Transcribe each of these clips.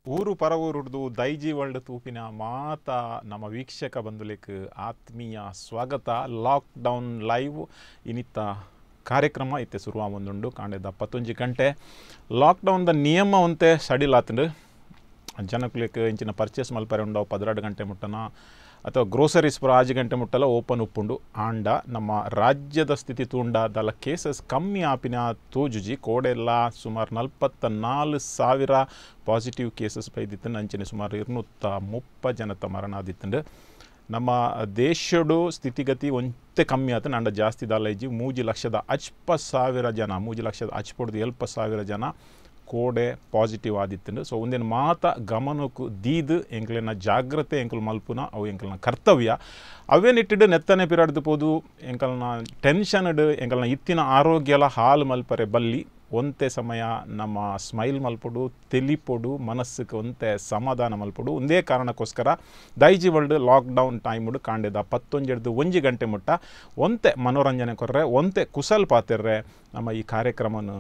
ಊರು ಪರವೂರುಡ್ದು ದೈಜಿ ವರ್ಲ್ಡ್ ತೂಪಿನ ಮಾತ ನಮ್ಮ ವೀಕ್ಷಕ ಬಂಧುಲಿಕ್ ಆತ್ಮೀಯ ಸ್ವಾಗತ. ಲಾಕ್ಡೌನ್ ಲೈವ್ ಇನಿತ್ತ ಕಾರ್ಯಕ್ರಮ ಇತ್ತೆ ಶುರುವಾಗೊಂದುಂಡು ಕಾಂಡೆದ 11 ಗಂಟೆ. ಲಾಕ್ಡೌನ್ದ ನಿಯಮ ಒಂತೆ ಸಡಿಲಾತಂಡು ಜನಕ್ಲಿಕ್ ಇಂಚಿನ ಪರ್ಚೇಸ್ ಮಲ್ಪರೆ ಉಂಡವು 12 ಗಂಟೆ ಮುಟ್ಟನ ಅಥವಾ ಗ್ರೋಸರೀಸ್ ಪುರ 6 ಗಂಟೆ ಮುಟ್ಟಲ ಓಪನ್ ಉಪ್ಪುಂಡು. ಆಂಡ ನಮ್ಮ ರಾಜ್ಯದ ಸ್ಥಿತಿ ತೂಂಡ ದಲ ಕೇಸಸ್ ಕಮ್ಮಿ ಆಪಿನ ತೋಜುಜಿ ಕೋಡೆಲ್ಲ ಸುಮಾರು 44,000 ಪಾಸಿಟಿವ್ ಕೇಸಸ್ ಪೈದಿತ್ತು. ಅಂಚಿನ ಸುಮಾರು 230 ಜನತ ಮರಣ ಆದಿತ್ತಂಡು. ನಮ್ಮ ದೇಶಡು ಸ್ಥಿತಿಗತಿ ಒಂತೆ ಕಮ್ಮಿ ಆತು ನಂಡ ಜಾಸ್ತಿ ದಾಲ ಇಜ್ಜಿ 3,70,000 ಜನ 3,70,000 ಜನ ಕೋಡೆ ಪಾಸಿಟಿವ್ ಆದಿತ್ತು. ಸೊ ಒಂದೇನು ಮಾತ ಗಮನಕ್ಕೂ ದೀದು ಎಂಕ್ಲಿನ ಜಾಗ್ರತೆ ಎಂಕಲ್ ಮಲ್ಪುನ ಅವು ಎಂಕಲ್ನ ಕರ್ತವ್ಯ ಅವೇನಿಟ್ಟಿಡು ನೆತ್ತನೆ ಪಿರಾಡ್ದುಪೋದು ಎಂಕಲ್ನ ಟೆನ್ಷನ್ಡ್ ಎಂಕಲ್ನ ಇತ್ತಿನ ಆರೋಗ್ಯಲ ಹಾಲು ಮಲ್ಪರೆ ಬಲ್ಲಿ ಒಂತೆ ಸಮಯ ನಮ್ಮ ಸ್ಮೈಲ್ ಮಲ್ಪಡು ತೆಲಿಪೊಡು ಮನಸ್ಸಿಗೆ ಒಂತೆ ಸಮಾಧಾನ ಮಲ್ಪಡು. ಒಂದೇ ಕಾರಣಕ್ಕೋಸ್ಕರ ದೈಜಿ ವರ್ಲ್ಡ್ ಲಾಕ್ಡೌನ್ ಟೈಮುಡು ಕಾಂಡೆದ 11 ಗಂಟೆ ಮುಟ್ಟ ಒಂತೆ ಮನೋರಂಜನೆ ಕೊರ್ರೆ ಒಂತೆ ಕುಸಲ್ ಪಾತಿರ್ರೆ ನಮ್ಮ ಈ ಕಾರ್ಯಕ್ರಮನು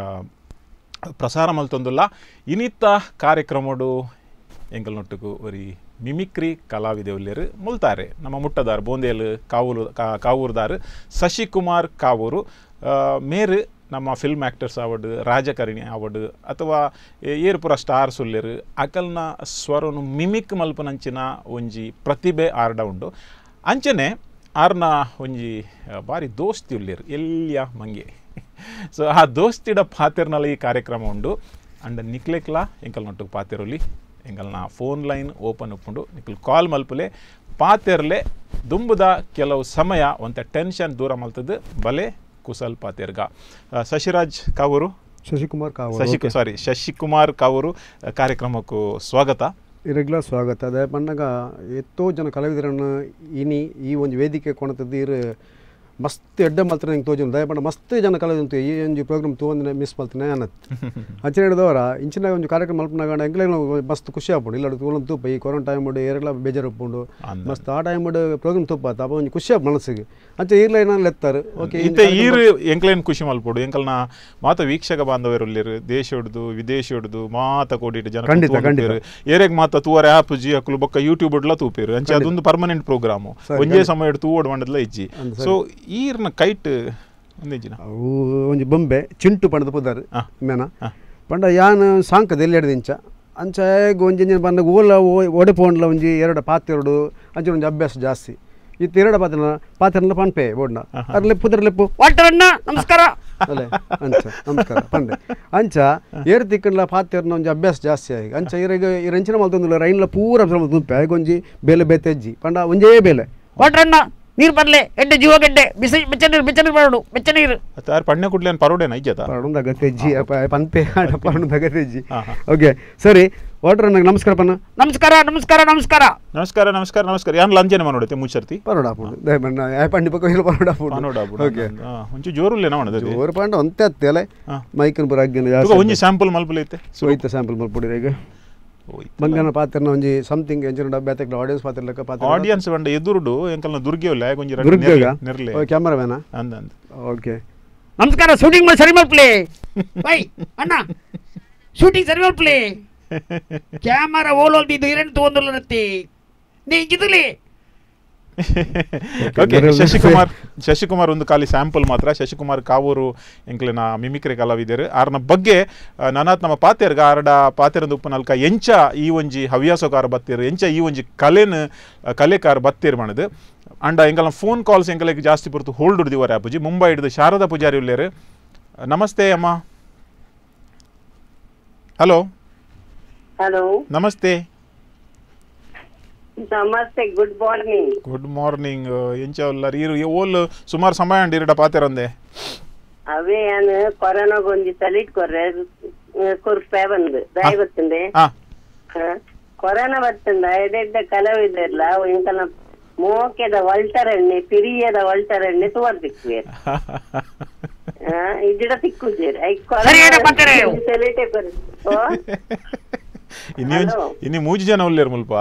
ಪ್ರಸಾರ ಮಲ್ತೊಂದುಲ್ಲ. ಇನಿತ್ತ ಕಾರ್ಯಕ್ರಮಡು ಎಂಕಲ್ನೊಟ್ಟಿಗೂ ಒರಿ ಮಿಮಿಕ್ರಿ ಕಲಾವಿದೆ ಉಲ್ಲೇರು ಮುಲ್ತಾರೆ ನಮ್ಮ ಮುಟ್ಟದಾರು ಬೋಂದೇಲು ಕಾವೂರುದಾರು ಶಶಿಕುಮಾರ್ ಕಾವೂರು ಮೇರು ನಮ್ಮ ಫಿಲ್ಮ್ ಆ್ಯಕ್ಟರ್ಸ್ ಆವಡು ರಾಜಕಾರಣಿ ಆವಡು ಅಥವಾ ಏರ್ಪುರ ಸ್ಟಾರ್ಸ್ ಉಲ್ಲೇರು ಅಕಲ್ನ ಸ್ವರನು ಮಿಮಿಕ್ ಮಲ್ಪನಂಚಿನ ಒಂಜಿ ಪ್ರತಿಭೆ ಆರ್ಡ ಉಂಡು. ಅಂಚನೆ ಆರ್ನ ಒಂಜಿ ಬಾರಿ ದೋಸ್ತಿ ಉಲ್ಲೇರು ಎಲ್ಲಿಯ ಮಂಗೆ. ಸೊ ಆ ದೋಸ್ತಿಡ ಪಾತಿರ್ನಲ್ಲಿ ಈ ಕಾರ್ಯಕ್ರಮ ಉಂಡು. ಅಂಡ್ ನಿಕ್ಲೆಕ್ಲ ಎಂಕಲ್ನೊಟ್ಟಿಗೆ ಪಾತಿರುಲಿ ಎಂಕಲ್ನ ಫೋನ್ ಲೈನ್ ಓಪನ್ ಉಪ್ಪುಂಡು. ನಿಕ್ಲು ಕಾಲ್ ಮಲ್ಪಲೆ ಪಾತಿರ್ಲೆ ದುಂಬುದ ಕೆಲವು ಸಮಯ ಒಂತೆ ಟೆನ್ಷನ್ ದೂರ ಮಲ್ತದ್ದು ಬಲೆ ಕುಸಲ್ ಪಾತಿರ್ಗ. ಶಶಿರಾಜ್ ಕಾವೂರು ಶಶಿಕುಮಾರ್ ಕಾವೂರು ಕಾರ್ಯಕ್ರಮಕ್ಕೂ ಸ್ವಾಗತ. ರೆಗ್ಯುಲರ್ ಸ್ವಾಗತ. ಅದೇ ಪಂಡಗ ಎಷ್ಟೋ ಜನ ಕಲಾವಿದರನ್ನು ಈ ಒಂದು ವೇದಿಕೆ ಕೊಣತದ್ದು ಇರು ಮಸ್ತ್ ಎಡ್ಡ ಮಲ್ತಾರೆ ನಂಗೆ ತೋಜು ದಯಪಂಡ ಮಸ್ತ್ ಜನ ಕಲಾವಿದಂತು ಈ ಒಂದು ಪ್ರೋಗ್ರಾಮ್ ತೊಗೊಂಡು ಮಿಸ್ ಮಾಡ್ತೀನಿ ಅನ್ನತ್ತು ಹಚ್ಚಿನ ಹಿಡಿದವರ ಇಂಚಿನ ಒಂದು ಕಾರ್ಯಕ್ರಮ ಮಲ್ಪನಾಗ ಎಂಗ್ಲೇ ಮಸ್ತ್ ಖುಷಿ ಆಗ್ಬೋದು. ಇಲ್ಲ ತೂಲಂ ತೂಪ ಈ ಕೊರೋನಾ ಟೈಮ್ ಏರೆಲ್ಲ ಬೇಜಾರು ಉಪ್ಪುಂಡು ಮಸ್ತ್ ಆ ಟೈಮ್ ಪ್ರೋಗ್ರಾಮ್ ತುಪ್ಪಾತ ಅಪ್ಪ ಒಂದು ಖುಷಿ ಆಗ ಮನಸ್ಸಿಗೆ ಅಂಚ ಈರ್ಲ ಏನಾದ್ರು ಎತ್ತಾರೆ ಓಕೆ ಈರು ಎಂಕ್ಲೇನು ಖುಷಿ ಮಲ್ಪೋಡು ಎಂಕಲ್ನ ಮಾತ ವೀಕ್ಷಕ ಬಾಂಧವರು ಉಳ್ಳೇರು ದೇಶ ಹಿಡ್ದು ವಿದೇಶ ಹಿಡ್ದು ಮಾತ ಕೋಡಿಟ್ಟು ಜನ ಖಂಡಿತ ಏರೆಗ್ ಮಾತ ತೂವರೆ ಆ್ಯಪ್ ಜಿ ಹಾಕಲು ಬೊಕ್ಕ ಯೂಟ್ಯೂಬ್ ಇಡ್ಲ ತೂಪೇರು ಅಂಚೆ ಅದೊಂದು ಪರ್ಮನೆಂಟ್ ಪ್ರೋಗ್ರಾಮು ಒಂದೇ ಸಮಯ ಹಿಡ್ದು ತೂವಡ್ ಮಂಡದ್ಲ ಇಜ್ಜಿ. ಸೊ ಈರ್ನ ಕೈಟ್ ಒಂದಿನ ಅವು ಒಂಜಿ ಬೊಂಬೆ ಚಿಂಟು ಪಂಡದ ಪುದಾರು ಮೇನ ಪಂಡ ಯಾನ್ ಸಾಂಕದ ಎಲ್ಲಿ ಹಿಡ್ದಿಂಚ ಅಂಚ ಒಂಜಿ ಬಂದಾಗ ಓಲ ಒಡೆ ಪೋಂಡ್ಲ ಒಂಜಿ 2 ಪಾತ್ರೆಡು ಅಂಚೆ ಒಂಜಿ ಅಭ್ಯಾಸ ಜಾಸ್ತಿ ಇತ್ತು 2 ಪಾತ್ರೆಲ್ಲ ಪನ್ಪೆ ಬೋಡ್ನ ಅದ್ರಲ್ಲಿ ಪುದರ್ಲೆಪ್ಪು ವಾಟರನ್ನ ನಮಸ್ಕಾರ ಅಲ್ಲೇ ಅಂಚ ನಮಸ್ಕಾರ ಪಂಡೆ ಅಂಚ ಏರು ತಿಕ್ಕಂಡ್ಲ ಪಾತ್ರೆನ ಒಂಜಿ ಅಭ್ಯಾಸ ಜಾಸ್ತಿ ಆಗಿ ಅಂಚ ಈ ರಂಚಿನ ಮಲ್ತೊಂದಿಲ್ಲ ರೈನ್ಲ ಪೂರ ತುಪ್ಪೆ ಆಗೊಂಜಿ ಬೇಲೆ ಬೇತೆಜ್ಜಿ ಪಂಡ ಒಂಜೇ ಬೇಲೆ ವಾಟರನ್ನ ನೀರು ಬರಲೆ ಎಡ್ಡೆ ಜೀವಗಡ್ಡೆ ಬಿಸಿ ಬೆಚ್ಚ ನೀರು ಬೆಚ್ಚ ನೀರು ತಾರ್ ಪಣ್ಣ ಕುಡ್ಲೇನ್ ಪರೋಡೇನ ಇಜ್ಜತ ಪರೋಡದಾಗ ತೆಜ್ಜಿ ಪನ್ಪೆ ಪರೋಡದಾಗ ತೆಜ್ಜಿ. ಓಕೆ ಸರಿ ವಾಟರ್ ನನಗೆ ನಮಸ್ಕಾರ ಪನ್ನ ನಮಸ್ಕಾರ ನಮಸ್ಕಾರ ನಮಸ್ಕಾರ ನಮಸ್ಕಾರ ನಮಸ್ಕಾರ ನಮಸ್ಕಾರ ಯಾನ್ ಲಂಜನೆ ಮಾಡೋತೆ ಮುಚ್ಚರ್ತಿ ಪರೋಡಾಪುಡು ದಯಮಣ್ಣ ಪಂಡಿ ಪಕ್ಕ ಇಲ್ಲ ಪರೋಡಾಪುಡು ಓಕೆ ಒಂಚು ಜೋರುಲ್ಲೆ ನಾವಣದ ಜೋರು ಪಂಡ ಒಂತೆ ಅತ್ತೆಲೆ ಮೈಕನ್ ಬರಾಗ್ಯನ ಜಾಸ್ತಿ ಒಂಜಿ ಸ್ಯಾಂಪಲ್ ಮಲ್ಪಲೈತೆ ಸೋಯ್ತ ಸ್ಯಾಂಪಲ್ ಮಲ್ಪುಡಿರ ಈಗ ಮಂಗನ ಪಾತ್ರನ ಒಂಜಿ ಸಮಥಿಂಗ್ ಎಂಚಿನ ಡಬ್ಬೆ ತೆಕ್ಲ ಆಡಿಯನ್ಸ್ ಪಾತ್ರ ಲೆಕ್ಕ ಪಾತ್ರ ಆಡಿಯನ್ಸ್ ಬಂಡ ಎದುರುಡು ಎಂಕಲ್ನ ದುರ್ಗೆವಲ್ಲ ಒಂಜಿ ನಿರ್ಲೆ ಕ್ಯಾಮರಾಮನ್ ಅಂದ ಓಕೆ ನಮಸ್ಕಾರ ಶೂಟಿಂಗ್ ಮಾಡಿ ಸರಿ ಮಾಡ್ಪ್ಲೇ ಬೈ ಅಣ್ಣ ಶೂಟಿಂಗ್ ಸರಿ ಮಾಡ್ಪ್ಲೇ ಕ್ಯಾಮರಾ ಓಲೋಲ್ದಿದ್ದು ಇರೇನು ತೊಗೊಂಡಲ್ಲತ್ತೆ ನೀ ಇಂಜಿದಲಿ. ಓಕೆ ಶಶಿಕುಮಾರ್ ಒಂದು ಖಾಲಿ ಸ್ಯಾಂಪಲ್ ಮಾತ್ರ. ಶಶಿಕುಮಾರ್ ಕಾವೂರು ಎಂಕ್ಲಿನ ಮಿಮಿಕ್ರಿ ಕಲಾವಿದರು ಆರ್ನ ಬಗ್ಗೆ ನನಾತ್ ನಮ್ಮ ಪಾತೆರ್ಗ ಆರ್ಡ ಪಾತೆರಂದು ಉಪ್ಪನಲ್ಕ ಎಂಚ ಈ ಒಂಜಿ ಹವ್ಯಾಸಕಾರ ಬತ್ತೀರು ಎಂಚ ಈ ಒಂಜಿ ಕಲೆಕಾರ ಬತ್ತೀರು ಮಾಡದು ಅಂಡ ಎಂಕಲ್ನ ಫೋನ್ ಕಾಲ್ಸ್ ಎಂಕಲಿಗೆ ಜಾಸ್ತಿ ಬರ್ತು ಹೋಲ್ಡ್ ಹಿಡ್ದಿವರೆ ಅಪ್ಪುಜಿ ಮುಂಬೈ ಹಿಡಿದು ಶಾರದಾ ಪೂಜಾರಿ ಉಳ್ಳೇರು. ನಮಸ್ತೆ ಅಮ್ಮ. ಹಲೋ ಹಲೋ ನಮಸ್ತೆ. ನಮಸ್ತೆ ಗುಡ್ ಮಾರ್ನಿಂಗ್ ಎಂಚ ಇರು ಓಲ್ ಸುಮಾರು ಸಮಯ ಉಂಡು ಇರಡ ಪಾತೆರಂದೆ ಅವೇ ನಾನು ಕೊರೋನಾಗೊಂದು ಸಲಿಟ್ ಕೊರ್ರೆ ಕುರ್ಪೆ ಬಂದು ದಯ ಗೊತ್ತಂದೆ ಕೊರೋನಾ ಬರ್ತಂದ ಎಡೆಡ್ಡ ಕಲಾವಿದರ್ಲ ಇಂಕನ ಮೋಕೆದ ವಲ್ಟರಣ್ಣೆ ಪಿರಿಯದ ವಲ್ಟರಣ್ಣೆ ತೋರ್ದಿಕ್ವೆ ಇಜ್ಜಿಡ ತಿಕ್ಕುಜೇರಿ ಸಲಿಟೆ ಕೊರ್ರೆ ಇನ್ನು 3 ಜನ ಉಳ್ಳೇರು ಮುಲ್ಪ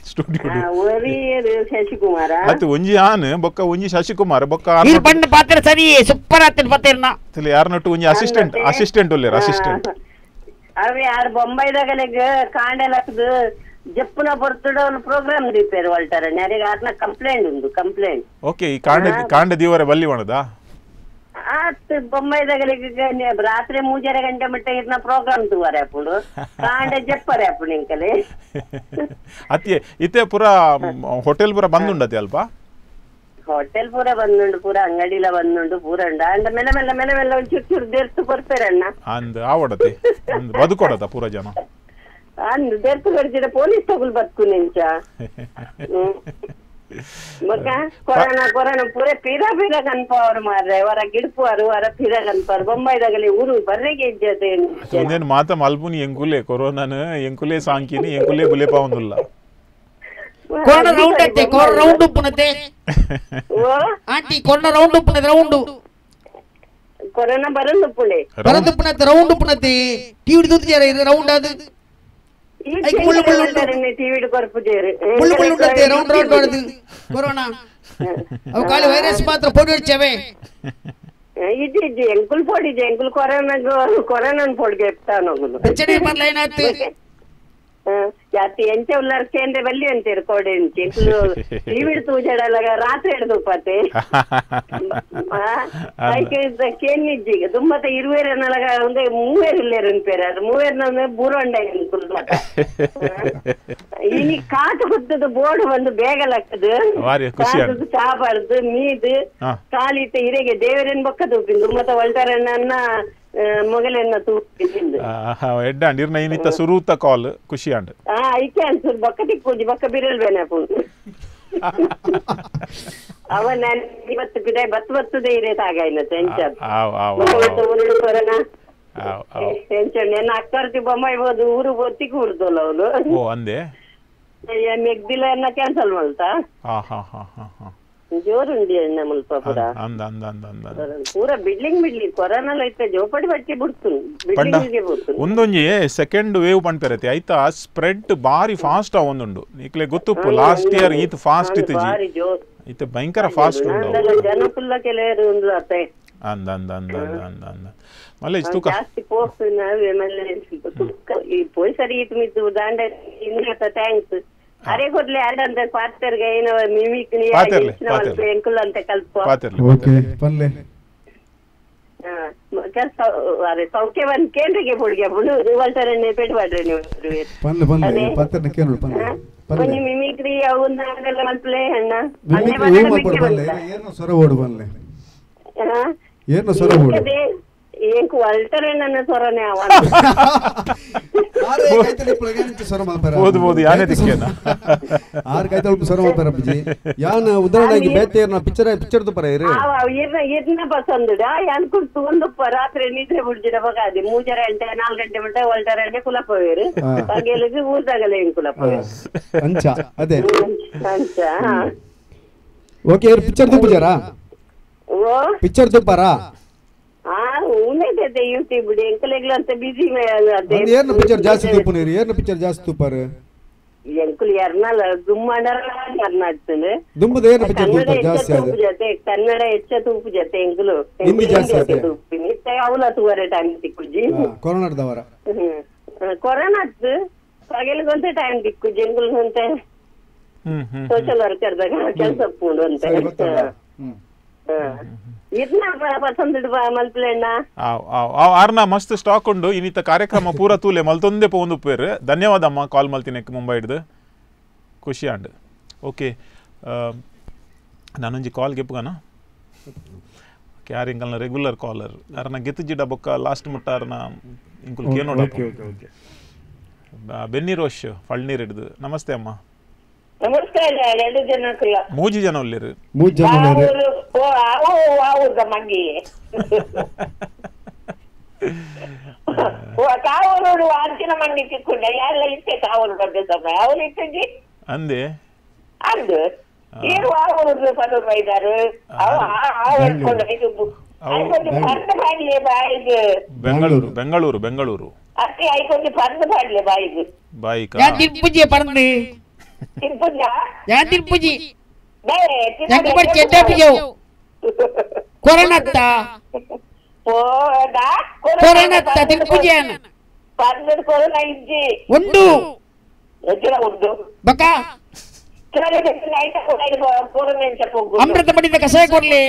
ಶಶಿಕುಮಾರ ಅದು ಒಂಜಿ ಆನ್ ಬೊಕ್ಕ ಒಂಜಿ ಶಶಿಕುಮಾರ್ ಬೊಕ್ಕ ಪಂಡ ಪಾತ್ರ ಸರಿ ಸೂಪರ್ ಆತನ ಪಾತ್ರನ ಯಾರನೊಟ್ಟು ಒಂಜಿ ಅಸಿಸ್ಟೆಂಟ್ ಒಲ್ಲೇರು ಅಸಿಸ್ಟೆಂಟ್ అవి ఆడ బొంబాయి దగ్గర కాండలకు జప్పున పొరతుడు ప్రోగ్రామ్ దీపారు వాళ్ళారని అరే అట్లా కంప్లైంట్ ఉంది కంప్లైంట్ ఓకే ఈ ಕಾಂಡ ದೀವರ ಬಲ್ಲಿ ಒಣದಾ బొంబాయి దగ్గరికి రాత్రి 3:30 గంట మట్ట ఇట్లా ప్రోగ్రామ్ తూవారు అప్పుడు కాండే చెప్పారు అప్పుడు ఇంకలే ಅತಿ ಇತ್ತೆ ಪೂರ ಹೋಟೆಲ್ ಪೂರ ಬಂದ್ ಉಂಡತಿ ಅಲ್ಪ ಹೋಟೆಲ್ ಪೂರ ಬಂದುಂಡು ಪೂರ ಅಂಗಡಿಲ ಬಂದುಂಡು ಪೂರ ಉಂಡ ಅಂದ ಮೆಲ್ಲ ಮೆಲ್ಲ ಮೆಲ್ಲ ಮೆಲ್ಲ ಒಂದು ಚೂರು ದೇರ್ತು ಕೊಡ್ತಾರಣ್ಣ ಅಂದ್ ಆವಡತಿ ಬದುಕೊಡತ ಪೂರ ಜನ ಅಂದ್ ದೇರ್ತು ಕೊಡ್ತಿರ ಪೊಲೀಸ್ ತಗೊಳ್ ಬದುಕು ನಿಂಚ ಮಗ ಕೊರೋನಾ ಕೊರೋನಾ ಪೂರ ಪೀರಾ ಪೀರಾ ಕನ್ಪವ್ರು ಮಾರ್ರೆ ವರ ಗಿಡ್ಪುವರು ವರ ಪೀರಾ ಕನ್ಪವ್ರು ಬೊಂಬಾಯಿದಾಗಲಿ ಊರು ಬರ್ರೆಗೆ ಇಜ್ಜತೆ నేను మాత మల్పుని ఎంకులే కరోనాను ఎంకులే సాంకిని ఎంకులే బులే పావుందుల్ల ಕೊರೋನಾ ರೌಂಡ್ ಅಂತೆ ಕೊರೋನಾ ರೌಂಡ್ ಉಪ್ಪುನತೆ ಆಂಟಿ ಕೊರೋನಾ ರೌಂಡ್ ಉಪ್ಪುನತೆ ರೌಂಡ್ ಕೊರೋನಾ ಬರಂದುಪ್ಪುಳೆ ಬರಂದುಪ್ಪುನತೆ ರೌಂಡ್ ಉಪ್ಪುನತೆ ಟಿವಿ ದುತ್ತಿಯಾರ ರೌಂಡ್ ಅದು ಐಕ್ ಮುಳ್ಳು ಮುಳ್ಳು ಉಂಟು ಟಿವಿ ಕೊರಪು ಜೇರು ಮುಳ್ಳು ಮುಳ್ಳು ಉಂಟತೆ ರೌಂಡ್ ರೌಂಡ್ ಹೊಡೆದು ಕೊರೋನಾ ಅವು ಖಾಲಿ ವೈರಸ್ ಮಾತ್ರ ಪೊಡಿ ಹೊಡ್ಚವೆ ಇದು ಇದು ಎಂಕುಲ್ ಪೊಡಿಜೆ ಎಂಕುಲ್ ಕೊರೋನಾನ್ ಪೊಡಿ చెప్తాను ಹೆಚ್ಚನೆ ಬರ್ಲ ಏನಾಯ್ತು ಜಾತಿ ಎಂಚ ಉಲ್ಲಾರ ಕೇಂದ್ರ ಬಲ್ಲಿ ಅಂತೀರು ಕೋಡೆ ಎಂಕುಲು ಟಿವಿ ತೂಜಡಲಾಗ ರಾತ್ರಿ ಹಿಡ್ದುಪ್ಪತ್ತೆ ಕೇನಿಜ್ಜಿ ದುಮ್ಮತ್ತ 20 ನಲಗ ಒಂದು 3 ಇಲ್ಲೇರು ಅನ್ಪೇರ ಅದು 3 ಬೂರೊಂಡ ಎಂಕುಲ್ ಇನಿ ಕಾಟು ಕುತ್ತದ ಬೋರ್ಡ್ ಒಂದು ಬೇಗಲಕ್ಕದು ಕಾಟು ಚಾಬಾರ್ದು ಮೀದು ಕಾಲಿತ ಇರೆಗೆ ದೇವರನ್ ಬೊಕ್ಕ ತೂಪಿಂದು ದುಮ್ಮತ್ತ ಒಳ್ತಾರನ್ನ ಮೊಗಲೆನ್ನ ತೂಪಿಂದು ಎಡ್ಡ ನಿರ್ಣಯ ಇನ್ನಿತ್ತ ಸುರೂತ ಕಾಲ್ ಖುಷಿ ಅಂಡ್ ಐಕೆ ಅನ್ಸುದು ಬೊಕ್ಕ ತಿಕ್ಕೂಜಿ ಬೊಕ್ಕ ಬಿರಲ್ಬೇನೆ ಅಪ್ಪು ಅವ ನಾನು ಇವತ್ತು ಬಿಡ ಬತ್ತುದೇ ಇರೇ ತಾಗಾಯಿನ ಕೊರೋನಾ ಟೆನ್ಷನ್ ನನ್ನ ಅಕ್ಕರ್ತಿ ಬೊಮ್ಮಾಯಿ ಹೋದು ಊರು ಗೊತ್ತಿಗೆ ಹುಡ್ದಲ್ಲ ಅವನು ಅಂದೆ ಮೆಗ್ದಿಲ್ಲ ಅನ್ನ ಕ್ಯಾನ್ಸಲ್ ಮಾಡ್ತಾ ಜೋರುಂಡಿ ಅಣ್ಣ ಮುಲ್ಪ ಪೂರ ಪೂರ ಬಿಡ್ಲಿಂಗ್ ಕೊರೋನಾ ಐತೆ ಜೋಪಡಿ ಬಟ್ಟಿ ಬಿಡ್ತು ಬಿಡ್ಲಿಂಗ್ ಒಂದೊಂಜಿ ಸೆಕೆಂಡ್ ವೇವ್ ಪಂಡ್ಪೆರತಿ ಐತ ಸ್ಪ್ರೆಡ್ ಬಾರಿ ಫಾಸ್ಟ್ ಒಂದುಂಡು ನಿಕ್ಲೆ ಗೊತ್ತುಪ್ಪು ಲಾಸ್ಟ್ ಇಯರ್ ಈತ್ ಫಾಸ್ಟ್ ಇತ್ತು ಇತ್ತು ಭಯಂಕರ ಫಾಸ್ಟ್ ಉಂಡು ಜನ ಫುಲ್ಲ ಕೆಲವರು ಒಂದು ಅತ್ತೆ ಅಂದ ಅಂದ ಅಂದ ಅಂದ ಅಂದ ಮಲ್ಲೆ ತೂಕ ಜಾಸ್ತಿ ಪೋಸ್ನ ಆಮೇಲೆ ಈ ಪೋಯ್ ಸರಿ ಇತ್ತು ಮಿತ್ತು ದಾಂಡ ಇನ್ನತ ಥ್ಯಾಂಕ್ಸ್ ಅರೆ ಕೊಡ್ಲಿ ಅರ್ಡಂತ ಪಾರ್ಟರ್ಗೆ ಏನೋ ಮಿಮಿಕ್ರಿ ಎಂಕುಲ್ ಅಂತ ಕಲ್ಪ ಓಕೆ ಪಲ್ಲೆ ಅರೆ ಸೌಖ್ಯ ಬಂದ್ ಕೇಂದ್ರಿಗೆ ಪುಡ್ಗೆ ಬಿಡು ರಿವಲ್ಟರನ್ನೇ ಪೆಟ್ಬಾಡ್ರಿ ನೀವು ಪಲ್ಲೆ ಪಲ್ಲೆ ಪತ್ತರ ಕೇಳು ಪಲ್ಲೆ ಪಲ್ಲೆ ಮಿಮಿಕ್ರಿ ಅವನ್ನೆಲ್ಲ ಮಲ್ಪಲೆ ಅಣ್ಣ ಏನು ಸ್ವರ ಓಡು ಪಲ್ಲೆ ಏನು ಸ್ವರ ಓಡು ఏంకు వల్టరేనన్న సొరనే అవ ఆరే కైతలి ప్రోగ్రామ్ సొర మాపర ಓದು ಓದು ಯಾನೆ ತಿಕ್ಕೇನ ಆರ್ ಕೈತಲಿ ಸೊರ ಮಾಪರ ಬಜಿ ಯಾನ ಉದಾಹರಣೆಗೆ ಬೇತೇರ್ನ ಪಿಕ್ಚರ್ ದು ಪರ ಇರೆ ಇರ್ನ ಪಸಂದುಡ ಯಾನ್ ಕುರ್ತು ಒಂದು ರಾತ್ರಿ ನಿದ್ರೆ ಬಿಡ್ಜಿಡ ಬಗಾದಿ 3 ಗಂಟೆ 4 ಗಂಟೆ ಮಟ್ಟ ವಲ್ಟರನ್ನೇ ಕುಲಪವೇರು ಬಗೆಲಿಗೆ ಊರ್ದಾಗಲೇ ಕುಲಪವೇರು ಅಂಚ ಅದೇ ಅಂಚ ಓಕೆ ಪಿಕ್ಚರ್ ದು ಪುಜಾರಾ ಓ ಪಿಕ್ಚರ್ ದು ಪರ ಉನ್ನೈತೆ ಯೂಟ್ಯೂಬ್ ಎಂಕಲೆಗ್ಲ ಅಂತ ಬಿಸಿ ಏರ್ನ ಪಿಕ್ಚರ್ ಜಾಸ್ತಿ ತೂಪುನೇರಿ ಏರ್ನ ಪಿಕ್ಚರ್ ಜಾಸ್ತಿ ತೂಪಾರು ಎಂಕುಲ್ ಎರ್ನಲ್ಲ ದುಮ್ಮಡರ ಕರ್ನಾಟಕನೆ ದುಮ್ಮದ ಏರ್ನ ಪಿಕ್ಚರ್ ತೂಪ ಜಾಸ್ತಿ ಆದ ಜೊತೆ ಕನ್ನಡ ಹೆಚ್ಚ ತೂಪು ಜೊತೆ ಎಂಕುಲು ಹಿಂದಿ ಜಾಸ್ತಿ ಆದ ತೂಪಿನಿ ಅವಲ ತೂವರೆ ಟೈಮ್ ತಿಕ್ಕುಜಿ ಕೊರೋನಾದವರ ಕೊರೋನಾತ್ ಪಗಲಿಗೊಂತ ಟೈಮ್ ತಿಕ್ಕುಜಿ ಎಂಕುಲ್ ಅಂತ ಸೋಶಿಯಲ್ ವರ್ಕರ್ ದಾಗ ಕೆಲಸ ಪೂಂಡು ಅಂತ ಆರ್ನ ಮಸ್ತ್ ಸ್ಟಾಕ್ ಉಂಡು ಇನ್ನಿತ ಕಾರ್ಯಕ್ರಮ ಪೂರ ತೂಲೆ ಮಲ್ತೊಂದೆ ಪೋಂದು ಪೇರು ಧನ್ಯವಾದ ಅಮ್ಮ ಕಾಲ್ ಮಲ್ತಿನಕ್ಕೆ ಮುಂಬೈ ಹಿಡ್ದು ಖುಷಿ ಆಂಡ್ ಓಕೆ ನಾನೊಂಜಿ ಕಾಲ್ ಗೆಪ್ಪುಗನ ಯಾರು ಇಂಕಲ್ನ ರೆಗ್ಯುಲರ್ ಕಾಲರ್ ಯಾರನ್ನ ಗೆತ್ತಿಜಿಡ ಬೊಕ್ಕ ಲಾಸ್ಟ್ ಮುಟ್ಟ ಯಾರನ್ನ ಇಂಕುಲ್ ಕೇನೋಡ ಬೆನ್ನಿ ರೋಷ್ ಫಳ್ನೀರ್ ಹಿಡ್ದು ನಮಸ್ತೆ ಅಮ್ಮ ನಮಸ್ಕಾರ 2 ಜನ ಮೂಜಿ ಜನ ಉಳ್ಳಿರು ಮಂಗಿ ಕಾವೂರು ಅಂಚಿನ ಮಂಡಿ ತಿಕ್ಕೊಂಡ ಎಲ್ಲ ಇತ್ತೆ ಕಾವೂರು ಬಂದ ಸಮಯ ಅವ್ರು ಇತ್ತಜಿ ಅಂದೆ ಅಂದು ಏನು ಆವೂರು ಪದ ಬೈದಾರು ಬೆಂಗಳೂರು ಬೆಂಗಳೂರು ಬೆಂಗಳೂರು ಅತ್ತೆ ಐಕೊಂದು ಪರ್ದ ಪಾಡ್ಲೆ ಬಾಯಿಗೆ ಬಾಯಿಕ ಯಾನ್ ತಿರ್ಪುಜಿ ಪರ್ದು ತಿರ್ಪುಜ ಯಾನ್ ತಿರ್ಪುಜಿ ಯಾಕೆ ಬರ್ ಕೆಟ್ಟ ಪಿಜವು ಕೊರೋನಾತ್ತ ಕೊರೋನಾತ್ತ ತಿರ್ಪುಜಿಯನ್ನ ಪನ್ನೀರ್ ಕೊರೋನಾ ಇಜ್ಜಿ ಒಂದು ಎಚ್ಚರ ಉಂಟು ಬಕ ಅಮೃತ ಬಳ್ಳಿಯಿಂದ ಕಷಾಯ ಕೊಡ್ಲಿ,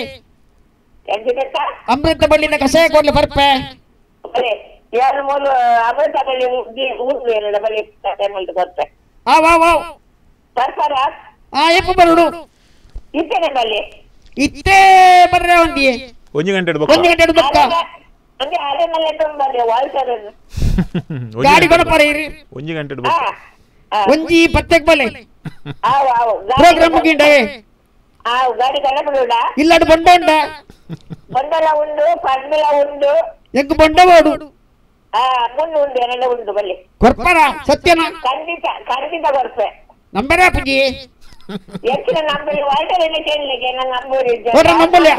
ಅಮೃತ ಬಳ್ಳಿಯಿಂದ ಕಷಾಯ ಕೊಡ್ಲಿ ಬರ್ಪೆ. ಯಾರು ಮೂರು ಅಮೃತ ಬಳ್ಳಿ ಊರು ಎರಡು ಬಳ್ಳಿ ಬರ್ಪೆ ಬರ್ತಾರ ಎಪ್ಪ ಬರುಡು ಇದ್ದೇನೆ ಬಳ್ಳಿ ಇತ್ತೇ ಬರ್ರೆ ಒಂದಿಯೇ 1 ಗಂಟೆ ಬಕ್ಕ ಹಂಗೆ ಅರೆನಲ್ಲೇ ತುಂಬರ್ರಿ ವಾಲ್ಸರ್ ಗಾಡಿ ಕೊಡಪಾರ ಇರಿ 1 ಗಂಟೆ ಒಂಜಿ ಪತ್ತೆಕ್ ಬಲೆ ಆವ್ ಆವ್ ಪ್ರೋಗ್ರಾಮ್ ಮುಗಿಂಡೆ ಗಾಡಿ ಕಣಬಿಡ ಇಲ್ಲಾಡು ಬೊಂಡ ಉಂಡ ಬಂಡಲ ಉಂಡು ಪಡ್ಮೆಲ ಉಂಡು ಎಂಕ್ ಬೊಂಡ ಓಡು ಮುಂದೆ ಉಂಡು ಎರಡ ಉಂಡು ಬಲ್ಲಿ ಕೊರ್ಪಾರ ಸತ್ಯನ ಖಂಡಿತ ಬರ್ಪೆ ನಂಬರೇ ಅಪ್ಪಜಿ ಹೆಚ್ಚಿನ ನಂಬರಿ ವಾಲ್ಟರ್ ಎಲ್ಲ ಕೇಳಲಿಕ್ಕೆ ನನ್ನ ನಂಬರ್ ಕೊಡ್ರ ನಂಬಲ್ಯ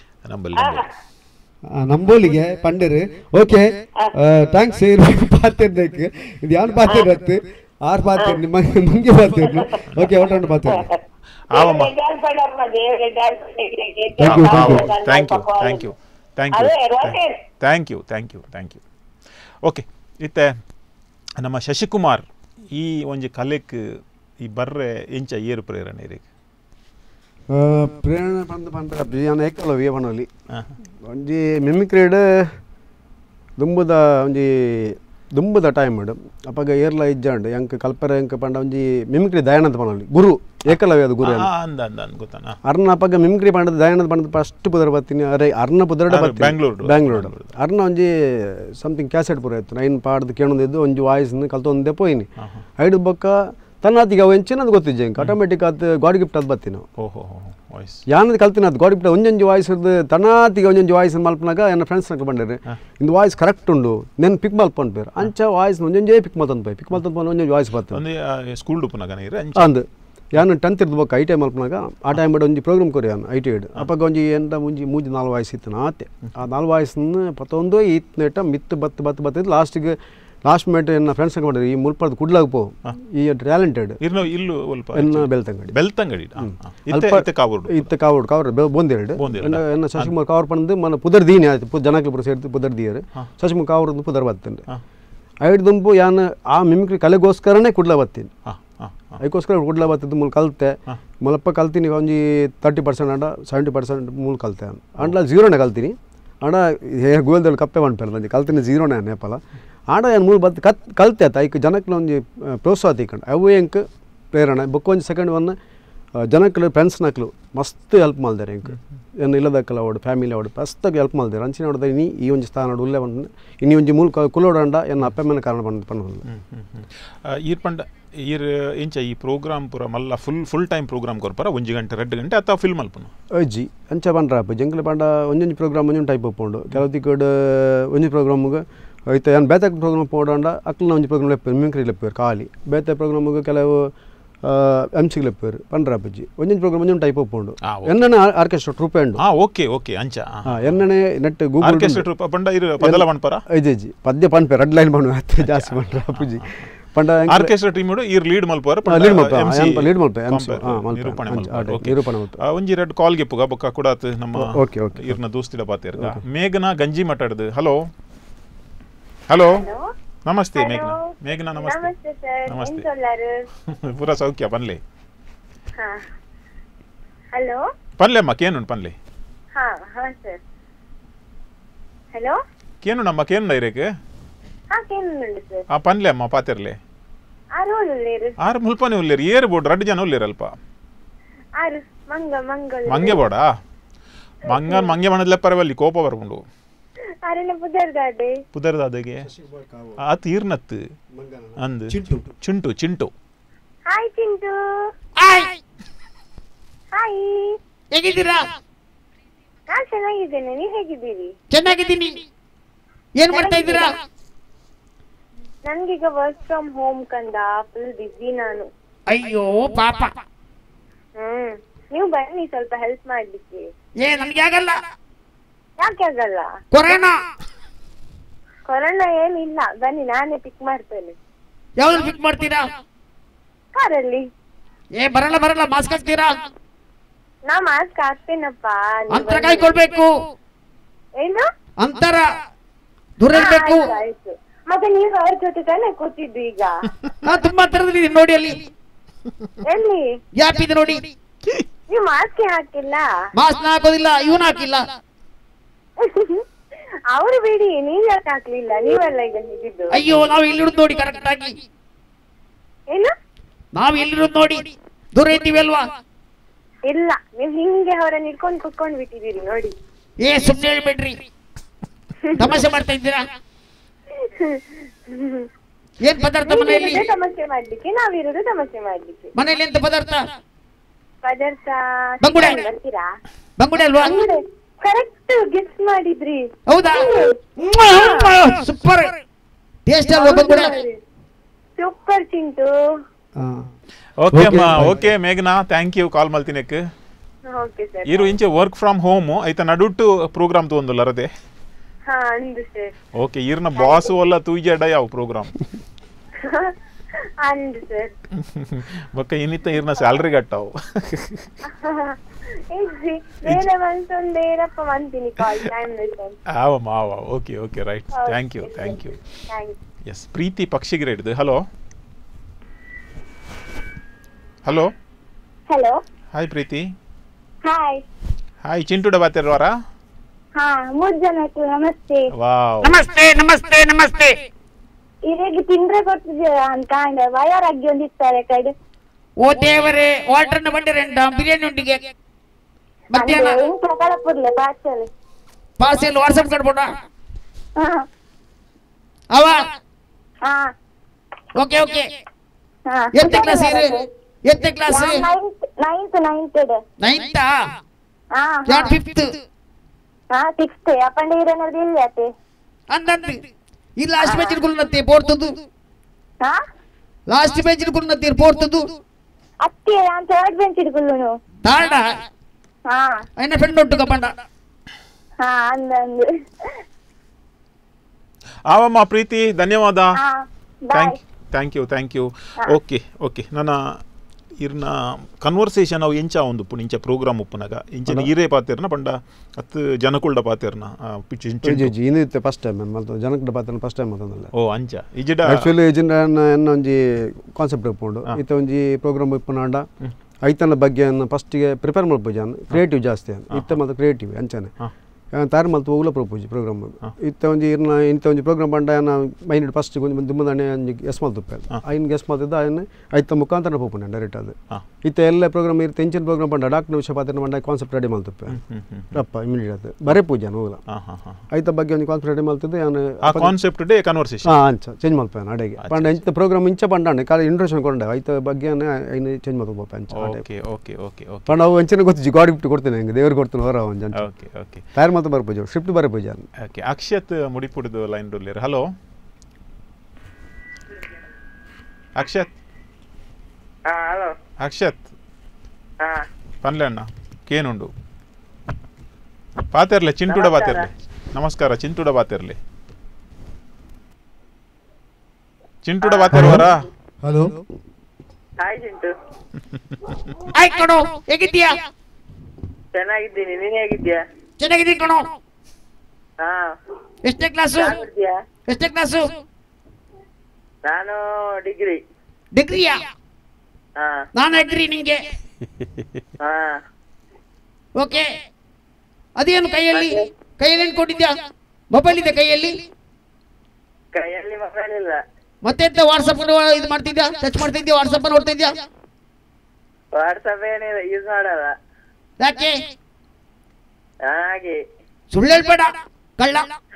ನಂಬೋಲಿಗೆ ಪಂಡರು ಓಕೆ ಥ್ಯಾಂಕ್ಸ್ ಪಾತಿರ್ಬೇಕು ಇದು ಯಾರು ಪಾತಿರತ್ತು 6 ಪಾತಿರ್ ನಿಮ್ಮ ಮುಂಗೆ ಪಾತಿರ್ನು ಓಕೆ ಒಟ್ಟು ಪಾತಿರ್ ಥ್ಯಾಂಕ್ ಯು ಓಕೆ ಇತ್ತೆ ನಮ್ಮ ಶಶಿಕುಮಾರ್ ಈ ಒಂಜಿ ಕಲೆಕ್ ಈ ಬರ್ರೆ ಎಂಚ ಏರು ಪ್ರೇರಣೆ ರೀ ಪ್ರೇರಣೆ ಪಂಡ ನಾನು ಏಕಲ್ಲ ವಿಯವನಲ್ಲಿ ಒಂಜಿ ಮಿಮಿಕ್ರಿಡ್ ದುಂಬುದ ಟೈಮ್ ಅಪ್ಪಾಗ ಏರ್ಲ ಇಜ್ಜಾಂಡ್ ಎಂಕ್ ಕಲ್ಪರೆ ಎಂಕ್ ಪಂಡ ಒಂಜಿ ಮಿಮಿಕ್ರಿ ದಯಾನಂದ ಪನೊಲಿ ಗುರು ಏಕಲವ್ಯದ ಗುರು ಅರ್ನ ಅಪ್ಪಾಗ ಮಿಮಿಕ್ರಿ ಪಂಡದ ದಯಾನಂದ ಪಂಡದ ಫಸ್ಟ್ ಪುದರ್ ಬರ್ತೀನಿ ಅರೆ ಅರ್ನ ಪುದರ್ಡ ಬ್ಯಾಂಗ್ಳೂರ್ ಅರ್ನ ಒಂಜಿ ಸಮಥಿಂಗ್ ಕ್ಯಾಸೆಟ್ ಪೂರ ಇತ್ತು ನೈನ್ ಪಾಡ್ದು ಕೇಳೊಂದಿದ್ದು ಒಂಜಿ ವಾಯ್ಸ್ನ ಕಲ್ತೊಂದೇ ಪೋಯಿನಿ ಐದು ಬೊಕ್ಕ ತನ್ನಾತಿಗೆ ಅವು ಎಂಚಿನದು ಗೊತ್ತಿಜ್ಜೆ ಇಂಕ ಆಟೋಮೆಟಿಕ್ ಅದು ಗಾಡ್ ಗಿಫ್ಟ್ ಅದು ಬತ್ತಿ ನಾವು ಯಾನದು ಕಲ್ತಿನ ಅದು ಗಾಡ್ ಗಿಫ್ಟ್ ಒಂಜೊಂಜಿ ವಾಯ್ಸ್ ಇರ್ದು ತನ್ನಾತಿಗೆ ಒಂಜೊಂಜಿ ವಾಯ್ಸ್ ಮಲ್ಪನಾಗ ನನ್ನ ಫ್ರೆಂಡ್ಸ್ ನಕ ಬಂದಿರಿ ಇಂದು ವಾಯ್ಸ್ ಕರೆಕ್ಟ್ ಉಂಡು ನೆನ್ ಪಿಕ್ ಮಲ್ಪನ್ ಪೇರು ಅಂಚ ವಾಯ್ಸ್ ಒಂಜೊಂಜೇ ಪಿಕ್ ಮಲ್ತಂದು ಪಿಕ್ ಮಲ್ತಂದು ಒಂಜೊಂಜಿ ವಾಯ್ಸ್ ಬರ್ತದೆ ಸ್ಕೂಲ್ ಅಂದು ಯಾನು 10th ಇರ್ದು ಬೊಕ್ಕ ಐ ಟೈಮ್ ಮಲ್ಪನಾಗ ಆ ಟೈಮ್ ಬಡ ಒಂಜಿ ಪ್ರೋಗ್ರಾಮ್ ಕೊರಿ ನಾನು ಐ ಟಿ ಐಡ್ ಅಪ್ಪಾಗ ಒಂಜಿ ಎಂತ ಮುಂಜಿ 4 ವಾಯ್ಸ್ ಇತ್ತು ಆತೆ ಆ 4 ವಾಯ್ಸ್ನ ಪತ್ತೊಂದು ಇತ್ತ ಮಿತ್ತು ಬತ್ತು ಲಾಸ್ಟಿಗೆ ಲಾಸ್ಟ್ ಮಿನಿಟ್ ನನ್ನ ಫ್ರೆಂಡ್ಸ್ ಮಾಡಿರಿ ಈ ಮುಲ್ಪದ ಕುಡ್ಲಾಗ ಪೋ ಈ ಟ್ಯಾಲೆಂಟೆಡ್ ಎನ್ನ ಬೆಳ್ತಂಗಡಿ ಇತ್ತ ಕಾವೂರು ಬೋಂದಿರಡು ಎನ್ನ ಶಶಿಕುಮಾರ್ ಕಾವೂರು ಪಂದು ಮನ ಪುದರ್ ದೀನಿ ಆಯ್ತು ಜನಕ್ಕೆ ಪುರ ಸೇರ್ತು ಪುದರ್ ದೀಯರು ಶಶಿಕುಮಾರ್ ಕಾವೂರು ಪುದರ್ ಬತ್ತಂಡು ಐದು ದುಂಪು ಯಾನು ಆ ಮಿಮಿಕ್ರಿ ಕಲೆಗೋಸ್ಕರನೇ ಕುಡ್ಲ ಬತ್ತೀನಿ ಅದಕ್ಕೋಸ್ಕರ ಕುಡ್ಲ ಬತ್ತಿದ್ದು ಮೂಲ ಕಲ್ತೆ ಮಲಪ್ಪ ಕಲ್ತೀನಿ ಒಂಜಿ 30% ಅಂಡ 70% ಮೂಲ ಕಲ್ತೆ ಅಂಡ್ಲ 0ನೇ ಕಲ್ತೀನಿ ಆಡ ಗೋಲ್ದಲ್ಲಿ ಕಪ್ಪೆ ಮಾಡ್ತಾರೆ ನಂಗೆ ಕಲ್ತೀನಿ 0ನೇ ನೇಪಾಲ ಆಡ ಏನು ಮೂಲ ಬತ್ತು ಕಲ್ತೆ ಆಯ್ತು ಐಕ್ ಜನಕ್ಕೆ ಒಂಜಿ ಪ್ರೋತ್ಸಾಹ ತಿಕ್ಕೊಂಡು ಅವು ಎಂಕ್ ಪ್ರೇರಣೆ ಬೊಕ್ಕ ಒಂಜಿ ಸೆಕೆಂಡ್ ಒನ್ ಜನಕ್ಕೆ ಫ್ರೆಂಡ್ಸ್ನಕ್ಲು ಮಸ್ತ್ ಹೆಲ್ಪ್ ಮಾಡ್ದಾರೆ ಎಂಕ್ ಏನು ಇಲ್ಲದಕ್ಕಲ್ಲ ಅವಡು ಫ್ಯಾಮಿಲಿ ಅವಡು ಮಸ್ತಾಗಿ ಹೆಲ್ಪ್ ಮಾಡ್ದಾರೆ ಅಂಚಿನ ನೋಡಿದ್ರೆ ಈ ಒಂಜಿ ಸ್ಥಾನ ಉಲ್ಲೆ ಬಂದು ಇನ್ನಿ ಒಂಜಿ ಮೂಲ ಕುಲೋಡಂಡ ಎನ್ನ ಅಪ್ಪಮ್ಮನ ಕಾರಣ ಬಂದು ಈರ್ ಪಂಡ ಈರ್ ಎಂಚ ಈ ಪ್ರೋಗ್ರಾಮ್ ಪೂರ ಮಲ್ಲ ಫುಲ್ ಟೈಮ್ ಪ್ರೋಗ್ರಾಮ್ ಕೊರ್ಪಾರ 1 ಗಂಟೆ 2 ಗಂಟೆ ಅಥವಾ ಫಿಲ್ಮ್ ಅಲ್ಪನು ಅಜ್ಜಿ ಅಂಚ ಬಂದ್ರಪ್ಪ ಜಂಗ್ಲ ಪಂಡ ಒಂಜೊಂಜಿ ಪ್ರೋಗ್ರಾಮ್ ಒಂಜೊಂದು ಟೈಪ್ ಒಪ್ಪುಂಡು ಕೆಲವು ತಿಕ್ಕಡು ಒಂಜಿ ಪ್ರೋಗ್ರಾಮ್ಗೆ ಐತೆ ಏನು ಬೇತೆ ಪ್ರೋಗ್ರಾಮ್ ಪೋಡಂಡ ಅಕ್ಲನ ಒಂಜಿ ಪ್ರೋಗ್ರಾಮ್ ಲೆಪ್ಪೇರು ಮಿಮಿಕ್ರಿ ಲೆಪ್ಪೇರು ಖಾಲಿ ಬೇತೆ ಪ್ರೋಗ್ರಾಮ್ಗೆ ಕೆಲವು ಎಂಸಿಗೆ ಲೆಪ್ಪೇರು ಪಂಡ್ರಾಪಜ್ಜಿ ಒಂಜೊಂದು ಪ್ರೋಗ್ರಾಮ್ ಒಂಜೊಂದು ಟೈಪ್ ಒಪ್ಪುಂಡು ಎನ್ನನೆ ಆರ್ಕೆಸ್ಟ್ರಾ ಟ್ರೂಪ್ ಉಂಡು ಓಕೆ ಅಂಚ ಎನ್ನನೆ ನೆಟ್ ಗೂಗಲ್ ಆರ್ಕೆಸ್ಟ್ರಾ ಟ್ರೂಪ್ ಪಂಡ ಇರು ಪದಲ ಪನ್ಪರ ಅಜ್ಜಿ ಪದ್ಯ ಪನ್ಪೆ ರೆಡ್ ಲೈನ್ ಬಣ್ಣ ಅತ್ತೆ ಜಾಸ್ತಿ ಪಂಡ್ರಾಪಜ್ಜಿ ಪಂಡ ಆರ್ಕೆಸ್ಟ್ರಾ ಟೀಮ್ ಇರ್ ಲೀಡ್ ಮಲ್ಪರ ಲೀಡ್ ಮಲ್ಪೆ ನಿರೂಪಣೆ ಒಂಜಿ ರೆಡ್ ಕಾಲ್ ಗೆಪ್ಪುಗ ಬೊಕ್ಕ ಕುಡಾತ್ ನಮ್ಮ ಇರ್ನ ದೋಸ್ತಿಡ ಪಾತೆರ್ಗ ಮೇಘನಾ ಗಂಜಿ ಮಾತಾಡದು ಹಲೋ ನಮಸ್ತೆ ಮೇಘನಾ ನಮಸ್ತೆ ಪೂರ ಸೌಖ್ಯ ಪನ್ಲೆ ಹಲೋ ಪನ್ಲೆ ಅಮ್ಮ ಕೇನು ಪನ್ಲೆ ಹಲೋ ಕೇನು ನಮ್ಮ ಕೇನು ಇರೇಕೆ ಪನ್ಲೆ ಅಮ್ಮ ಪಾತೆರ್ಲೆ ಆರು ಮುಲ್ಪನೆ ಉಲ್ಲೇರಿ ಏರು ಬೋಡ್ 2 ಜನ ಉಲ್ಲೇರಲ್ಪ ಮಂಗೆ ಬೋಡ ಮಂಗೆ ಮಣದ್ಲೆ ಪರವಲ್ಲಿ ಕೋಪ ಬರ್ಕೊಂಡು ಪುದರ್ದಾದೆಗೆ ಆ ತೀರ್ನತ್ತು ಅಂದು ಚಿಂಟು ಹಾಯ್ ಚಿಂಟು ಹಾಯ್ ಹೇಗಿದ್ದೀರಾ? ನಾನು ಚೆನ್ನಾಗಿದ್ದೇನೆ, ನೀವು ಹೇಗಿದ್ದೀರಿ? ಚೆನ್ನಾಗಿದ್ದೀನಿ. ಏನ್ ಮಾಡ್ತಾ ಇದ್ದೀರಾ? ನನ್ಗೀಗ ವರ್ಕ್ ಫ್ರಮ್ ಹೋಮ್ ಕಂದ, ಫುಲ್ ಬಿಸಿ ನಾನು. ಅಯ್ಯೋ ಪಾಪ. ನೀವು ಬನ್ನಿ ಸ್ವಲ್ಪ ಹೆಲ್ಪ್ ಮಾಡ್ಲಿಕ್ಕೆ. ನನ್ಗೆ ಆಗಲ್ಲ. ಯಾಕೆ ಆಗಲ್ಲ? ಕೊರೋನಾ ಏನಿಲ್ಲ, ಬನ್ನಿ ನಾನೇ ಪಿಕ್ ಮಾಡ್ತೇನೆ. ಯಾವ್ದು ಪಿಕ್ ಮಾಡ್ತೀರಾ? ಕಾರಲ್ಲಿ. ಬರಲ್ಲ ಮಾಸ್ಕ್ ಹಾಕ್ತೀರಾ? ನಾ ಮಾಸ್ಕ್ ಹಾಕ್ತೇನಪ್ಪ. ಅಂತರ ಕಾಯ್ಕೊಳ್ಬೇಕು. ಏನು? ಅಂತರ ದೂರ ಇರ್ಬೇಕು. ಮತ್ತೆ ನೀವು ಅವ್ರ ಜೊತೆ ತಾನೇ ಕೂತಿದ್ದು ಈಗ. ತುಂಬಾ ತರದಲ್ಲಿ ನೋಡಿ ಅಲ್ಲಿ ಎಲ್ಲಿ ಗ್ಯಾಪ್ ಇದೆ ನೋಡಿ. ನೀವು ಮಾಸ್ಕ್ ಹಾಕಿಲ್ಲ. ಮಾಸ್ಕ್ ಹಾಕೋದಿಲ್ಲ, ಇವನು ಹಾಕಿಲ್ಲ. ಅವ್ರು ಬಿಡಿ, ನೀವ್ ಯಾಕೆ ಹಾಕ್ಲಿಲ್ಲ? ನೀವೆಲ್ಲ ಈಗ ಹಿಡಿದು. ಅಯ್ಯೋ, ನಾವು ಎಲ್ಲಿರೋದು ನೋಡಿ ಕರೆಕ್ಟ್ ಆಗಿ. ಏನು? ನಾವು ಎಲ್ಲಿರೋದು ನೋಡಿ ದೂರ ಇದ್ದೀವಿ ಅಲ್ವಾ? ಇಲ್ಲ, ನೀವ್ ಹಿಂಗೆ ಅವರನ್ನ ಇಟ್ಕೊಂಡು ಕುತ್ಕೊಂಡ್ ಬಿಟ್ಟಿದ್ದೀರಿ ನೋಡಿ. ಸುಮ್ನೆ ಹೇಳ್ಬೇಡ್ರಿ, ತಮಾಷೆ ಮಾಡ್ತಾ ಇದ್ದೀರಾ. ಏನ್ ಪದಾರ್ಥ ಮನೆಯಲ್ಲಿ? ತಮಾಷೆ ಮಾಡ್ಲಿಕ್ಕೆ, ನಾವಿರೋದು ತಮಾಷೆ ಮಾಡ್ಲಿಕ್ಕೆ. ಮನೆಯಲ್ಲಿ ಎಂತ ಪದಾರ್ಥ? ಪದಾರ್ಥ ಬಂಗುಡೆ. ಬರ್ತೀರಾ? ಬಂಗುಡೆ ಅಲ್ವಾ? ಕರೆಕ್ಟ್ ಗೆಸ್ ಮಾಡಿದ್ರಿ. ಹೌದಾ? ಸೂಪರ್ ಟೇಸ್ಟ್ ಅಲ್ವಾ ಬಂಗುಡೆ? ಸೂಪರ್ ಚಿಂಟು. ಓಕೆ ಅಮ್ಮ, ಓಕೆ ಮೇಘನಾ, ಥ್ಯಾಂಕ್ ಯು ಕಾಲ್ ಮಲ್ತಿನಕ್ಕೆ. Okay sir. ಇರು ಇಂಚೆ ವರ್ಕ್ ಫ್ರಮ್ ಹೋಮ್ ಐತ ನಡುಟ್ಟು ಪ್ರೋಗ್ರಾಮ್ ತಗೊಂದುಲ್ಲ ರದೆ. ಹಾ ಅಂದು ಸರ್. ಓಕೆ, ಇರ್ನ ಬಾಸ್ ಒಲ್ಲ ತೂಜಡ ಯಾವ ಪ್ರೋಗ್ರಾಮ್ ಅಂದು ಸರ್. ಬೊಕ್ಕ ಇನ್ನಿತ್ತ ಇರ್ನ ಸ್ಯಾಲ್ರಿ ಕಟ್ಟಾವು. ಇಜ್ಜಿ ಬೇರೆ ಮನ್ಸೊಂದೇರಪ್ಪ ಮಂತೀನಿ ಕಾಲ್ ಟೈಮ್ ಸರ್. ಆವಮ್ಮ ಆವ. Okay okay right, thank you thank you. Yes, Preethi ಪಕ್ಷಿಗೆ ಹಿಡಿದು. Hello hello hello. Hi Preethi. Hi hi, ಚಿಂಟುಡ ಬಾತಿರ್ವಾರ? ಹಾ, 3 ಜನಕ್ಕೆ ನಮಸ್ತೆ. ವಾವ್, ನಮಸ್ತೆ ನಮಸ್ತೆ ನಮಸ್ತೆ. ಇರೆಗೆ ತಿಂದ್ರೆ ಕೊಡ್ತಿದ್ದೀರಾ ಅಂತ ವಯರಾಗಿ ಒಂದಿರ್ತಾರೆ ಕಡೆ. ಓ ದೇವರೇ, ವಾಟರ್ನ ಬಂದಿರಂಡ ಬಿರಿಯಾನಿ ಉಂಡಿಗೆ ಮಧ್ಯಾಹ್ನ ಕಳಪುರ್ಲೆ ಪಾರ್ಸಲ್. ಪಾರ್ಸೆಲ್ ವಾಟ್ಸಪ್ ಕಟ್ಬೋಡ ಹಾ ಅವ. ಹಾ ಓಕೆ ಓಕೆ. ಹಾ. ಎಂತ ಕ್ಲಾಸ್ ಇರು? ಎಂತ ಕ್ಲಾಸ್? ನೈನ್ತ್. ಹಾ ಯಾನ್ ಫಿಫ್ತ್? ಹಾ 6th. ಅಪ್ಪಂಡೆ ಇರನದು ಇಲ್ಲಿ ಆತೆ. ಅಂದಂತ ಈ ಲಾಸ್ಟ್ ಬೆಂಚಿನ ಕುಲ್ನತ್ತೆ ಪೋರ್ತದು. ಹಾ, ಲಾಸ್ಟ್ ಬೆಂಚಿನ ಕುಲ್ನತ್ತೆ ಪೋರ್ತದು. ಅತ್ತೆ ನಾನು 3rd bench ಇಡ್ಕೊಳ್ಳುನು. ತಾಡ ಹಾ, ಅಯ್ಯನ ಫ್ರೆಂಡ್ ಒಟ್ಟು ಕಪಂಡ. ಹಾ ಅಂದಂದು. ಆವಮ್ಮ ಪ್ರೀತಿ, ಧನ್ಯವಾದ. ಹಾ, bye. Thank you. Okay okay, ನನ್ನ ಇರ್ನ ಕನ್ವರ್ಸೇಷನ್ ಅವು ಎಂಚ ಒಂದು ಉಪ್ಪು ಇಂಚ ಪ್ರೋಗ್ರಾಮ್ ಉಪ್ಪುನಾಗ ಇಂಚಿನ ಈರೇ ಪಾತಿರ್ನ ಪಂಡ ಹತ್ತು ಜನಕುಲ್ಡ ಪಾತಿರ್ನ ಇನ್ನಿತ್ತೆ ಫಸ್ಟ್ ಟೈಮ್ ಮಲ್ತು ಜನಕುಲ್ಡ ಪಾತಿರ್ನ ಫಸ್ಟ್ ಟೈಮ್ ಮತ್ತೊಂದಲ್ಲ. ಓ ಅಂಚ ಇಜಿಡ ಆಕ್ಚುಲಿ ಇಜಿಂಡ ಎನ್ನ ಒಂಜಿ ಕಾನ್ಸೆಪ್ಟ್ ಉಪ್ಪುಂಡು ಇತ್ತ ಒಂಜಿ ಪ್ರೋಗ್ರಾಮ್ ಉಪ್ಪುನಾಂಡ ಐತನ ಬಗ್ಗೆ ಫಸ್ಟಿಗೆ ಪ್ರಿಪೇರ್ ಮಲ್ಪುಜಾನ್ ಕ್ರಿಯೇಟಿವ್ ಜಾಸ್ತಿ ಇತ್ತ ಮತ್ತು ಕ್ರಿಯೇಟಿವ್ ಅಂಚನೆ ತಾರು ಮಲ್ತು ಹೋಗ್ಲ ಪ್ರಪೋಜಿ ಪ್ರೋಗ್ರಾಮ್ ಇತ್ತ ಒಂಜಿ ಇರ್ನ ಇಂಥ ಒಂಜಿ ಪ್ರೋಗ್ರಾಮ್ ಬಂಡ ಮೈಂಡ್ ಫಸ್ಟ್ ಒಂದು ದುಮ್ಮದಾಣೆ ಒಂಜಿ ಗೆಸ್ ಮಲ್ತುಪ್ಪೆ ಐನ್ ಗೆಸ್ ಮಲ್ತಿದ್ದ ಐನ್ ಐತ ಮುಖಾಂತರ ಪೋಪುಂಡೆ ಡೈರೆಕ್ಟ್ ಅದು ಇತ್ತ ಎಲ್ಲ ಪ್ರೋಗ್ರಾಮ್ ಇರ್ತ ಇಂಚಿನ ಪ್ರೋಗ್ರಾಮ್ ಬಂಡ ಡಾಕ್ಟರ್ ವಿಷಯ ಪಾತ್ರ ಬಂಡ ಕಾನ್ಸೆಪ್ಟ್ ರೆಡಿ ಮಲ್ತುಪ್ಪೆ ರಪ್ಪ ಇಮಿಡಿಯೇಟ್ ಬರೇ ಪೂಜಾನ ಹೋಗ್ಲ ಐತ ಬಗ್ಗೆ ಒಂದು ಕಾನ್ಸೆಪ್ಟ್ ರೆಡಿ ಮಲ್ತಿದ್ದೆ ಕಾನ್ಸೆಪ್ಟ್ ಡೇ ಕನ್ವರ್ಸೇಷನ್ ಅಂಚ ಚೇಂಜ್ ಮಲ್ಪೆ ಅಡೆಗೆ ಪಂಡ ಇಂಥ ಪ್ರೋಗ್ರಾಮ್ ಇಂಚ ಪಂಡಾಣೆ ಕಾಲ ಇಂಟ್ರೊಡಕ್ಷನ್ ಕೊಂಡೆ ಐತ ಬಗ್ಗೆ ಐನ್ ಚೇಂಜ್ ಮಲ್ತುಪ್ಪೆ ಅಂಚ ಪಂಡ ಅವು ಅಂಚನೆ ಗೊತ್ತಿಜ್ಜಿ ಗಾಡಿ ಗಿಫ್ಟ್ ಕೊಡ್ತೇನೆ ಹೆಂಗೆ ದೇವ್ರಿಗೆ ಕೊಡ್ತೇನೆ ಹೊರ ಒಂಜ ತಯಾರು ಮಾತ್ರ ಬರ್ಪೂಜ ಶಿಫ್ಟ್ ಬರೇ ಪೂಜಾ. ಓಕೆ, ಅಕ್ಷತ್ ಮುಡಿಪುಡಿದು ಲೈನ್ ಡೊಲ್ಲೇರು. ಹಲೋ ಅಕ್ಷತ್. ಹಲೋ ಅಕ್ಷತ್ ಪನ್ಲೆ ಅಣ್ಣ ಕೇನುಂಡು ಪಾತಿರ್ಲೆ ಚಿಂಟುಡ ಬಾತಿರ್ಲೆ. ನಮಸ್ಕಾರ, ಚಿಂಟುಡ ಬಾತಿರ್ಲೆ. ಚಿಂಟುಡ ಬಾತಿರ್ವಾರ? Hello hi Chintu. ಆಯ್ತು ಕಣೋ, ಹೇಗಿದ್ದೀಯಾ? ಚೆನ್ನಾಗಿದ್ದೀನಿ, ನೀನ್ ಹೇಗಿದ್ಯಾ? ಚೆನ್ನಾಗಿದ್ದೀನಿ ಕಣೋ. ಹಾ, ಎಷ್ಟನೇ ಕ್ಲಾಸು? ಎಷ್ಟನೇ ಕ್ಲಾಸು? ನಾನು ಡಿಗ್ರಿ. ಡಿಗ್ರಿಯಾ? ಹಾ. ನಾನು ಅಗ್ರಿ ನಿಂಗೆ. ಹಾ. ಓಕೆ, ಅದೇನು ಕೈಯಲ್ಲಿ ಏನು ಕೊಟ್ಟಿದ್ಯಾ? ಮೊಬೈಲ್ ಇದೆ ಕೈಯಲ್ಲಿ? ಕೈಯಲ್ಲಿ ಮೊಬೈಲ್ ಇಲ್ಲ. ಮತ್ತೆಂತ ವಾಟ್ಸಪ್ ಇದು ಮಾಡ್ತಿದ್ಯಾ? ಟಚ್ ಮಾಡ್ತಿದ್ಯಾ? ವಾಟ್ಸಪ್ ನೋಡ್ತಾ ಇದ್ಯಾ? ವಾಟ್ಸಪ್ ಏನಿಲ್ಲ, ಯೂಸ್ ಮಾಡಲ್ಲ. ಯಾಕೆ? ಹಾಗೆ. ಸುಳ್ಳು ಹೇಳ್ಬೇಡ ಕಳ್ಳ.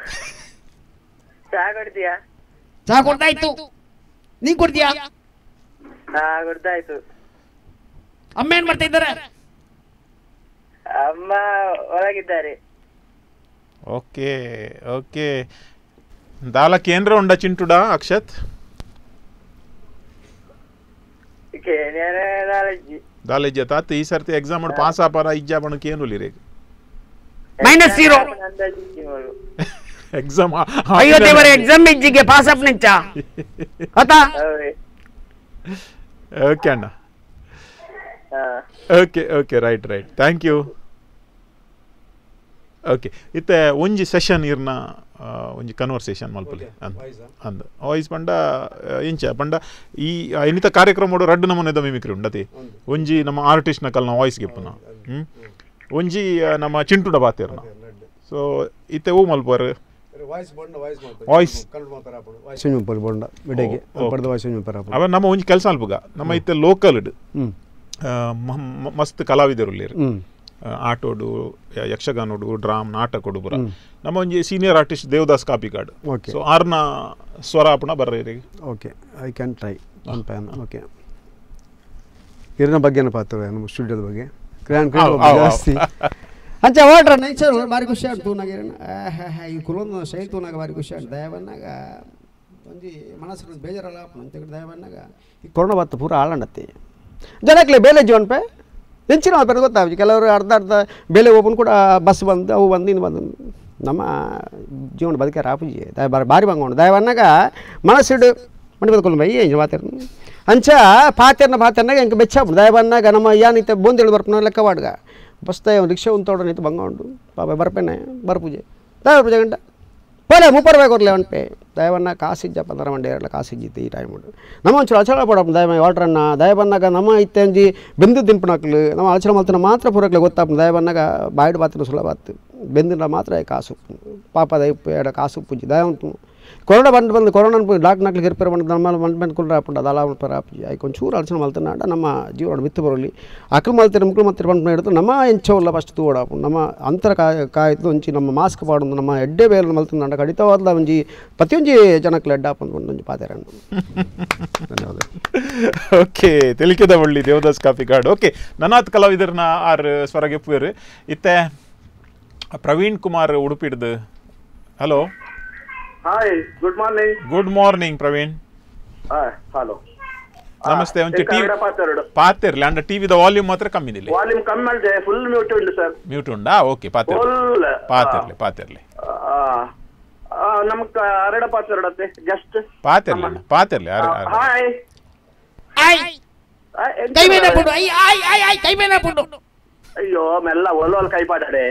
ಚಾ ಕೊಡ್ತೀಯಾ? ಚಾ ಕೊಡ್ತಾಯ್ತು, ನೀ ಕೊಡ್ತೀಯಾ? ಹಾ ಕೊಡ್ತಾಯ್ತು. ಅಮ್ಮ ಏನ್ ಮಾಡ್ತಾ ಇದ್ದಾರೆ? ಅಮ್ಮ ಹೊರಗಿದ್ದಾರೆ. ಓಕೆ ಓಕೆ, ದಾಲ ಕೇಂದ್ರ ಉಂಡ ಚಿಂಟುಡ ಅಕ್ಷತ್? ದಾಲೆಜ್ಜ ತಾತ ಈ ಸರ್ತಿ ಎಕ್ಸಾಮ್ ಪಾಸ್ ಆಪಾರ ಇಜ್ಜಾ ಬಣಕ್ಕೆ ಏನು ಲಿರೆ -0 ಎಕ್ಸಾಮ್. ಅಯ್ಯೋ ದೇವರೇ, ಎಕ್ಸಾಮ್ ಇಜ್ಜಿಗೆ ಪಾಸ್ ಅಪ್ ನಿಂಚ ಆತಾ? ಓಕೆ ಅಣ್ಣ, okay okay, right right, thank you. Okay, ಇತ್ತೆ ಒಂಜಿ ಸೆಷನ್ ಇರ್ನ ಒಂಜಿ ಕನ್ವರ್ಸೇಷನ್ ಮಲ್ಪಲೆ ಅಂದ ವಾಯ್ಸ್ ಪಂಡ ಇಂಚ ಪಂಡ ಈ ಇನ್ನಿತ ಕಾರ್ಯಕ್ರಮ ರಡ್ಡು ನಮೂನೆದ ಮಿಮಿಕ್ರಿ ಉಂಡತಿ ಒಂಜಿ ನಮ್ಮ ಆರ್ಟಿಸ್ಟ್ನ ಕಲ್ನ ವಾಯ್ಸ್ ಗೆಪ್ಪುನ ಒಂಜಿ ನಮ್ಮ ಚಿಂಟುಡ ಬಾತೇರ್ನ ಸೊ ಇತ್ತೆ ಹೂ ಮಲ್ಪರ್ ವಾಯ್ಸ್ ಅವ ನಮ್ಮ ಒಂಜಿ ಕೆಲಸ ಅಲ್ಪಗ ನಮ್ಮ ಇತ್ತೆ ಲೋಕಲ್ ಮಸ್ತ್ ಕಲಾವಿದರು ಆಟೋಡು ಯಕ್ಷಗಾನೋಡು ಡ್ರಾಮ್ ನಾಟಕೋಡು ಪುರ ನಮ್ಮ ಒಂಜಿ ಸೀನಿಯರ್ ಆರ್ಟಿಸ್ಟ್ ದೇವದಾಸ್ ಕಾಪಿಕಾಡ್ ಸೊ ಆರ್ನ ಸ್ವರ ಆಪುನ ಬರ್ರಿ okay I can try one pan okay ಇರ್ನ ಬಗ್ಗೆನ ಪಾತ್ರ ನಮ್ಮ ಸ್ಟುಡಿಯೋದ ಬಗ್ಗೆ ಜಾಸ್ತಿ ಅಂಚ ಓಡ್ರ ನೈಚರ್ ಬಾರಿ ಖುಷಿ ಆಡ್ತು ನಾಗ ಈ ಕುಲೊಂದು ಶೈಲ್ ತೂನಾಗ ಬಾರಿ ಖುಷಿ ಆಡ್ತು ದಯಬನ್ನಾಗ ಒಂಜಿ ಮನಸ್ಸು ಬೇಜಾರಲ್ಲ ಅಂತ ದಯಬನ್ನಾಗ ಈ ಕೊರೋನಾ ಬತ್ತು ಪೂರ ಆಳಂಡತ್ತೆ ಜನಕ್ಕೆ ಬೇಲೆ ಜೀವನ ಪೇ ನೆಂಚಿನ ಮಾತಾಡ ಗೊತ್ತಾಗ ಕೆಲವರು ಅರ್ಧ ಬೇಲೆ ಓಪನ್ ಕೂಡ ಬಸ್ ಬಂದು ಅವು ಬಂದು ಇನ್ನು ಬಂದು ನಮ್ಮ ಜೀವನ ಬದುಕ್ಯಾರ ಆಪುಜಿ ದಯ ಬಾರಿ ಬಂಗೋಣ ದಯವನ್ನಾಗ ಮನಸ್ಸಿಡು ಮಂಡಿ ಬದುಕೊಂಡು ಬೈ ಏನು ಮಾತಾಡ ಅಂಚ ಪಾತೆರ್ನಾಗ ಇಂಕ ಬೆಚ್ಚಾಪು ದಯವನ್ನಾಗ ನಮ್ಮ ಯಾನಿತ್ತೆ ಬೋಂದೇಳು ಬರ್ಪನ ಲೆಕ್ಕ ವಾಡ್ಗ ಬಸ್ತಾಯ ರಿಕ್ಷಾ ಉಂತೋಡ ನಿಂತು ಬಂಗೋಂಡು ಪಾಪ ಬರ್ಪೇನೆ ಬರ್ಪೂಜೆ ದಯ ಪೂಜೆ ಗಂಟ ಪೋಲೆ ಮುಪ್ಪರ್ಬೇಕು ಕೊರಲೆ ಒನ್ಪೆ ದಯವನ್ನ ಕಾಸಿಜ್ಜ 15 ಮಂಡೆ ಎರಡ್ಲ ಕಾಸಿಜ್ಜಿತ್ತು ಈ ಟೈಮ್ ನಮ್ಮ ಒಂಚೂರು ಅಚಲ ಪಡಪ್ಪ ದಯಮ ವಾಟ್ರನ್ನ ದಯ ಬಂದಾಗ ನಮ್ಮ ಇತ್ತಂಜಿ ಬೆಂದು ದಿನ್ಪನಕ್ಲು ನಮ್ಮ ಅಚಲ ಮಲ್ತನ ಮಾತ್ರ ಪೂರಕ್ಲೆ ಗೊತ್ತಾಪ ದಯ ಬಂದಾಗ ಬಾಯ್ಡು ಬಾತಿನ ಸುಲಭ ಆತು ಬೆಂದಿನ ಮಾತ್ರ ಕಾಸು ಪಾಪ ದಯ ಎಡ ಕಾಸು ಪೂಜಿ ದಯ ಉಂಟು ಕೊರೋನಾ ಬಂದು ಕೊರೋನಾ ಡಾಕ್ಟರ್ ನಕ್ಲಿಗೆ ರಿಪೇರ್ ಬಂದು ನಮ್ಮ ಬಂದ್ಕೊಂಡು ಹಾಕೊಂಡು ಅದು ಅಲ್ಲ ಪರಾಪಿ ಆಯ್ಕೆ ಒಂಚೂರು ಅಲಸನ ಮಲ್ತನಾಡ ನಮ್ಮ ಜೀವನ ಮಿತ್ತು ಬರಲಿ ಅಕ್ಲು ಮಲ್ತಿರ ಮುಕ್ಳು ಮತ್ತಿರ ಬಂದು ಹಿಡಿದು ನಮ್ಮ ಎಂಚವಲ್ಲ ಫಸ್ಟ್ ತೂಡಾಪು ನಮ್ಮ ಅಂತರ ಕಾಯ್ದು ಒಂಚಿ ನಮ್ಮ ಮಾಸ್ಕ್ ಪಾಡೊಂದು ನಮ್ಮ ಎಡ್ಡೆ ಬೇರೆ ಮಲ್ತನಾಡ ಕಡಿತವಾದ ಒಂಜಿ ಪ್ರತಿಯೊಂಜಿ ಜನಕ್ಕೆ ಎಡ್ಡಾಪಂದು ಒಂದೊಂದು ಪಾತೆರಣ್ಣ ಧನ್ಯವಾದ ಓಕೆ ತಿಳಿಕಿದ ಒಳ್ಳಿ ದೇವದಾಸ್ ಕಾಪಿ ಕಾರ್ಡ್ ಓಕೆ ನನಾತ್ ಕಲಾವಿದರನ್ನ ಆರ್ ಸ್ವರಗೆ ಪುಯರು ಇತ್ತೆ ಪ್ರವೀಣ್ ಕುಮಾರ್ ಉಡುಪಿಡ್ದು hello hi good morning good morning Praveen hello ನಮಸ್ತೆ ಒಂಚೂರು ಟಿವಿ ಪಾತಿರ್ಲಿ ಅಂಡ ಟಿವಿದ ವಾಲ್ಯೂಮ್ ಮಾತ್ರ ಕಮ್ಮಿ ಇಲ್ಲ ವಾಲ್ಯೂಮ್ ಕಮ್ಮಿ ಮಾಡಿದೆ ಫುಲ್ ಮ್ಯೂಟ್ ಉಂಟು ಸರ್ ಮ್ಯೂಟ್ ಉಂಡಾ ಓಕೆ ಪಾತಿರ್ಲಿ ನಮಕ್ ಅರಡ ಪಾತಿರಡತ್ತೆ ಜಸ್ಟ್ ಪಾತಿರ್ಲಿ ಹಾಯ್ ಅಯ್ಯೋ ಮೆಲ್ಲ ಒಲ್ಲೋಲ್ ಕೈ ಪಾಡಡೆ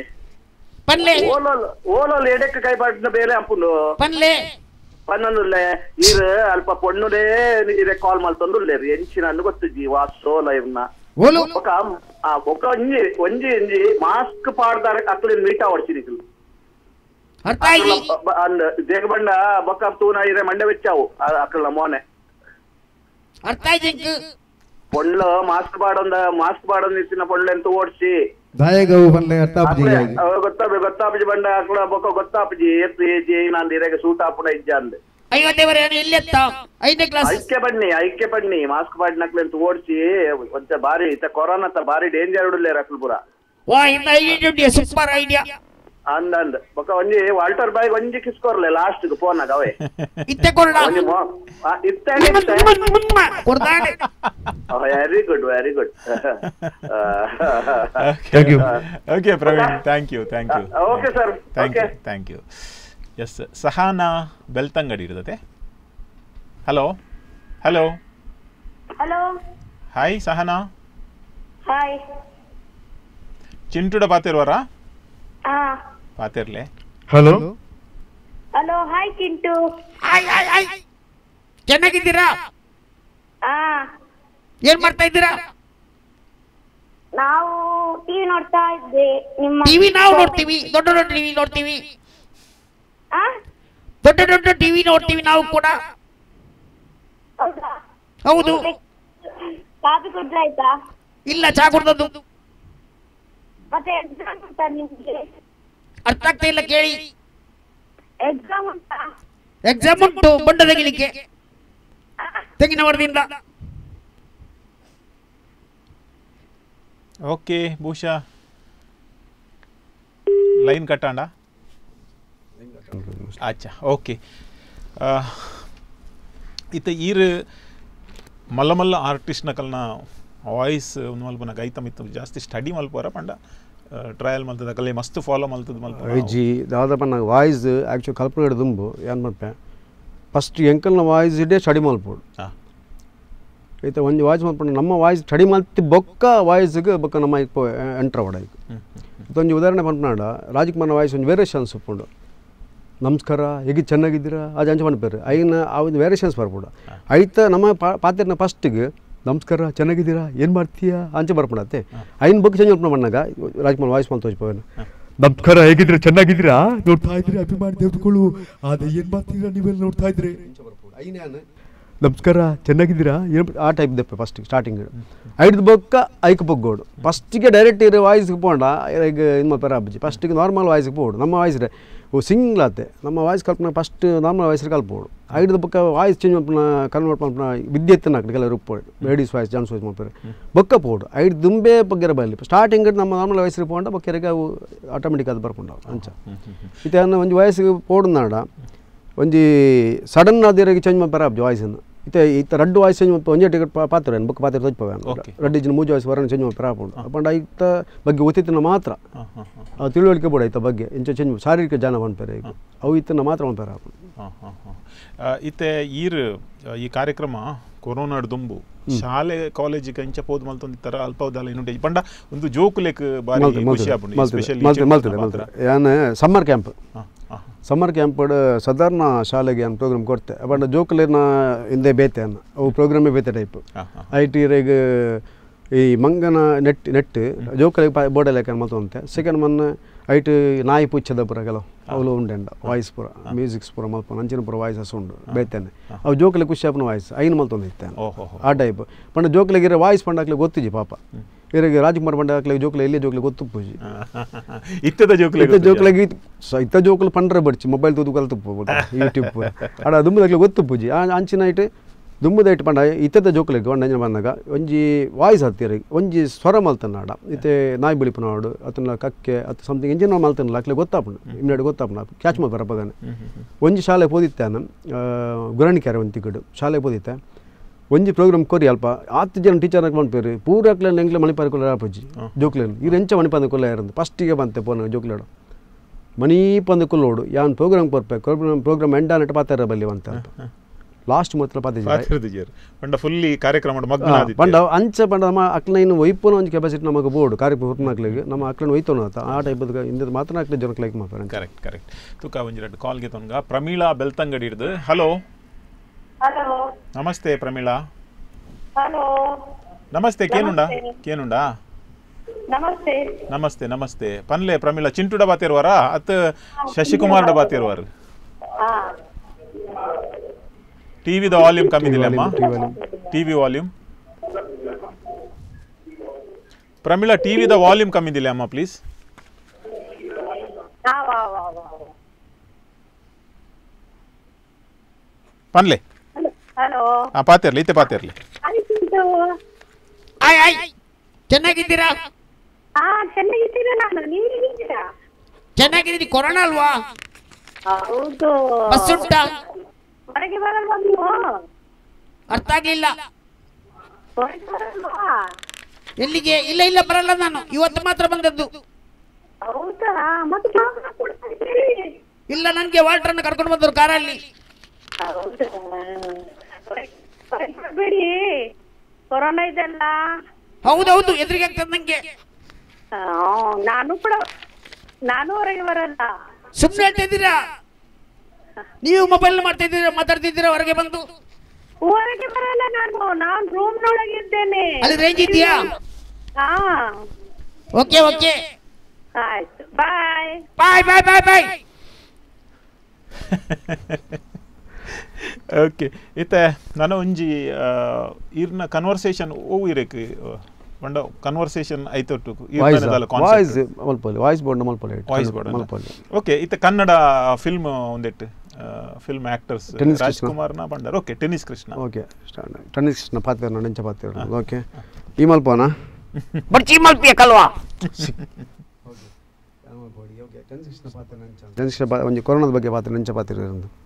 ಓಲೋಲ್ ಎಡೆಕ್ ಕೈ ಪಾಡಿನ ಬೇಲೆ ಅಪ್ಪುಂಡು ಪನ್ನೊಂದುಲ್ಲೆ ನೀರು ಅಲ್ಪ ಪೊಣ್ಣುಲೇ ನೀರೆ ಕಾಲ್ ಮಲ್ತೊಂದುಲ್ಲೇರಿ ಎಂಚಿನ ಅನ್ನು ಗೊತ್ತಿಜ್ಜಿ ವಾಸೋಲ ಇವನ್ನ ఒక ಒಂಜಿ ಮಾಸ್ಕ್ ಪಾಡ್ದಾರ ಅಕ್ಲಿನ ಮೀಟ ಹೊಡ್ಸಿನಿಕ್ಲು ದೇಗಬಂಡ ಬೊಕ್ಕ ತೂನ ಇರೆ ಮಂಡೆ ಬೆಚ್ಚಾವು ಅಕ್ಲ ಮೋನೆ ಪೊಂಡ್ಲು ಮಾಸ್ಕ್ ಪಾಡೊಂದು ಇತ್ತಿನ ಪೊಂಡ್ಲೆ ಅಂತ ಓಡಿಸಿ ಗೊತ್ತಾಪಜಿ ಬಂಡ ಅಕ್ಲ ಬೊಕ್ಕ ಗೊತ್ತಾಪಜಿ ಎತ್ತು ನಾನು ಇರೆಗೆ ಸೂಟ್ ಹಾಪುನ ಇಜ್ಜ ಅಂದೆ ಐಕ್ಯ ಬನ್ನಿ ಮಾಸ್ಕ್ ಪಾಡಿನಕ್ಲೆ ಅಂತ ಓಡಿಸಿ ಒಂಚ ಬಾರಿ ಕೊರೋನಾ ಬಾರಿ ಡೇಂಜರ್ ಉಡ್ಲೇರ ಅಕ್ಲು ಪುರ ಸೂಪರ್ ಐಡಿಯಾ ಅಂದ್ ಬೊಕ್ಕ ಒಂಜಿ ವಾಲ್ಟರ್ ಬಾಯ್ ಒಂಜಿ ಕಿಸ್ಕೋರ್ಲೆ ಲಾಸ್ಟ್ ಫೋನಾಗ ಅವೇ very good okay Praveen thank you okay sir thank you yes Sahana Belthangady ಇರ್ತದೆ ಹಲೋ ಹಾಯ್ ಸಹನಾ ಹಾಯ್ ಚಿಂಟುಡ ಪಾತಿರ್ವರಾ ಪಾತಿರ್ಲೆ ಹಲೋ ಹಾಯ್ ಚಿಂಟು ಚೆನ್ನಾಗಿದ್ದೀರಾ ಏನ್ ಮಾಡ್ತಾ ಇದ್ದೀರಾ ನಾವು ಟಿವಿ ನೋಡ್ತಾ ಇದ್ದೆ ನಿಮ್ಮ ಟಿವಿ ನಾವು ನೋಡ್ತೀವಿ ದೊಡ್ಡ ಟಿವಿ ನೋಡ್ತೀವಿ ದೊಡ್ಡ ಟಿವಿ ನೋಡ್ತೀವಿ ನಾವು ಕೂಡ ಹೌದು ಕಾಫಿ ಕುಡ್ದಾಯ್ತಾ ಇಲ್ಲ ಚಾ ಕುಡ್ದದ್ದು ಮತ್ತೆ ಎಕ್ಸಾಮ್ ಉಂಟಾ ನಿಮ್ಗೆ ಅರ್ಥ ಆಗ್ತಾ ಇಲ್ಲ ಕೇಳಿ ಎಕ್ಸಾಮ್ ಉಂಟು ಬೊಂಡ ತೆಗಿಲಿಕ್ಕೆ ತೆಗಿನ ವರದಿಂದ ಓಕೆ ಭೂಷಾ ಲೈನ್ ಕಟ್ಟಾಂಡ ಆಚಾ ಓಕೆ ಇತ್ತ ಈರು ಮಲ್ಲ ಆರ್ಟಿಸ್ಟ್ನ ಕಲ್ನ ವಾಯ್ಸ್ ಮಲ್ಪನ ಗೈತ ಮಿತ್ತ ಜಾಸ್ತಿ ಸ್ಟಡಿ ಮಲ್ಪರ ಪಂಡ ಟ್ರಯಲ್ ಮಲ್ತದ ಕಲೆ ಮಸ್ತ್ ಫಾಲೋ ಮಲ್ತದ ಮಲ್ಪ ಜಿ ದಾದಪ್ಪ ನಂಗೆ ವಾಯ್ಸ್ ಆ್ಯಕ್ಚುಲಿ ಕಲ್ಪನೆ ಹಿಡಿದುಂಬು ಏನು ಮಲ್ಪೆ ಫಸ್ಟ್ ಎಂಕಲ್ನ ವಾಯ್ಸ್ ಇಡೇ ಸ್ಟಡಿ ಮಲ್ಪೋಡು ಐತೆ ಒಂದು ವಾಯ್ಸ್ ಮಲ್ಪಂಡು ನಮ್ಮ ವಾಯ್ಸ್ ಸ್ಟಡಿ ಮಲ್ತಿ ಬೊಕ್ಕ ವಾಯ್ಸ್ಗೆ ಬೊಕ್ಕ ನಮ್ಮ ಎಂಟ್ರ ಒಡ ಈಗ ಇದೊಂದು ಉದಾಹರಣೆ ಮಲ್ಪನಾಡ ರಾಜ್ಕುಮಾರ್ನ ವಾಯ್ಸ್ ಒಂದು ವೇರಿಯೇಷನ್ಸ್ ಉಪ್ಪುಂಡು ನಮಸ್ಕಾರ ಹೇಗೆ ಚೆನ್ನಾಗಿದ್ದೀರಾ ಅದು ಅಂಚೆ ಮಾಡ್ತಾರೆ ಐನ ಅವನು ವೇರಿಯೇಷನ್ಸ್ ಬರ್ಬೋಡು ಐತ ನಮ್ಮ ಪಾತ್ರನ ಫಸ್ಟಿಗೆ ನಮಸ್ಕಾರ ಚೆನ್ನಾಗಿದ್ದೀರಾ ಏನು ಮಾಡ್ತೀಯಾ ಅಂಚೆ ಬರ್ಬಿಡತ್ತೆ ಐನ್ ಬಗ್ಗೆ ಚೇಂಜ್ ಮಾಡ್ಕೊಂಡು ಬಂದಾಗ ರಾಜ್ಕುಮಾರ್ ವಾಯ್ಸ್ ಮಾಡಿ ತೋರಿಸ್ಬೋನು ನಮಸ್ಕಾರ ಹೇಗಿದ್ರೆ ಚೆನ್ನಾಗಿದ್ದೀರಾ ನೋಡ್ತಾ ಇದ್ರಿ ಅಭಿಮಾನಿ ದೇವ್ರುಗಳು ಅದೇ ಏನು ಮಾಡ್ತೀರಾ ನೀವೆಲ್ಲ ನೋಡ್ತಾ ಇದ್ರಿ ನಮಸ್ಕಾರ ಚೆನ್ನಾಗಿದ್ದೀರಾ ಏನು ಆ ಟೈಪ್ ದೆಪ್ಪೆ ಫಸ್ಟ್ ಸ್ಟಾರ್ಟಿಂಗ್ ಐದು ಬೊಕ್ಕ ಐಕ್ ಬೊಗ್ಗೋಡು ಫಸ್ಟಿಗೆ ಡೈರೆಕ್ಟ್ ಇರೋ ವಾಯ್ಸ್ಗೆ ಪೋಂಡ ಈಗ ಇದು ಮಾಡ್ತಾರೆ ಅಬ್ಬಜಿ ಫಸ್ಟಿಗೆ ನಾರ್ಮಲ್ ವಾಯ್ಸ್ಗೆ ಪೋಡು ನಮ್ಮ ವಾಯ್ಸ್ ರೇ ಓ ಸಿಂಗ್ಲಾತೆ ನಮ್ಮ ವಾಯ್ಸ್ ಕಲ್ಪನೆ ಫಸ್ಟ್ ನಾರ್ಮಲ್ ವಾಯ್ಸ್ ಕಲ್ಪೋಡು ಐದು ಬೊಕ್ಕ ವಾಯ್ಸ್ ಚೇಂಜ್ ಮಾಡ್ಪನ ಕನ್ವರ್ಟ್ ಮಾಡ್ಪನ ವಿದ್ಯುತ್ತನ್ನ ಹಾಕಿ ರೂಪೋಡು ಲೇಡೀಸ್ ವಾಯ್ಸ್ ಜಾನ್ಸ್ ವಾಯ್ಸ್ ಮಾಡ್ತಾರೆ ಬೊಕ್ಕ ಪೋಡು ಐದು ದುಂಬೆ ಬಗ್ಗೆರ ಬರಲಿ ಸ್ಟಾರ್ಟಿಂಗ್ ನಮ್ಮ ನಾರ್ಮಲ್ ವಾಯ್ಸ್ಗೆ ಪೋಂಡ ಬೊಕ್ಕೆರೆಗೆ ಅವು ಆಟೋಮೆಟಿಕ್ ಅದು ಬರ್ಕೊಂಡು ಅಂಚ ಇತನ್ನ ಒಂದು ವಾಯ್ಸ್ಗೆ ಪೋಡು ನಾಡ ಒಂಜಿ ಸಡನ್ ಅದಿರಿಗೆ ಚೇಂಜ್ ಮಾಡ್ತಾರೆ ಅಬ್ಜಿ ವಾಯ್ಸನ್ನು ಇತ್ತ ರಡ್ಡು ವಾಯ್ಸ್ ಚೇಂಜ್ ಮಾಡ್ಪ ಒಂಜೇ ಟಿಕೆಟ್ ಪಾತ್ರ ಬುಕ್ ಪಾತ್ರ ತೋಚ್ಪವ ರಡ್ಡು ಇಜ್ಜಿನ ಮೂಜು ವಾಯ್ಸ್ ವರನ್ನು ಚೇಂಜ್ ಮಾಡ್ತಾರೆ ಹಾಕೊಂಡು ಅಪ್ಪಂಡ ಇತ್ತ ಬಗ್ಗೆ ಗೊತ್ತಿತ್ತನ ಮಾತ್ರ ಅವು ತಿಳುವಳಿಕೆ ಬೋಡ ಇತ್ತ ಬಗ್ಗೆ ಇಂಚ ಚೇಂಜ್ ಶಾರೀರಿಕ ಜಾನ ಮಾಡ್ತಾರೆ ಈಗ ಅವು ಇತ್ತನ ಮಾತ್ರ ಮಾಡ್ತಾರೆ ಹಾಕೊಂಡು ಇತ್ತೆ ಈ ಕಾರ್ಯಕ್ರಮ ಕೊರೋನಾಡ್ ದುಂಬು ಶಾಲೆ ಕಾಲೇಜಿಗೆ ಇಂಚ ಪೋದು ಮಲ್ತೊಂದಿತ್ತರ ಅಲ್ಪವಧಾಲ ಇನ್ನುಂಟೆ ಪಂಡ ಒಂದು ಜೋಕುಲೆಕ್ ಬಾರಿ ಖುಷಿ ಆಪುಂಡು ಮಲ್ತದೆ ಯಾನ್ ಸಮ್ಮರ್ ಕ್ಯಾಂಪ್ ಸಮ್ಮರ್ ಕ್ಯಾಂಪ್ ಸಾಧಾರಣ ಶಾಲೆಗೆ ಏನು ಪ್ರೋಗ್ರಾಮ್ ಕೊಡ್ತೆ ಬಟ್ ಜೋಕುಲೇನ ಹಿಂದೆ ಬೇತೆ ಅನ್ನ ಅವು ಪ್ರೋಗ್ರಾಮೇ ಬೇತೆ ಟೈಪ್ ಐಟಿ ಈಗ ಈ ಮಂಗನ ನೆಟ್ ಜೋಕುಲಿಗೆ ಬೋರ್ಡಲ್ಲಿ ಯಾಕೆ ಮಲ್ತೊಂತೆ ಸೆಕೆಂಡ್ ಮೊನ್ನೆ ಐಟ್ ನಾಯಿ ಪುಚ್ಚದ ಪುರ ಕೆಲವು ಅವಳು ಉಂಡೆಂಡ ವಾಯ್ಸ್ ಪುರ ಮ್ಯೂಸಿಕ್ಸ್ ಪುರ ಮಲ್ಪ ಅಂಚಿನ ಪುರ ವಾಯ್ಸಸ್ ಉಂಡು ಬೇತೇನೆ ಅವು ಜೋಕುಲಿ ಖುಷಿ ಆಪನ ವಾಯ್ಸ್ ಐನು ಮಲ್ತೊಂದಿತ್ತೇನೆ ಆ ಟೈಪ್ ಪಂಡ ಜೋಕುಲಿಗೆ ವಾಯ್ಸ್ ಪಂಡಾಕ್ಲಿ ಗೊತ್ತಿಜಿ ಪಾಪ ಇರಿಗೆ ರಾಜ್ಕುಮಾರ್ ಪಂಡಾಕ್ಲಿ ಜೋಕುಲಿ ಎಲ್ಲಿ ಜೋಕುಲಿ ಗೊತ್ತು ಪೂಜಿ ಇತ್ತ ಜೋಕುಲಿಗೆ ಇತ್ತ ಜೋಕುಲು ಪಂಡ್ರೆ ಬಡ್ಚಿ ಮೊಬೈಲ್ ತೂದು ಕಲ್ತು ಯೂಟ್ಯೂಬ್ ಅಡ ದುಂಬದಾಗ್ಲಿ ಗೊತ್ತು ಪೂಜಿ ಅಂಚಿನ ಐಟ್ ದುಂಬದ ಪಂಡ ಇತ್ತದ ಜೋಕುಲಿಗೆ ಒಂದಂಜನ ಬಂದಾಗ ಒಂಜಿ ವಾಯ್ಸ್ ಹತ್ತಿರ ಒಂಜಿ ಸ್ವರ ಮಲ್ತನಾಡ ಇತ್ತೆ ನಾಯಿ ಬಿಳಿಪನಾಡು ಅದನ್ನ ಕಕ್ಕೆ ಅದು ಸಮಥಿಂಗ್ ಎಂಜಿನ ಮಲ್ತನಲ್ಲ ಅಕ್ಲೆ ಗೊತ್ತಾಪುಂಡು ಇಮ್ನೆಡ್ ಗೊತ್ತಾಪುಂಡು ಕ್ಯಾಚ್ ಮಾಡ್ತಾರೆ ಬಗನೆ ಒಂಜಿ ಶಾಲೆ ಪೋದಿತ್ತಾನ ಗುರಾಣಿಕೆರೆ ಒಂದು ತಿಗಡು ಶಾಲೆ ಪೋದಿತ್ತೆ ಒಂಜಿ ಪ್ರೋಗ್ರಾಮ್ ಕೊರಿ ಅಲ್ಪ 10 ಜನ ಟೀಚರ್ ಮಾಡ್ಪೇರು ಪೂರಕ್ಲೆ ಎಂಗ್ಲೆ ಮಣಿಪಾರ ಕೊಲ್ಲ ಆಪುಜಿ ಜೋಕ್ಲೇನು ಈ ರೆಂಚ ಮಣಿಪಾದ ಕೊಲ್ಲ ಇರಂದು ಫಸ್ಟಿಗೆ ಬಂತೆ ಪೋನ ಜೋಕ್ಲೇಡು ಮಣಿಪಂದ ಕೊಲ್ಲೋಡು ಯಾನ್ ಪ್ರೋಗ್ರಾಮ್ ಕೊರ್ಪೆ ಪ್ರೋಗ್ರಾಮ್ ಎಂಡ ನೆಟ್ಟು ಪಾತಾರ ಬಲ್ಲಿ ಅಂತ ಲಾಸ್ಟ್ ಮಾತ್ರ ಪಂಡ ಫುಲ್ಲಿ ಕಾರ್ಯಕ್ರಮ ಪಂಡ ಅಂಚ ಪಂಡ ನಮ್ಮ ಅಕ್ಲ ಇನ್ನು ವೈಪುನ ಒಂದು ಕೆಪಾಸಿಟಿ ನಮಗೆ ಬೋರ್ಡು ಕಾರ್ಯಕ್ರಮ ಹುರ್ನಾಕ್ಲಿಗೆ ನಮ್ಮ ಅಕ್ಲನ ಒಯ್ತೋಣ ಆ ಟೈಪ್ ಇಂದ ಮಾತ್ರ ಅಕ್ಲೆ ಜನಕ್ಕೆ ಲೈಕ್ ಮಾಡ್ತಾರೆ ಕರೆಕ್ಟ್ ತುಕ ಒಂಜಿ ಎರಡು ಕಾಲ್ಗೆ ತೊನ್ಗ ಪ್ರಮೀಳಾ ಬೆಳ್ತಂಗಡಿ ಹಿಡ್ದು ಹಲೋ ನಮಸ್ತೆ ಪ್ರಮೀಳಾ ನಮಸ್ತೆ ಕೇನುಂಡಾ ನಮಸ್ತೆ ಪನ್ಲೆ ಪ್ರಮೀಳಾ ಚಿಂಟುಡ ಬಾತಿರುವಾರ ಅತ್ ಶಶಿಕುಮಾರ್ಡ ಬಾತಿರುವಾರ ಟಿವಿದ ವಾಲ್ಯೂಮ್ ಕಮ್ಮಿದಿಲ್ಲ ಅಮ್ಮ ಟಿವಿ ವಾಲ್ಯೂಮ್ ಪ್ರಮೀಳಾ ಟಿವಿದ ವಾಲ್ಯೂಮ್ ಕಮ್ಮಿದಿಲ್ಲ ಅಮ್ಮ ಪ್ಲೀಸ್ ಪನ್ಲೆ ಪಾತಿರ್ಲಿ ಇತ್ತೆ ಪಾತಿರ್ಲಿ ಚೆನ್ನಾಗಿದ್ದೀರಾ ಚೆನ್ನಾಗಿದ್ದೀನಿ ಕೊರೋನಾ ಅಲ್ವಾ ಹೌದು ಬಸ್ ಉಂಟಾ ಹೊರಗೆ ಬರಲ್ವಾ ನೀವು ಅರ್ಥ ಆಗ್ಲಿಲ್ಲ ಎಲ್ಲಿಗೆ ಇಲ್ಲ ಬರಲ್ಲ ನಾನು ಇವತ್ತು ಮಾತ್ರ ಬಂದದ್ದು ಹೌದಾ ಮತ್ತೆ ಇಲ್ಲ ನನ್ಗೆ ವಾಲ್ಟರ್ನ ಕರ್ಕೊಂಡು ಬಂದರು ಕಾರಲ್ಲಿ ಬಿಡಿ ಕೊರೋನಾ ಇದೆಲ್ಲ ಹೌದೌದು ಎದುರಿಗೆ ಆಗ್ತದೆ ನಂಗೆ ನಾನು ಹೊರಗೆ ಬರಲ್ಲ ಸುಮ್ಮನೆ ಹೇಳ್ತಾ ಇದ್ದೀರಾ ನೀವು ಮೊಬೈಲ್ ಮಾತಾಡ್ತಿದ್ದೀರಾ ಹೊರಗೆ ಬಂದು ಹೊರಗೆ ಬರಲ್ಲ ನಾನು ರೂಮ್ ನೊಳಗಿದ್ದೇನೆ ಅಲ್ಲಿ ರೇಂಜ್ ಇದೆಯಾ ಓಕೆ ಆಯ್ತು ಬಾಯ್ ಓಕೆ ಇತ್ತೆ ನನ್ನ ಒಂಜಿ ಇರ್ನ ಕನ್ವರ್ಸೇಷನ್ ಓ ಇರಕ್ಕೆ ಬಂಡ ಕನ್ವರ್ಸೇಷನ್ ಐತೊಟ್ಟು ವಾಯ್ಸ್ ಬೋರ್ಡ್ ಓಕೆ ಇತ್ತೆ ಕನ್ನಡ ಫಿಲ್ಮ್ ಒಂದೆಟ್ಟು ಫಿಲ್ಮ್ ಆಕ್ಟರ್ಸ್ ರಾಜ್ಕುಮಾರ್ನ ಬಂಡಾರ ಓಕೆ ಟೆನ್ನಿಸ್ ಕೃಷ್ಣ ಪಾತ್ರ ನೆಂಚ ಪಾತ್ರ ಓಕೆ ಈ ಮಲ್ಪನಾ ಬರ್ಚಿ ಮಲ್ಪಿಯ ಕಲ್ವಾ ಒಂಜಿ ಕೊರೋನಾದ ಬಗ್ಗೆ ಪಾತ್ರ ನೆಂಚ ಪಾತ್ರ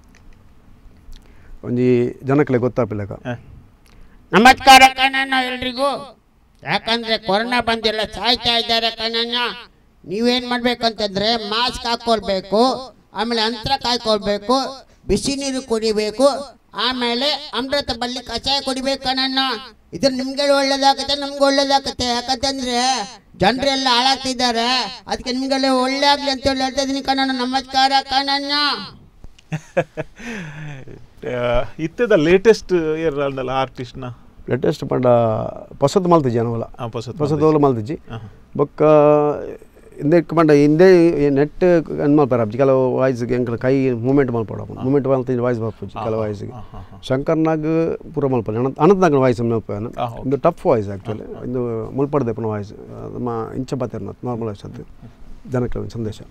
ಒಂಜಿ ಜನಕ್ಲೆ ಗೊತ್ತಾಪಿಲ್ಲಕ ನಮಸ್ಕಾರ ಕಣ್ಣಣ್ಣ ಎಲ್ರಿಗೂ ಯಾಕಂದ್ರೆ ಕೊರೋನಾ ಬಂದೆಲ್ಲ ಸಾಯ್ತಾ ಇದ್ದಾರೆ ಕಣ್ಣಣ್ಣ ನೀವೇನ್ ಮಾಡ್ಬೇಕಂತಂದ್ರೆ ಮಾಸ್ಕ್ ಹಾಕೊಳ್ಬೇಕು ಆಮೇಲೆ ಅಂತರ ಕಾಯ್ಕೊಳ್ಬೇಕು ಬಿಸಿ ನೀರು ಕುಡಿಬೇಕು ಆಮೇಲೆ ಅಮೃತ ಬಳ್ಳಿ ಕಷಾಯ ಕುಡಿಬೇಕು ಕಣ್ಣಣ್ಣ ಇದ್ರ ನಿಮ್ಗೆ ಒಳ್ಳೇದಾಗತ್ತೆ ನಮ್ಗೆ ಒಳ್ಳೇದಾಗತ್ತೆ ಯಾಕಂತಂದ್ರೆ ಜನರೆಲ್ಲ ಹಾಳಾಗ್ತಿದ್ದಾರೆ ಅದಕ್ಕೆ ನಿಮ್ಗೆಲ್ಲ ಒಳ್ಳೆ ಆಗ್ಲಿ ಅಂತ ಹೇಳಿ ಹೇಳ್ತಾ ಇದೀನಿ ಕಣ್ಣಣ್ಣ ನಮಸ್ಕಾರ ಕಣ್ಣಣ್ಣ ಇತ್ತದ ಲೇಟೆಸ್ಟ್ ಇರಲ್ಲ ಆರ್ಟಿಸ್ಟ್ನ ಲೇಟೆಸ್ಟ್ ಪಂಡ ಹೊಸದು ಮಲ್ತಿಜಿ ಅನವಲ್ಲ ಹೊಸದೋಲು ಮಲ್ತಿಜಿ ಬೊಕ್ಕ ಹಿಂದೆ ಪಂಡ ಹಿಂದೆ ನೆಟ್ ಅನ್ ಮಲ್ಪಾರ ಕೆಲವು ವಾಯ್ಸ್ಗೆ ಎಂಕಲ್ ಕೈ ಮೂಮೆಂಟ್ ಮಲ್ಪಡ ಮೂಮೆಂಟ್ ಮಲ್ತಿದ್ದು ವಾಯ್ಸ್ ಬರ್ಪುಜಿ ಕೆಲವು ವಾಯ್ಸ್ಗೆ ಶಂಕರ್ನಾಗ್ ಪೂರ ಮಲ್ಪ ಅನಂತನಾಗ್ ವಾಯ್ಸ್ ಮಲ್ಪಾನ ಇದು ಟಫ್ ವಾಯ್ಸ್ ಆ್ಯಕ್ಚುಲಿ ಇದು ಮುಲ್ಪಡ್ದೆ ಪುನಃ ವಾಯ್ಸ್ ನಮ್ಮ ಇಂಚ ಬಾತಿರ್ನ ನಾರ್ಮಲ್ ವಾಯ್ಸ್ ಅದು ಜನಕ್ಕೆ ಒಂದು ಸಂದೇಶ.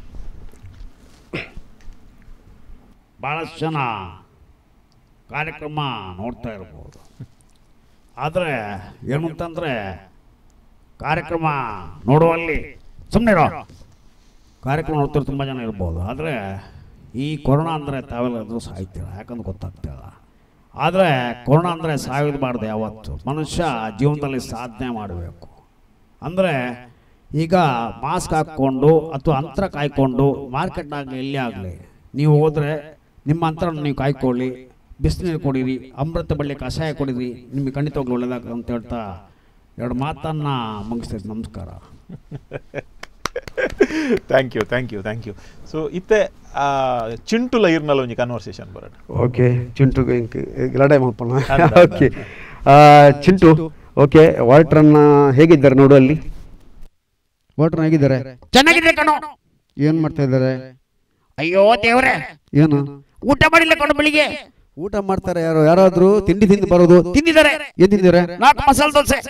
ಭಾಳಷ್ಟು ಜನ ಕಾರ್ಯಕ್ರಮ ನೋಡ್ತಾ ಇರ್ಬೋದು, ಆದರೆ ಏನು ಅಂತಂದರೆ ಕಾರ್ಯಕ್ರಮ ನೋಡುವಲ್ಲಿ ಸುಮ್ಮನೆ ಕಾರ್ಯಕ್ರಮ ನೋಡ್ತಾರೆ ತುಂಬ ಜನ ಇರ್ಬೋದು, ಆದರೆ ಈ ಕೊರೋನಾ ಅಂದರೆ ತಾವೆಲ್ಲರೂ ಸಾಯ್ತೀರ, ಯಾಕಂದ್ರೆ ಗೊತ್ತಾಗ್ತಿಲ್ಲ. ಆದರೆ ಕೊರೋನಾ ಅಂದರೆ ಸಾಯೋದು ಯಾವತ್ತು ಮನುಷ್ಯ ಜೀವನದಲ್ಲಿ ಸಾಧನೆ ಮಾಡಬೇಕು ಅಂದರೆ ಈಗ ಮಾಸ್ಕ್ ಹಾಕ್ಕೊಂಡು ಅಥವಾ ಅಂತರ ಕಾಯ್ಕೊಂಡು ಮಾರ್ಕೆಟ್ನಾಗಲಿ ಎಲ್ಲಿ ಆಗಲಿ ನೀವು ಹೋದರೆ ನಿಮ್ಮ ಅಂತರ ನೀವು ಕಾಯ್ಕೊಳ್ಳಿ, ಬಿಸಿನೀರು ಕೊಡಿರಿ, ಅಮೃತ ಬಳ್ಳಿ ಕಷಾಯ ಕೊಡಿರಿ, ನಿಮಗೆ ಖಂಡಿತವಾಗ್ಲೂ ಒಳ್ಳೆಯದಾಗ ಅಂತ ಹೇಳ್ತಾ ಎರಡು ಮಾತನ್ನು ಮುಗಿಸ್ತೈತೆ. ನಮಸ್ಕಾರ. Thank you. ಸೊ ಇತ್ತೆ ಚಿಂಟುಲ ಇರ್ನಲ್ಲ ಒಂಜಿ ಕನ್ವರ್ಸೇಷನ್ ಬರೋಣ. ಓಕೆ ಚಿಂಟು ಗಲಾಟೆ ಮಲ್ಪಣ. ಓಕೆ ಚಿಂಟು, ಓಕೆ ವಾಟರ್ನ ಹೇಗಿದ್ದಾರೆ ನೋಡು ಅಲ್ಲಿ? ವಾಟರ್ ಹೇಗಿದ್ದಾರೆ? ಚೆನ್ನಾಗಿದೆ ಕಣೋ. ಏನು ಮಾಡ್ತಾ ಇದ್ದಾರೆ? ಅಯ್ಯೋ ದೇವ್ರೆ, ಏನು ಊಟ ಮಾಡಿಲ್ಲ ಕಣೋ ಬೆಳಿಗ್ಗೆ. ಊಟ ಮಾಡ್ತಾರೆ ಯಾರಾದ್ರೂ ತಿಂಡಿ ತಿಂದು ಬರೋದು? ತಿಂದಿದ್ದಾರೆ. ಏನು ತಿಂದಿದ್ದಾರೆ? 4 ಮಸಾಲೆ ದೋಸೆ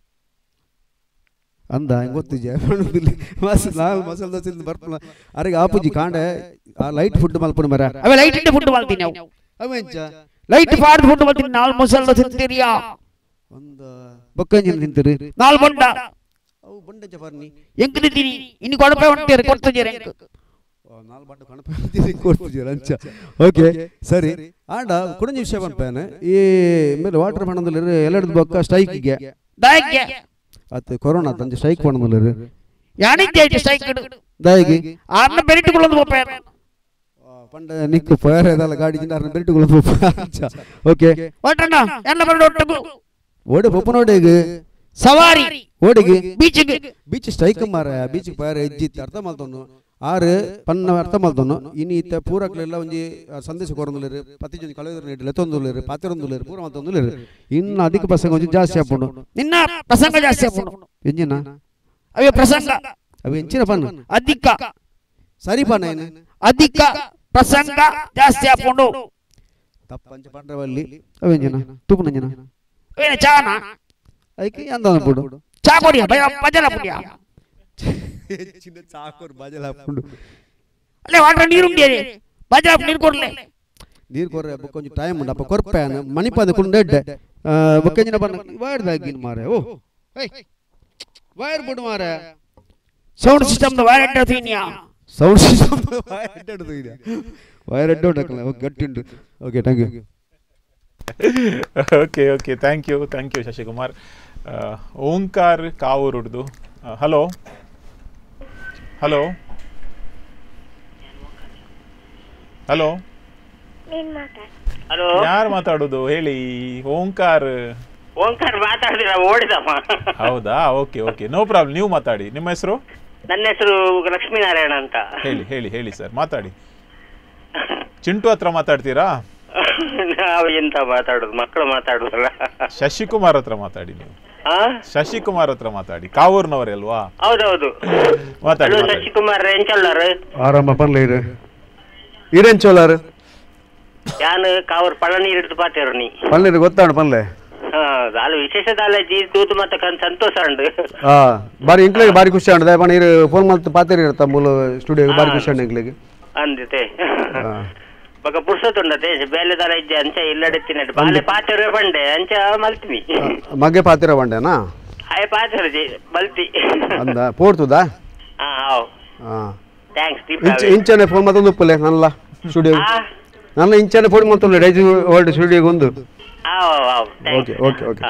ಅಂದ ಗೊತ್ತಿಜೆ ಮಸಾಲೆ ದೋಸೆ ಬರ್ಪಲ್ಲ ಅರೆಗೆ ಆಪುಜಿ ಕಾಂಡೆ ಲೈಟ್ ಫುಡ್ ಮಲ್ಪಣ ಮರ ಅವೇ ಲೈಟ್ ಇಟ್ಟು ಫುಡ್ ಮಾಡ್ತೀನಿ ನಾವು. ಅವೆಂಚ ಲೈಟ್ ಫಾಡ್ ಫುಡ್ ಮಾಡ್ತೀನಿ. 4 ಮಸಾಲೆ ದೋಸೆ ತಿಂತೀರಿಯಾ? ಒಂದು ಬೊಕ್ಕಂಜಿನ ತಿಂತೀರಿ? 4 ಬಂಡ ಅವು ಬಂಡೆ ಜಬರ್ನಿ ಎಂಕ್ ತಿಂತೀನಿ. ಇನ್ನು ಕೊಡಪೆ ಹೊಂಟೀರಿ ಕೊಡ್ತಿದ್ದೀರಿ ಎಂಕ್ 4 ಬಂಡೆ ಕಣಪೆ ಕೊಡ್ತಿದ್ದೀರ ಅಂಚ. ಓಕೆ ಸರಿ ಆಂಡ ಕುಡಂಜಿ ವಿಷಯ ಬಂಪೇನೆ ಈ ಮೇಲೆ ವಾಟರ್ ಬಣ್ಣದಲ್ಲಿ ಎಲ್ಲೆಡ್ದು ಬೊಕ್ಕ ಸ್ಟ್ರೈಕ್ಗೆ ದಾಯಿಗೆ ಅತ್ತೆ ಕೊರೋನಾ ತಂಜೆ ಸ್ಟ್ರೈಕ್ ಬಣ್ಣದಲ್ಲಿ ಯಾನಿದ್ದೆ ಸ್ಟ್ರೈಕ್ ದಾಯಿಗೆ ಆರ್ನ ಬೆರಿಟ್ಟುಕೊಳ್ಳೋದು ಬೋಪ ಪಂಡ ನಿಕ್ಕು ಫೈರ್ ಇದಲ್ಲ ಗಾಡಿ ಜಿಂದ ಬೆರಿಟ್ಟುಕೊಳ್ಳೋದು ಬೋಪ ಅಂಚ. ಓಕೆ ವಾಟರ್ನ ಎಲ್ಲ ಬರಡು ಒಟ್ಟಗು ಓಡೆ ಪೊಪ್ಪನೋಡೆಗೆ ಸವಾರಿ ಓಡಿಗೆ ಬೀಚಿಗೆ ಬೀಚ್ ಸ್ಟ್ರೈಕ್ ಮಾರ ಬೀಚ್ ಫೈರ್ ಇಜ್ಜಿತ್ತು ಅರ್ಥ ಮಾಡ್ತವನು ಆರು ಪನ್ನ ಅರ್ಥ ಮಾಡ್ತವನು ಇನ್ನು ಇತ್ತ ಪೂರಕ್ಲೆಲ್ಲ ಒಂಜಿ ಸಂದೇಶ ಕೊರೊಂದುಲ್ಲೇರು ಪತಿ ಜೊತೆ ಕಳೆದ್ರ ನೀಡಿಲ್ಲ ತೊಂದುಲ್ಲೇರು ಪಾತ್ರೊಂದುಲ್ಲೇರು ಪೂರ ಮಾಡ್ತೊಂದುಲ್ಲೇರು ಇನ್ನು ಅಧಿಕ ಪ್ರಸಂಗ ಒಂಚೂರು ಜಾಸ್ತಿ ಹಾಕೊಂಡು ನಿನ್ನ ಪ್ರಸಂಗ ಜಾಸ್ತಿ ಹಾಕೊಂಡು ಎಂಜಿನ ಅವೇ ಪ್ರಸಂಗ ಅವು ಎಂಚಿನ ಪನ್ನ ಅಧಿಕ ಸರಿ ಪನ್ನ ಏನು ಅಧಿಕ ಪ್ರಸಂಗ ಜಾಸ್ತಿ ಹಾಕೊಂಡು ತಪ್ಪಂಚ ಪಂಡ್ರವಲ್ಲಿ ಅವು ಎಂಜಿನ ತುಪ್ಪನಂಜನ ಏನ ಚಾನ ಅದಕ್ಕೆ ಎಂದ ಬಿಡು ಚಾ ಕೊಡಿಯ ಬಜಲ ಪುಡಿಯ ಹೆಚ್ಚಿನ ಚಾಕೋರ್ ಬಜಲ ಹಾಕೊಂಡು ಅಲ್ಲೇ ವಾಟರ್ ನೀರುಂಡಿಯೇ ಬಜಲ ನೀರು ಕೊಡ್ಲೆ ನೀರು ಕೊರ್ರೆ ಬೊಕ್ಕೊಂಜಿ ಟೈಮ್ ಉಂಡು ಅಪ್ಪ ಕೊರ್ಪೆನ ಮಣಿಪಾದ ಕುಂಡೆಡ್ಡೆ ಬೊಕ್ಕೆಂಜಿನ ಬಣ್ಣ ವೈರ್ದಾಗಿನ ಮಾರೆ ಓ ವೈರ್ ಬಿಡು ಮಾರೆ ಸೌಂಡ್ ಸಿಸ್ಟಮ್ ದ ವೈರ್ ಅಡ್ಡ ತಿನ್ಯಾ ಸೌಂಡ್ ಸಿಸ್ಟಮ್ ವೈರ್ ಅಡ್ಡ ತಿನ್ಯಾ ವೈರ್ ಅಡ್ಡ ಉಂಡಕಲ್ಲ ಓಕೆ ಗಟ್ಟಿಂಡು okay thank you. Okay thank you Shashikumar. Omkar ಕಾವೂರುಡ್ದು. ಹಲೋ ಯಾರು ಮಾತಾಡೋದು ಹೇಳಿ? ಓಂಕಾರ್ ಮಾತಾಡಿದ ಓಡಿದಮ್ಮ. ಹೌದಾ? ಓಕೆ ನೋ ಪ್ರಾಬ್ಲಮ್, ನೀವು ಮಾತಾಡಿ. ನಿಮ್ಮ ಹೆಸರು? ನನ್ನ ಹೆಸರು ಲಕ್ಷ್ಮೀನಾರಾಯಣ ಅಂತ. ಹೇಳಿ ಸರ್, ಮಾತಾಡಿ. ಚಿಂಟು ಹತ್ರ ಮಾತಾಡ್ತೀರಾ? ನಾವು ಎಂತ ಮಾತಾಡುದು, ಮಕ್ಕಳು ಮಾತಾಡುದಲ್ಲ. ಶಶಿಕುಮಾರ್ ಹತ್ರ ಮಾತಾಡಿ. ನೀವು ಶಶಿಕುಮಾರ್ ಹತ್ರ ಮಾತಾಡಿ, ಕಾವೂರ್ನವರೇ ಅಲ್ವಾ? ಹೌದೌದು, ಮಾತಾಡಿ. ಶಶಿಕುಮಾರ್ ಎಂಚೊಳ್ಳಾರು ಆರಾಮ ಪನ್ಲೆ ಇರೆಂಚೋಲಾರು ಯಾನು ಕಾವೂರ್ ಪಳನೀರು ಹಿಡಿದು ಪಾತೇರು ನೀ ಪನ್ಲೆ ಗೊತ್ತಾಡು ಪನ್ಲೆ ದಾಲು ವಿಶೇಷದಾಲ ಜೀ ತೂತು ಮತ್ತೆ ಸಂತೋಷ ಉಂಡು. ಬಾರಿ ಇಂಕ್ಲೆಗೆ ಬಾರಿ ಖುಷಿ ಉಂಟು ದಯಪ ನೀರು ಫೋನ್ ಮಾಡ್ತಾ ಪಾತೇರಿ ಇರ್ತಾ ಮೂಲ ಸ್ಟುಡಿಯೋಗೆ ಬಾರಿ ಖುಷಿ ಉಂಟು ಇಂಕ್ಲೆಗೆ ಅಂದಿತೆ ಬಗ ಪುರ್ಸೊತ್ತುಂಡತೆ ಬೇಲೆದಾಲ ಇಜ್ಜೆ ಅಂಚ ಇಲ್ಲಡೆತ್ತಿನಟ್ಟು ಬಾಲೆ ಪಾತೆರ ಬಂಡೆ ಅಂಚ ಮಲ್ತಿವಿ ಮಗೆ ಪಾತಿರ ಬಂಡೆನಾ ಆಯ್ ಪಾತೆರ ಜಿ ಮಲ್ತಿ ಅಂದ ಪೋಡ್ತುದಾ? ಥ್ಯಾಂಕ್ಸ್. ಇಂಚನೆ ಫೋನ್ ಮತ್ತೊಂದು ಉಪ್ಪಲೆ ನನ್ನಲ್ಲ ಸ್ಟುಡಿಯೋ ನನ್ನ ಇಂಚನೆ ಫೋನ್ ಮತ್ತೊಂದು ಡೈಜಿ ವರ್ಲ್ಡ್ ಸ್ಟುಡಿಯೋಗೆ ಒಂದು. Okay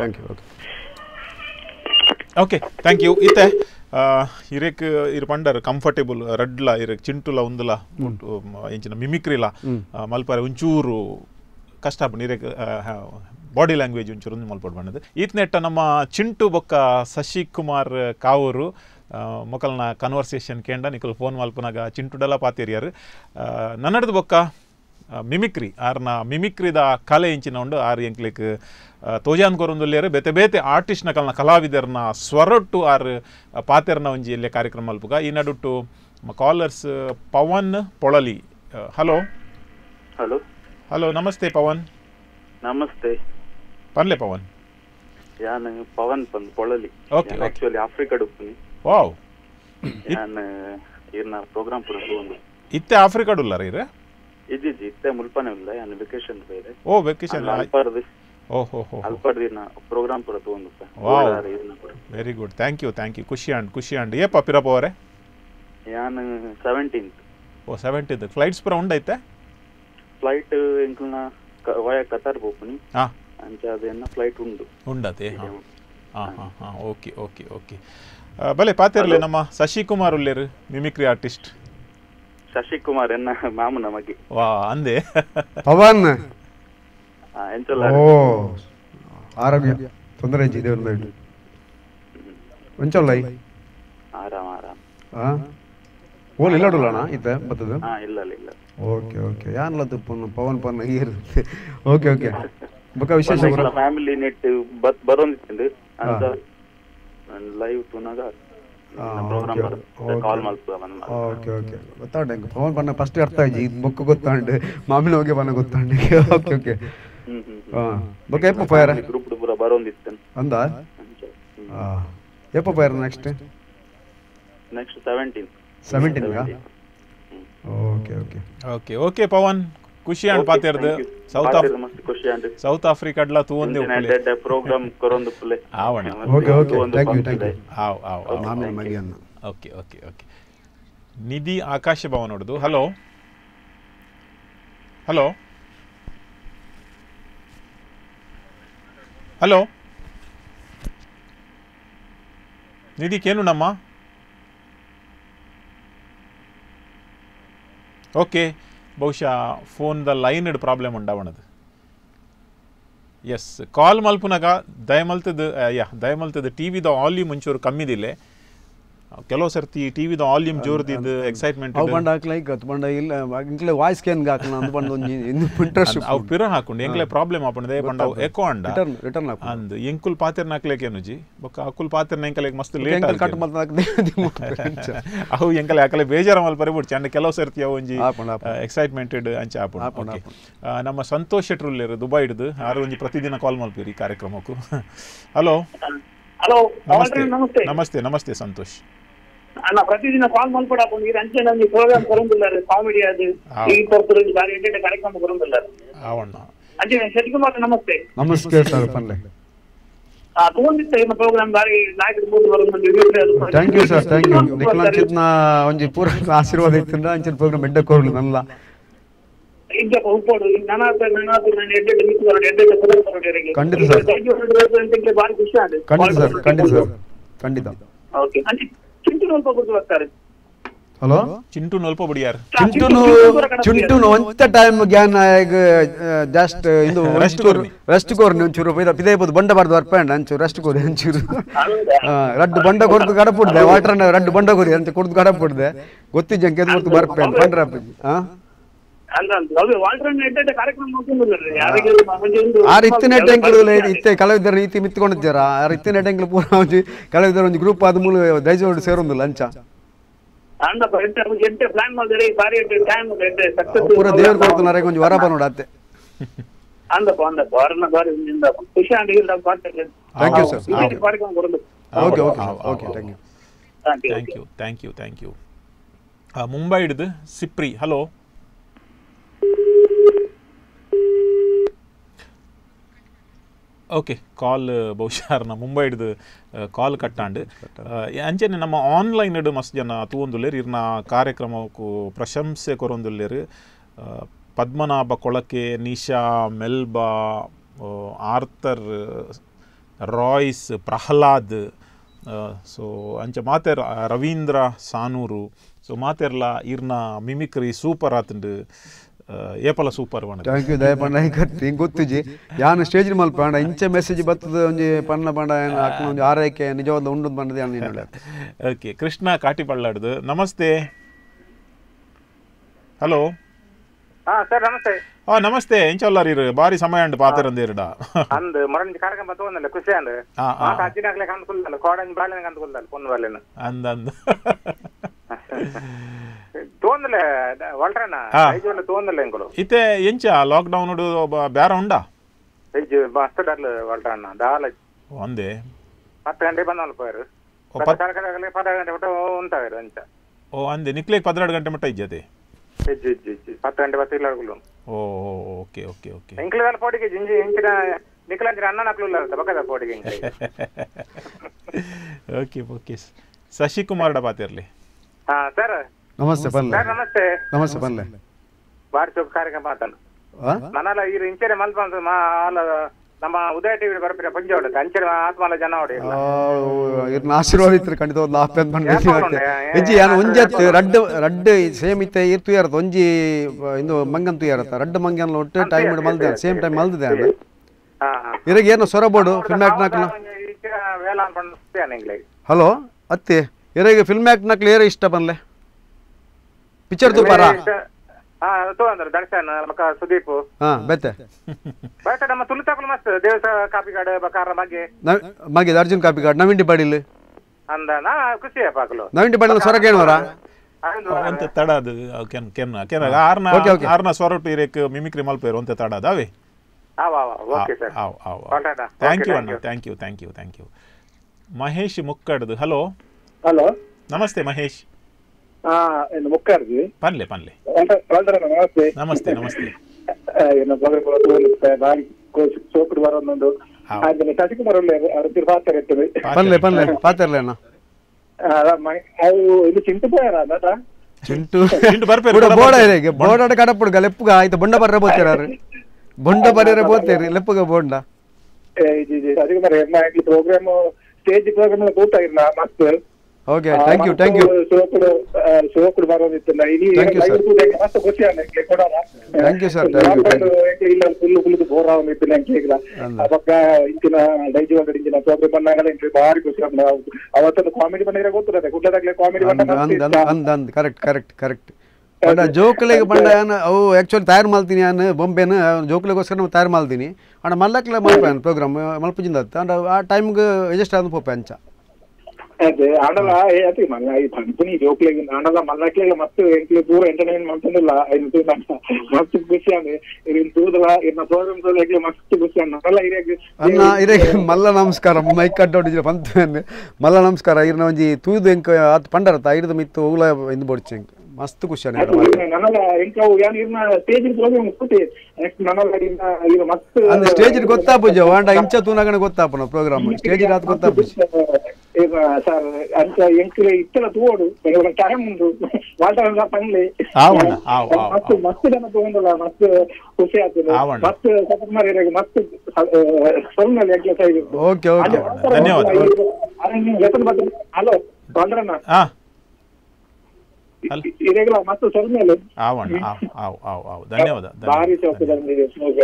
thank you. ಇತ್ತೆ ಇರಕ್ ಇರ್ ಪಂಡರ್ ಕಂಫರ್ಟೇಬಲ್ ರಡ್ಲ ಇರಕ್ ಚಿಂಟುಲ ಉಂದುಲ ಇಂಚಿನ ಮಿಮಿಕ್ರಿಲ ಮಲ್ಪರೆ ಒಂಚೂರು ಕಷ್ಟ ಇರಕ್ ಬಾಡಿ ಲ್ಯಾಂಗ್ವೇಜ್ ಒಂಚೂರು ಮಲ್ಪಡ್ ಬಂದದ್ದು ಈತ್ ನೆಟ್ಟ ನಮ್ಮ ಚಿಂಟು ಬೊಕ್ಕ ಶಶಿಕುಮಾರ್ ಕಾವೂರು ಮೊಕಲ್ನ ಕನ್ವರ್ಸೇಷನ್ ಕೇಂಡ ನಿಕಲ್ ಫೋನ್ ಮಲ್ಪನಾಗ ಚಿಂಟುಡೆಲ್ಲ ಪಾತಿರಿಯಾರು ನನ್ನಡ್ದು ಬೊಕ್ಕ ಮಿಮಿಕ್ರಿ ಆರ್ನ ಮಿಮಿಕ್ರಿದ ಕಲೆ ಇಂಚಿನ ಉಂಡು ಆರು ಎಂಕ್ಲಿಕ್ ತೋಜಾನ್ ಕೊರೊಂದುಲ್ಲೇರು ಬೇತೆ ಬೇತೆ ಆರ್ಟಿಸ್ಟ್ನ ಕಲ್ನ ಕಲಾವಿದರ್ನ ಸ್ವರೊಟ್ಟು ಆರು ಪಾತೆರ್ನ ಒಂಜಿ ಇಲ್ಲೇ ಕಾರ್ಯಕ್ರಮ ಅಲ್ಪುಗ ಈ ನಡುಟ್ಟು callers Pavan Polali. Hello hello hello ನಮಸ್ತೆ ಪವನ್. ನಮಸ್ತೆ ಪನ್ಲೆ ಪವನ್ ಯಾನ್ ಪವನ್ ಪಂದ್ ಪೊಳಲಿ. ಓಕೆ ಆಕ್ಚುಲಿ ಆಫ್ರಿಕಾ ಡುಪ್ಪುನಿ. ವಾವ್ ಯಾನ್ ಇರ್ನ ಪ್ರೋಗ್ರಾಮ್ ಪುರ ತಗೊಂಡು ಇತ್ತೆ ಆಫ್ರಿಕಾ ಡುಲ್ಲಾರ ಇರೆ ಇಜ್ಜಿ ಇತ್ತೆ ಮುಲ್ಪನೆ ಇಲ್ಲ ಯಾನ್ ವೆಕೇಶನ್ ಬೇರೆ. ಓ ವೆಕೇಶನ್ ಅಲ್ಪರ್ದು ಓಹೋ ಅಲ್ಪರ್ದಿನ ಪ್ರೋಗ್ರಾಮ್ ಪುರ ತಗೊಂಡು. Wow very good thank you ಖುಷಿ ಅಂಡ್ ಏಪ ಪಿರಪ್ಪ ಅವರೇ ಯಾನ್ 17th. ಓ 17th ಫ್ಲೈಟ್ಸ್ ಪುರ ಉಂಡೈತೆ ಫ್ಲೈಟ್ ಎಂಕ್ಲ್ನ ವಯ ಕತಾರ್ ಪೋಪುನಿ. ಹಾಂ ಅಂಚ ಅದೇನ ಫ್ಲೈಟ್ ಉಂಡತೆ. ಹಾಂ ಓಕೆ ಬಲೆ ಪಾತೆರ್ಲೆ ನಮ್ಮ ಶಶಿಕುಮಾರ್ ಉಲ್ಲೇರು ಮಿಮಿಕ್ರಿ ಆರ್ಟಿಸ್ಟ್. ಶಶಿಕುಮಾರ್ ಎನ್ನ ಮಾಮು ನಮಗೆ. ವಾ ಅಂದೆ ಪವನ್ ಎಂಚಲ್ಲ ಓ ಆರೋಗ್ಯ ತೊಂದರೆ ಇಜ್ಜಿ ದೇವ್ರ ಮೇಲೆ ಒಂಚಲ್ಲ ಆರಾಮ ಓಲ್ ಇಲ್ಲ ಅಣ್ಣ ಇತ್ತ ಬತ್ತದ. ಇಲ್ಲ ಓಕೆ ಯಾನ್ಲ ತುಪ್ಪು ಪವನ್ ಪನ್ನ ಈರ್ ಓಕೆ ಬೊಕ ವಿಶೇಷ ಫ್ಯಾಮಿಲಿ ನೆಟ್ ಬರೋಂದಿತ್ತು ಅಂತ ಲೈವ್ ತುನಾಗ ಪ್ರೋಗ್ರಾಮ್ ಕಾಲ್ ಮಾಡ್ತಾ ಬಂದ. ಓಕೆ ಗೊತ್ತಾಂಡೆ ಪವನ್ ಪನ್ನ ಫಸ್ಟ್ ಅರ್ಥ ಆಯ್ತು ಇದು ಬೊಕ್ಕ ಗೊತ್ತಾಂಡೆ ಮಾಮಿನ ಹೋಗಿ ಬನ್ನ ಗೊತ್ತಾಂಡೆ. ಓಕೆ ಬೊಕ ಎಪ್ಪ ಫೈರ್ ಗ್ರೂಪ್ ಪೂರ ಬರೋಂದಿತ್ತು ಅಂದ ಎಪ್ಪ ಫೈರ್ ನೆಕ್ಸ್ಟ್ 17 ಓಕೆ ಪವನ್ ಖುಷಿ ಅಂಡ್ ಪಾತೆರ್ದು ಸೌತ್ ಆಫ್ರಿಕಾಡ್ಲ ತೂಂದೆ ಪ್ರೋಗ್ರಾಮ್ ಕೊರೊಂದು ಪ್ಲೇ ಆವಣ. ಓಕೆ ನಿಧಿ ಆಕಾಶ ಭವನ್ ನೋಡುದು. ಹಲೋ ನಿಧಿ ಕೇನು ನಮ್ಮ ಓಕೆ ಬಹುಶಃ ಫೋನ್ದ ಲೈನ್ ಪ್ರಾಬ್ಲಮ್ ಉಂಡಾವಣದು. ಎಸ್ ಕಾಲ್ ಮಲ್ಪುನಾಗ ದಯಮಲ್ತದ ಟಿವಿದ ವಾಲ್ಯೂಮ್ ಒಂಚೂರು ಕಮ್ಮಿದಿಲ್ಲ. ಕೆಲವು ಸರ್ತಿ ಟಿವಿದ ವಾಲ್ಯೂಮ್ ಜೋರ್ದಿದ್ದು ಎಕ್ಸೈಟ್ಮೆಂಟ್ ವಾಯ್ಸ್ ಕೇನ್ ಇಂಟ್ರೆಸ್ಟ್ ಅವು ಪಿರ ಹಾಕೊಂಡು ಎಂಕ್ಲೆ ಪ್ರಾಬ್ಲಮ್ ಆಪಣದೆ ಬಂಡ ಎಕೋ ಅಂಡ ಅಂದ್ ಎಂಕುಲ್ ಪಾತೆರ್ನ ಹಾಕ್ಲೇಕೇನುಜಿ ಬೊಕ್ಕ ಅಕುಲ್ ಪಾತೆರ್ನ ಎಂಕಲೆಗ್ ಮಸ್ತ್ ಲೇಟ್ ಅವು ಎಂಕಲೆ ಹಾಕಲೆ ಬೇಜಾರ ಮಲ್ಪರೆ ಬಿಡ್ಚಿ ಅಂಡ್ ಕೆಲವು ಸರ್ತಿ ಅವು ಒಂಜಿ ಎಕ್ಸೈಟ್ಮೆಂಟೆಡ್ ಅಂಚೆ ಆಪಣ. ಓಕೆ ನಮ್ಮ ಸಂತೋಷ್ ಶೆಟ್ರುಲ್ಲೇರು ದುಬೈ ಹಿಡ್ದು ಆರು ಒಂಜಿ ಪ್ರತಿದಿನ ಕಾಲ್ ಮಲ್ಪಿರಿ ಈ ಕಾರ್ಯಕ್ರಮಕ್ಕೂ. ಹಲೋ ನಮಸ್ತೆ ಸಂತೋಷ್ ಅಣ್ಣ ಪ್ರತಿದಿನ ಕಾಲ್ ಮಲ್ಪಡಾಕೊಂಡು ಅಂಚೆ ನಮಗೆ ಪ್ರೋಗ್ರಾಮ್ ಕೊರೊಂದಿಲ್ಲಾರೆ ಕಾಮಿಡಿ ಅದು ಈ ತರತರ ಬಾರಿ ಎಂಟೆಂಟ ಕಾರ್ಯಕ್ರಮ ಕೊರೊಂದಿಲ್ಲಾರೆ ಅವಣ್ಣ ಅಂಚೆ ಶಶಿಕುಮಾರ್ ನಮಸ್ತೆ. ನಮಸ್ತೆ ಸರ್ ಪನ್ಲೆ ತಗೊಂಡಿತ್ತೆ ನಿಮ್ಮ ಪ್ರೋಗ್ರಾಮ್ ಬಾರಿ ನಾಯಕರು ಮೂರು ಬರೋದು. ಥ್ಯಾಂಕ್ ಯು ಸರ್ ನಿಖಿಲಾಂಚಿತ್ನ ಒಂಜಿ ಪೂರ ಆಶೀರ್ವಾದ ಇತ್ತಿಂದ ಅಂಚಿನ ಪ್ರೋಗ್ರಾಮ್ ಎಡ್ಡೆ ಕೋರ್ಲು ನಲ್ಲ ಈಗ ಉಪ್ಪೋಡು ನಾನು ಎಡ್ಡೆ ಮಿಕ್ಕು ಎಡ್ಡೆ ಕೊರೊಂದಿರಿಗೆ ಖಂಡಿತ ಸರ್ ಬಾರಿ ಖುಷಿ ಆಗಿದೆ. ಖಂಡಿತ ಓಕೆ ಅಂಚೆ ಚಿಂಟು ನೋಲ್ಪ ಗುರ್ತು ಬರ್ತಾರೆ. ಹಲೋ ಚಿಂಟು ನೋಲ್ಪ ಬಡಿಯಾರ್ ಚಿಂಟುನು ಒಂತ ಟೈಮ್ ಗ್ಯಾನ್ ಜಸ್ಟ್ ಇಂದು ರೆಸ್ಟ್ ಕೋರ್ನಿ ಒಂಚೂರು ಪಿದೇ ಬುದು ಬಂಡ ಬಾರ್ದು ಬರ್ಪಂಡ ಅಂಚೂರು ರೆಸ್ಟ್ ಕೋರಿ ಅಂಚೂರು ರಡ್ಡು ಬಂಡ ಕೊಡ್ದು ಕಡಪುಡ್ದೆ ವಾಟರ್ ರಡ್ಡು ಬಂಡ ಕೊರಿ ಅಂತ ಕೊಡ್ದು ಕಡಪುಡ್ದೆ ಗೊತ್ತಿದ್ದ ಕೆದ್ ಕೊಡ್ತು ಬರ್ಪೇನ್ ಬಂಡ್ರ ಆರು ಇತ್ತಿನೆಟ್ ಎಂಕ್ಲು ಇತ್ತೆ ಕಲಾವಿದರ ಇತ್ತಿ ಮಿತ್ಕೊಂಡಿದ್ದಾರ ಆರು ಇತ್ತಿನೆಟ್ ಎಂಕ್ಲು ಪೂರ ಒಂಜಿ ಕಲಾವಿದರ ಒಂಜಿ ಗ್ರೂಪ್ ಆದ ಮೂಲ ದಯಜೋಡು ಸೇರೊಂದು ಲಂಚ ಪೂರ ದೇವ್ರು ಕೊಡ್ತಾರೆ ಒಂಜಿ ವರ ಬರೋಡ ಅತ್ತೆ. Thank you sir. Thank you Mumbai ಹಿಡಿದು ಸಿಪ್ರಿ. ಹಲೋ ಓಕೆ ಕಾಲ್ ಬಹುಶಃ ಮುಂಬೈ ಹಿಡಿದು ಕಾಲ್ ಕಟ್ಟಾಂಡು ಅಂಚನೆ ನಮ್ಮ ಆನ್ಲೈನ್ ಹಿಡು ಮಸ್ತ್ ಜನ ತೂವೊಂದುಲ್ಲೇರು ಇರ್ನ ಕಾರ್ಯಕ್ರಮಕ್ಕೂ ಪ್ರಶಂಸೆ ಕೊರೊಂದುಲ್ಲೇರು. Padmanabha Kolake, Nisha, Melba, Arthur, Royce, Prahlad, ಸೊ ಅಂಚೆ ಮಾತೆರ್ ರವೀಂದ್ರ ಸಾನೂರು, ಸೊ ಮಾತೆರ್ಲ ಇರ್ನ ಮಿಮಿಕ್ರಿ ಸೂಪರ್ ಆತುಂಡು ಏಪಲ ಸೂಪರ್ ಬಣ್ಣ. ಥ್ಯಾಂಕ್ ಯು ದಯಪಂಡ ಹಿಂಗೆ ಗೊತ್ತುಜಿ ಯಾನು ಸ್ಟೇಜ್ ಮಲ್ಪ ಪಂಡ ಇಂಚೆ ಮೆಸೇಜ್ ಬರ್ತದೆ ಒಂಜಿ ಪಣ್ಣ ಪಂಡ ಒಂಜಿ ಆರೈಕೆ ನಿಜವಾದ ಉಂಡು ಬಂದದೆ ಅನ್ನ. ಓಕೆ ಕೃಷ್ಣ ಕಾಟಿಪಳ್ಳಾಡ್ದು ನಮಸ್ತೆ. ಹಲೋ ಸರ್ ನಮಸ್ತೆ. ನಮಸ್ತೆ ಎಂಚಲ್ಲಾರಿ ಬಾರಿ ಸಮಯ ಉಂಟು ಪಾತಿರಂದಿರಡ ಅಂದ್ ಮರಂಜಿ ಕಾರ್ಯಕ್ರಮ ತಗೊಂಡಲ್ಲ ಖುಷಿ ಅಂದ್ ಅಜ್ಜಿನಾಗ್ಲೇ ಕಂದ್ಕೊಳ್ದಲ್ಲ ಕೋಡಂಜಿ ಬಾಳೆನ ಕಂದ್ಕೊಳ್ದಲ್ಲ ಪೊಂದು ಬಾಳೆನ ಅಂದಂದು ತೋಂದಲೆ ಒಳ್ರಣ್ಣ ಐದು ತೋಂದಲ್ಲ ಎಂಕಲು ಇತ್ತೆ ಎಂಚ ಲಾಕ್ಡೌನ್ ಬೇರೆ ಉಂಡಾ ಐದು ಮಸ್ತ್ ಡರ್ಲು ಒಳ್ರಣ್ಣ ದಾಲ ಒಂದೇ 10 ಗಂಟೆ ಬಂದ ಪೋಯರು 10 ಗಂಟೆ ಬಿಟ್ಟು ಉಂಟಾಗಿರು ಅಂಚ ಓ ಅಂದೆ ನಿಕ್ಲೇಕ್ 12 ಗಂಟೆ ಮಟ್ಟ ಇಜ್ಜತೆ 10 ಗಂಟೆ ಬತ್ತು ಇಲ್ಲ ಓ ಓಕೆ ಓಕೆ ಓಕೆ ಇಂಕ್ಲದ ಪೋಟಿಗೆ ಜಿಂಜಿ ಇಂಚಿನ ನಿಕ್ಲಂದ್ರೆ ಅನ್ನ ನಕ್ಲು ಬಕ್ಕದ ಪೋಟಿಗೆ ಓಕೆ ಓಕೆ ಶಶಿಕುಮಾರ್ ಪಾತಿರ್ಲಿ ಸರ್ ನಮಸ್ತೆ ಬನ್ಲೆ ನಮಸ್ತೆ ನಮಸ್ತೆ ಬನ್ಲೆ ಬಾರಿ ಚೌಕ ಕಾರ್ಯಕ್ರಮ ಮಾತಾನು ಮನಲ ಈ ಇಂಚೆರೆ ಮಲ್ಪ ನಮ್ಮ ಉದಯ ಟಿವಿ ಬರ್ಪಿರ ಪಂಜ ಹೊಡೆದ ಅಂಚೆರೆ ಆತ್ಮಲ ಜನ ಹೊಡಿ ಇರ್ನ ಆಶೀರ್ವಾದ ಇತ್ತು ಖಂಡಿತ ಒಂದು ಆಪ್ತ ಬಂದು ಹೆಜ್ಜಿ ಯಾನು ಒಂಜತ್ತು ರಡ್ಡು ಸೇಮ್ ಇತ್ತೆ ಇರ್ತು ಯಾರತ್ತ ಒಂಜಿ ಇಂದು ಮಂಗಂತು ಯಾರತ್ತ ರಡ್ಡು ಮಂಗನ ಒಟ್ಟು ಟೈಮ್ ಮಲ್ದೆ ಸೇಮ್ ಟೈಮ್ ಮಲ್ದಿದೆ ಅದು ಇರಗೆ ಏನು ಸೊರಬೋಡು ಫಿಲ್ಮ್ ಆಕ್ಟ್ ನಾಕ್ಲ ಹಲೋ ಅತ್ತಿ ಇರಗೆ ಫಿಲ್ಮ್ ಆಕ್ಟ್ ನಾಕ್ಲ ಏರ ಇಷ್ಟ ಬನ್ಲೆ ಪಿಕ್ಚರ್ ತೂಪಾರ ದರ್ಶನ್ ಸುದೀಪ್ ಬೆತ್ತೆ ನಮ್ಮ ತುಳಿತಾಕಲು ಮಸ್ತ್ ದೇವಸ ಕಾಪಿ ಕಾರ್ಡ್ ಬಕಾರ ಮಗೆ ಅರ್ಜುನ್ ಕಾಪಿ ಕಾರ್ಡ್ ನವೀನ್ ಡಿಪಾಡಿಲ್ ಅಂದನಾ ಖುಷಿ ಪಾಕಲು ನವೀನ್ ಡಿಪಾಡಿಲ್ ಸ್ವರ ಕೇಳುವರ ಅಂತ ತಡ ಅದು ಕೆನ್ ಕೆನ್ ಕೆನ ಆರ್ನ ಸ್ವರಟ್ಟು ಇರಕ್ಕೆ ಮಿಮಿಕ್ರಿ ಮಲ್ಪೇರು ಅಂತ ತಡ ಅದಾವೆ ಓಕೆ ಸರ್ ಥ್ಯಾಂಕ್ ಯು ಅಣ್ಣ ಥ್ಯಾಂಕ್ ಯು ಮಹೇಶ್ ಮುಕ್ಕಡ್ದು ಹಲೋ ನಮಸ್ತೆ ಮಹೇಶ್ ಮುಕ್ಕಾರ್ಜಿ ಪನ್ಲೆ ನಮಸ್ತೆ ಸೋಕುಡು ಬರೋದೊಂದು ಶಶಿಕುಮಾರ್ ಪನ್ಲೆ ಪಾತಿರ್ಲೆ ಅಣ್ಣ ಇದು ಚಿಂಟು పోయారా ಚಿಂಟು ಬರ್ಪೇರು ಬೋಡ ಇರೆಗೆ ಬೋಡಾಡ ಕಡಪುಡ್ಗ ಲೆಪ್ಪುಗ ಆಯ್ತು ಬೊಂಡ ಬರ್ರೆ ಬೋತಿರಾರು ಬೊಂಡ ಬರೆರೆ ಬೋತೇರಿ ಲೆಪ್ಪುಗ ಬೋಂಡ ಶಶಿಕುಮಾರ್ ಪ್ರೋಗ್ರಾಮ್ ಸ್ಟೇಜ್ ಪ್ರೋಗ್ರಾಮ್ ಕೂತಾಗಿರ್ಲ ಮಸ್ತ್ ಓಕೆ ಥ್ಯಾಂಕ್ ಯು ಸೋಕುಡು ಬರೋದಿತ್ತಲ್ಲ ಇಲ್ಲಿ ಮಸ್ತ್ ಖುಷಿ ಅನ್ನಕ್ಕೆ ಕೊಡೋಣ ಥ್ಯಾಂಕ್ ಯು ಸರ್ ಇಲ್ಲ ಫುಲ್ ಬೋರ್ ಆವನಿತ್ತು ನಂಗೆ ಅವಾಗ ಇಂಚಿನ ಡೈಜಿ ಒಂದು ಇಂಚಿನ ಪ್ರೋಗ್ರಾಮ್ ಬಂದಾಗ ಇಂಟ್ರಿ ಭಾರಿ ಖುಷಿ ಅವತ್ತೊಂದು ಕಾಮಿಡಿ ಬಂದಿರ ಗೊತ್ತಿರತ್ತೆ ಗುಡ್ಡದಾಗ್ಲೇ ಕಾಮಿಡಿ ಅಂದ್ ಕರೆಕ್ಟ್ ಬಟ್ ಜೋಕ್ಲೆಗೆ ಬಂಡ ಅವು ಆ್ಯಕ್ಚುಲಿ ತಯಾರು ಮಾಡ್ತೀನಿ ನಾನು ಬೊಂಬೆನ ಜೋಕ್ಲೆಗೋಸ್ಕರ ನಾವು ತಯಾರು ಮಾಡ್ತೀನಿ ಅಣ್ಣ ಮಲ್ಲಕ್ಲೆ ಮಲ್ಪೇನು ಪ್ರೋಗ್ರಾಮ್ ಮಲ್ಪಜಿಂದ ಅಂಡ್ ಆ ಟೈಮ್ಗೆ ಅಡ್ಜಸ್ಟ್ ಆದ ಪೋಪೆ ಅಂಚ ಅದೇ ಆಡಲ್ಲ ಅತಿ ಮಲ್ಲ ಈ ಪಂಪನಿ ಜೋಕ್ಲೆಗೆ ಆಡಲ್ಲ ಮಲ್ಲಕ್ಲೆಗೆ ಮತ್ತೆ ಎಂಟ್ಲೆ ದೂರ ಎಂಟರ್ಟೈನ್ ಮಾಡ್ತಿಲ್ಲ ಇದು ಮಸ್ತ್ ಖುಷಿ ಅಂದ್ರೆ ಇರಿನ್ ತೂದಲ ಇನ್ನ ಪ್ರೋಗ್ರಾಮ್ ತೋಲೆಗೆ ಮಸ್ತ್ ಖುಷಿ ಅನ್ನಲ್ಲ ಇರೆಗೆ ಮಲ್ಲ ನಮಸ್ಕಾರ ಮೈಕ್ ಕಟ್ಟೋಡಿದ್ರೆ ಪಂತ ಮಲ್ಲ ನಮಸ್ಕಾರ ಇರ್ನ ಒಂಜಿ ತೂದು ಎಂಕ ಆತ್ ಪಂಡರತ್ತ ಐರ್ದ ಮಿತ್ತು ಉಗ್ಲ ಇಂದು ಬೊಡ್ಚಿ ಮಸ್ತ್ ಖುಷಿ ನನ್ನಲ್ಲ ಎಂಕ ಯಾನ್ ಇರ್ನ ಸ್ಟೇಜ್ ಪ್ರೋಗ್ರಾಮ್ ಕೂತಿ ನೆಕ್ಸ್ಟ್ ನನ್ನಲ್ಲ ಇನ್ನ ಮಸ್ತ್ ಅಂದ್ರೆ ಸ್ಟೇಜ್ ಗೊತ್ತಾಪುಜ ವಾಂಡ ಇಂಚ ತೂನಗಣ ಗೊತ್ತಾಪನ ಪ್ರೋಗ್ರಾಮ್ ಸ್ಟೇಜ್ ರಾತ್ ಗೊತ್ತಾಪುಜ ಈಗ ಸರ್ ಅಂತ ಎಂಕ್ಲೆ ಇತ್ತಲ ತೋಡು ಟೈಮ್ ಉಂಟು ವಾಲ್ಟರ್ ಪಂಡ್ಲಿ ಮಸ್ತ್ ಜನ ತಗೊಂಡಲ್ಲ ಮಸ್ತ್ ಖುಷಿ ಆಗ್ತದೆ ಮಸ್ತ್ ಶಶಿಕುಮಾರ್ ಇರಾಗ ಮಸ್ತ್ ಸೊಲ್ನಲ್ಲಿ ಎಂಕ್ಲೆ ಸೈಡ್ ಓಕೆ ಧನ್ಯವಾದ ಹಲೋ ವಾಲ್ಟರ್ನ ಇರೆಗ್ಲ ಮಸ್ತ್ ಸೊಲ್ನಲ್ಲಿ ಧನ್ಯವಾದ ಭಾರಿ ಚೌಕದಲ್ಲಿ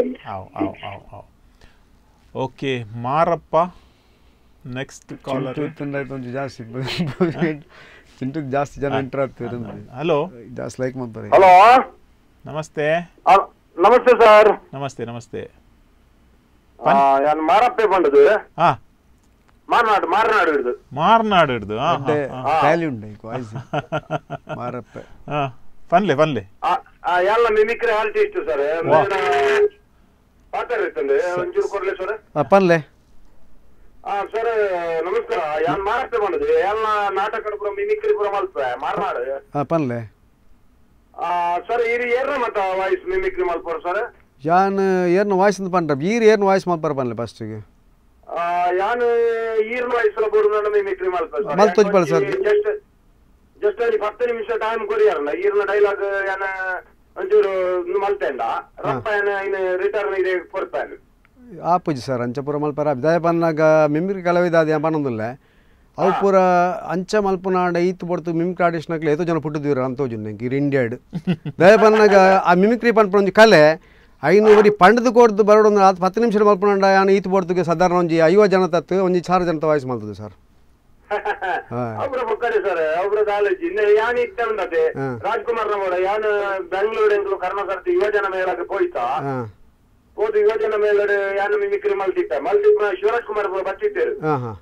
ಓಕೆ ಮಾರಪ್ಪ ನೆಕ್ಸ್ಟ್ ಕಾಲರ್ ಜಾಸ್ತಿ ಚಿಂಟು ಜಾಸ್ತಿ ಜನ ಎಂಟರ್ ಆಗ್ತಿದ್ರು ಹಲೋ ಜಾಸ್ತಿ ಲೈಕ್ ಮಾಡ್ತಾರೆ ಹಲೋ ನಮಸ್ತೆ ಸರ್ ನಮಸ್ತೆ ನಾನು ಮಾರಪ್ಪೆ ಬಂದದ್ದು ಮಾರ್ನಾಡು ಹಿಡ್ದು ಟ್ಯಾಲೆಂಟ್ ವಾಯ್ಸ್ ಮಾರಪ್ಪೆ ಪನ್ಲೆ ಎಲ್ಲ ಮಿಮಿಕ್ರಿ ಹಾಲ್ಟಿ ಇಷ್ಟು ಸರ್ ಮಾತಾಡಿರ್ತಂದೆ ಒಂಚೂರು ಕೊಡ್ಲಿ ಸರ್ ಪನ್ಲೆ ಸರ್ ನಮಸ್ಕಾರ ಯಾನ್ ಮಾರಪ್ಪೆ ಬಂದದ್ದು ಎಲ್ಲ ನಾಟಕ ಪುರ ಮಿಮಿಕ್ರಿ ಪುರ ಮಲ್ಪೆ ಮಾರ್ನಾಡು ಪನ್ಲೆ ಸರ್ ಇರಿ ಏರ್ನ ಮತ್ತ ವಾಯ್ಸ್ ಮಿಮಿಕ್ರಿ ಮಲ್ಪರ್ ಸರ್ ಯಾನ್ ಏರ್ನ ವಾಯ್ಸ್ ಅಂತ ಪಂಡ್ರ ಏರ್ನ ವಾಯ್ಸ್ ಮಲ್ಪರ್ ಪನ್ಲೆ ಫಸ್ಟಿಗೆ ಯಾನ್ ಈರ್ನ ವಾಯ್ಸ್ ಬೋರ್ನ ಮಿಮಿಕ್ರಿ ಮಲ್ಪರ್ ಸರ್ ಮಲ್ತೋಜ್ಪಲ್ ಸರ್ ಜಸ್ಟ್ ಅಲ್ಲಿ 10 ನಿಮಿಷ ಟೈಮ್ ಕೊರಿಯಾರಲ್ಲ ಈರ್ನ ಡೈಲಾಗ್ ಯಾನ ಒಂಚೂರು ಮಲ್ತೆಂಡ ರಪ್ಪ ಏನ ರಿಟರ್ನ್ ಇದೆ ಕೊಡ್ತಾನೆ ಆಪುಜಿ ಸರ್ ಅಂಚ ಪೂರ ಮಲ್ಪರ ದಯ ಪನ್ನಾಗ ಮಿಮಿಕ್ರಿ ಕಲಾವಿದ ಅದು ಪನ್ನೊಂದಿಲ್ಲ ಅವು ಪೂರ ಅಂಚ ಮಲ್ಪನಾಡ ಈತ್ ಪೊಡ್ತು ಮಿಮಿಕ್ರಿ ಆಡಿಷನ್ಗೆ ಏತೋ ಜನ ಪುಟ್ಟಿದ್ದೀರ ಅಂತೋಜು ನಂಗೆ ಇರು ಇಂಡಿಯಾಡ್ ದಯ ಪನ್ನಾಗ ಆ ಮಿಮಿಕ್ರಿ ಪನ್ಪುರ ಒಂಜಿ ಕಲೆ ಐನೂರಿ ಪಂಡದು ಕೊಡ್ದು ಬರೋಡು ಅಂದ್ರೆ 10 ನಿಮಿಷ ಮಲ್ಪನಾಡ ಯಾನು ಈತ್ ಪೊಡ್ತಿಗೆ ಸಾಧಾರಣ ಒಂಜಿ 50 ಜನ ತತ್ತು ಒಂಜಿ 1000 ಜನ ವಾಯ್ಸ್ ಮಲ್ತದೆ ಸರ್ ಅವ್ರ ಬೊಕ್ಕಡೆ ಸರ್ ಅವ್ರ ಕಾಲೇಜ್ ಇನ್ನು ಯಾನ್ ಇತ್ತ ಉಂಡತೆ ರಾಜ್ಕುಮಾರ್ ನವರ ಯಾನ್ ಬೆಂಗಳೂರು ಕರ್ನಾಟಕ ಯುವಜನ ಮೇಳಕ್ಕೆ ಹೋಯ್ತಾ ಹೋದ ಯುವಜನ ಮೇಳ ಯಾನ್ ಮಿಮಿಕ್ರಿ ಮಲ್ತಿದ್ದ ಶಿವರಾಜ್ ಕುಮಾರ್ ಬರ್ತಿದ್ದೇರು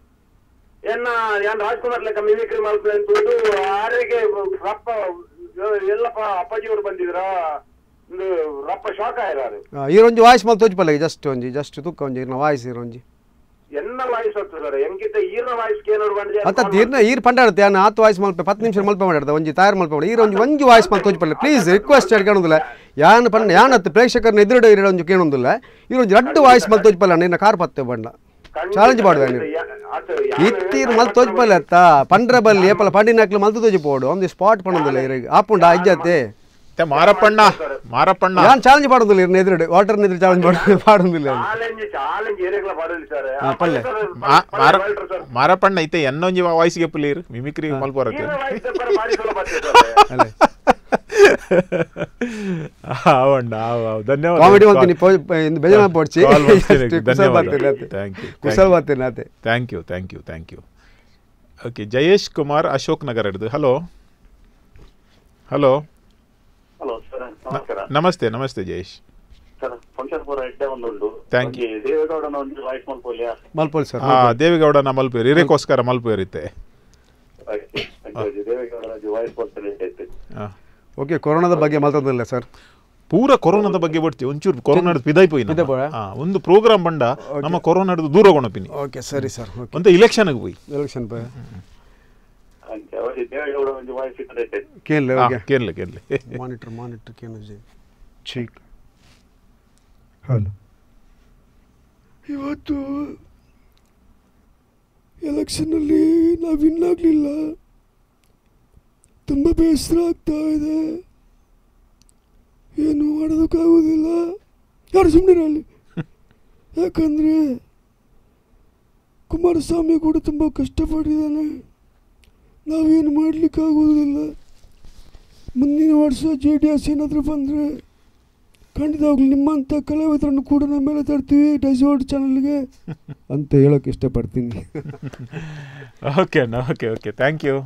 ಯಾನ್ ರಾಜ್ಕುಮಾರ್ ಲೆಕ್ಕ ಮಿಮಿಕ್ರಿ ಮಲ್ತ ಅಂತಂದು ಆರಿಗೆ ರಪ್ಪ ಎಲ್ಲಪ್ಪ ಅಪ್ಪಾಜಿಯವರು ಬಂದಿದ್ರ ಒಂದು ರಪ್ಪ ಶಾಕ್ ಆಯ್ರಾರು ಈರೊಂಜಿ ವಾಯ್ಸ್ ಮಲ್ ತೋಜ್ಪಲ್ಲ ಜಸ್ಟ್ ತುಕ್ಕ ಒಂಜಿ ಇರ್ನ ವಾಯ್ಸ್ ಇರೊಂಜಿ ಎನ್ನ ವಾಯ್ಸ್ ಹೊತ್ತು ಸರ್ ಎಂಕಿತ ಈರ್ನ ವಾಯ್ಸ್ ಕೇನೋರು ಬಂದ್ರೆ ಅತ್ತ ಈರ್ ಪಂಡಾಡತ್ತೆ ನಾನು 10 ವಾಯ್ಸ್ ಮಲ್ಪೆ 10 ನಿಮಿಷ ಮಲ್ಪೆ ಮಾಡಾಡ್ದೆ ಒಂಜಿ ತಯಾರು ಮಲ್ಪೆ ಒಂಜಿ ವಾಯ್ಸ್ ಮಲ್ ತೋಜ್ಪಲ್ಲ ಪ್ಲೀಸ್ ರಿಕ್ವೆಸ್ಟ್ ಕೇಳೋದಿಲ್ಲ ಯಾನ್ ಪಂಡ ಯಾನತ್ತು ಪ್ರೇಕ್ಷಕರನ್ನ ಎದುರುಡೆ ಇರೋಂಜಿ ಕೇಳೋದಿಲ್ಲ ಈರೊಂಜಿ 2 ವಾಯ್ಸ್ ಮಲ್ ತೋಜ್ಪಲ್ಲ ನಿನ್ನ ಕಾರ್ ಪತ್ತೆ ಬಂಡ ಚಾಲೆಂಜ್ ಮಾಡುವ ಇತ್ತೀರ್ ಮಲ್ ತೋಜ್ಪಲ್ಲ ಅತ್ತ ಪಂಡ್ರಬಲ್ಲಿ ಏಪಲ ಪಂಡಿನಾಕ್ಲು ಮಲ್ತು ತೋಜಿಪೋಡು ಒಂದು ಸ್ಪಾಟ್ ಪಣೋದಿಲ್ಲ ಇರಿಗೆ ಆಪುಂಡ ಅಜ್ಜತ್ತೆ ಮಾರಪ್ಪಣ್ಣ ನಾನು ಚಾಲೆಂಜ್ ಮಾಡೋದಿಲ್ಲ ಇರ್ನ ಎದುರುಡೆ ವಾಟರ್ ಎದುರು ಚಾಲೆಂಜ್ ಮಾಡೋದಿಲ್ಲ ಮಾರಪ್ಪಣ್ಣ ಐತೆ ಎನ್ನೊಂಜಿ ವಾಯ್ಸ್ಗೆ ಪುಲೀರ್ ಮಿಮಿಕ್ರಿ ಮಲ್ಪೋರಕ್ಕೆ ಧನ್ಯವಾದ ಕಾಮಿಡಿ ಮಾಡ್ತೀನಿ ಬೇಜಾರ ಪಡ್ಸಿ ಕುಶಲ್ ಬರ್ತೀನಿ ಅದೇ thank you okay Jayesh Kumar Ashok Nagar ಹಿಡಿದು ಹಲೋ ನಮಸ್ತೆ ಜಯೇಶ್ ದೇವೇಗೌಡನ ಮಲ್ಪೇರು ಇರಕ್ಕೋಸ್ಕರ ಮಲ್ಪೇರು ಇತ್ತೆ ಓಕೆ ಕೊರೋನಾದ ಬಗ್ಗೆ ಮಾತಾಡೋದಿಲ್ಲ ಸರ್ ಪೂರ ಕೊರೋನಾದ ಬಗ್ಗೆ ಬರ್ತೀವಿ ಒಂಚೂರು ಕೊರೋನಾ ಪಿದಾಯ್ಪೋಯಿ ಒಂದು ಪ್ರೋಗ್ರಾಮ್ ಬಂಡ ನಮ್ಮ ಕೊರೋನಾ ದೂರ ಕೊಣಪಿನಿ ಓಕೆ ಸರಿ ಸರ್ ಅಂತ ಇಲೆಕ್ಷನ್ಗೆ ಹೋಗಿ ಎಲೆಕ್ಷನ್ ಕೇಳಲಿ ಮಾನಿಟರ್ ಚೀಕ್ ಹಲೋ ಇವತ್ತು ಎಲೆಕ್ಷನಲ್ಲಿ ನಾವು ವಿನ್ ಆಗಲಿಲ್ಲ ತುಂಬ ಬೇಸರ ಆಗ್ತಾ ಇದೆ ಏನು ಮಾಡೋದಕ್ಕಾಗೋದಿಲ್ಲ ಯಾರು ಸುಮ್ಮನೆ ಅಲ್ಲಿ ಯಾಕಂದರೆ ಕುಮಾರಸ್ವಾಮಿ ಕೂಡ ತುಂಬ ಕಷ್ಟಪಟ್ಟಿದ್ದಾನೆ ನಾವೇನು ಮಾಡಲಿಕ್ಕಾಗೋದಿಲ್ಲ ಮುಂದಿನ ವರ್ಷ JDS ಏನಾದರೂ ಬಂದರೆ ಖಂಡಿತವಾಗ್ಲೂ ನಿಮ್ಮಂಥ ಕಲಾವಿದರನ್ನು ಕೂಡ ನಮ್ಮ ಮೇಲೆ ತರ್ತೀವಿ ಡೈಸೋಲ್ಡ್ ಚಾನಲ್ಗೆ ಅಂತ ಹೇಳೋಕೆ ಇಷ್ಟಪಡ್ತೀನಿ ಓಕೆ ಥ್ಯಾಂಕ್ ಯು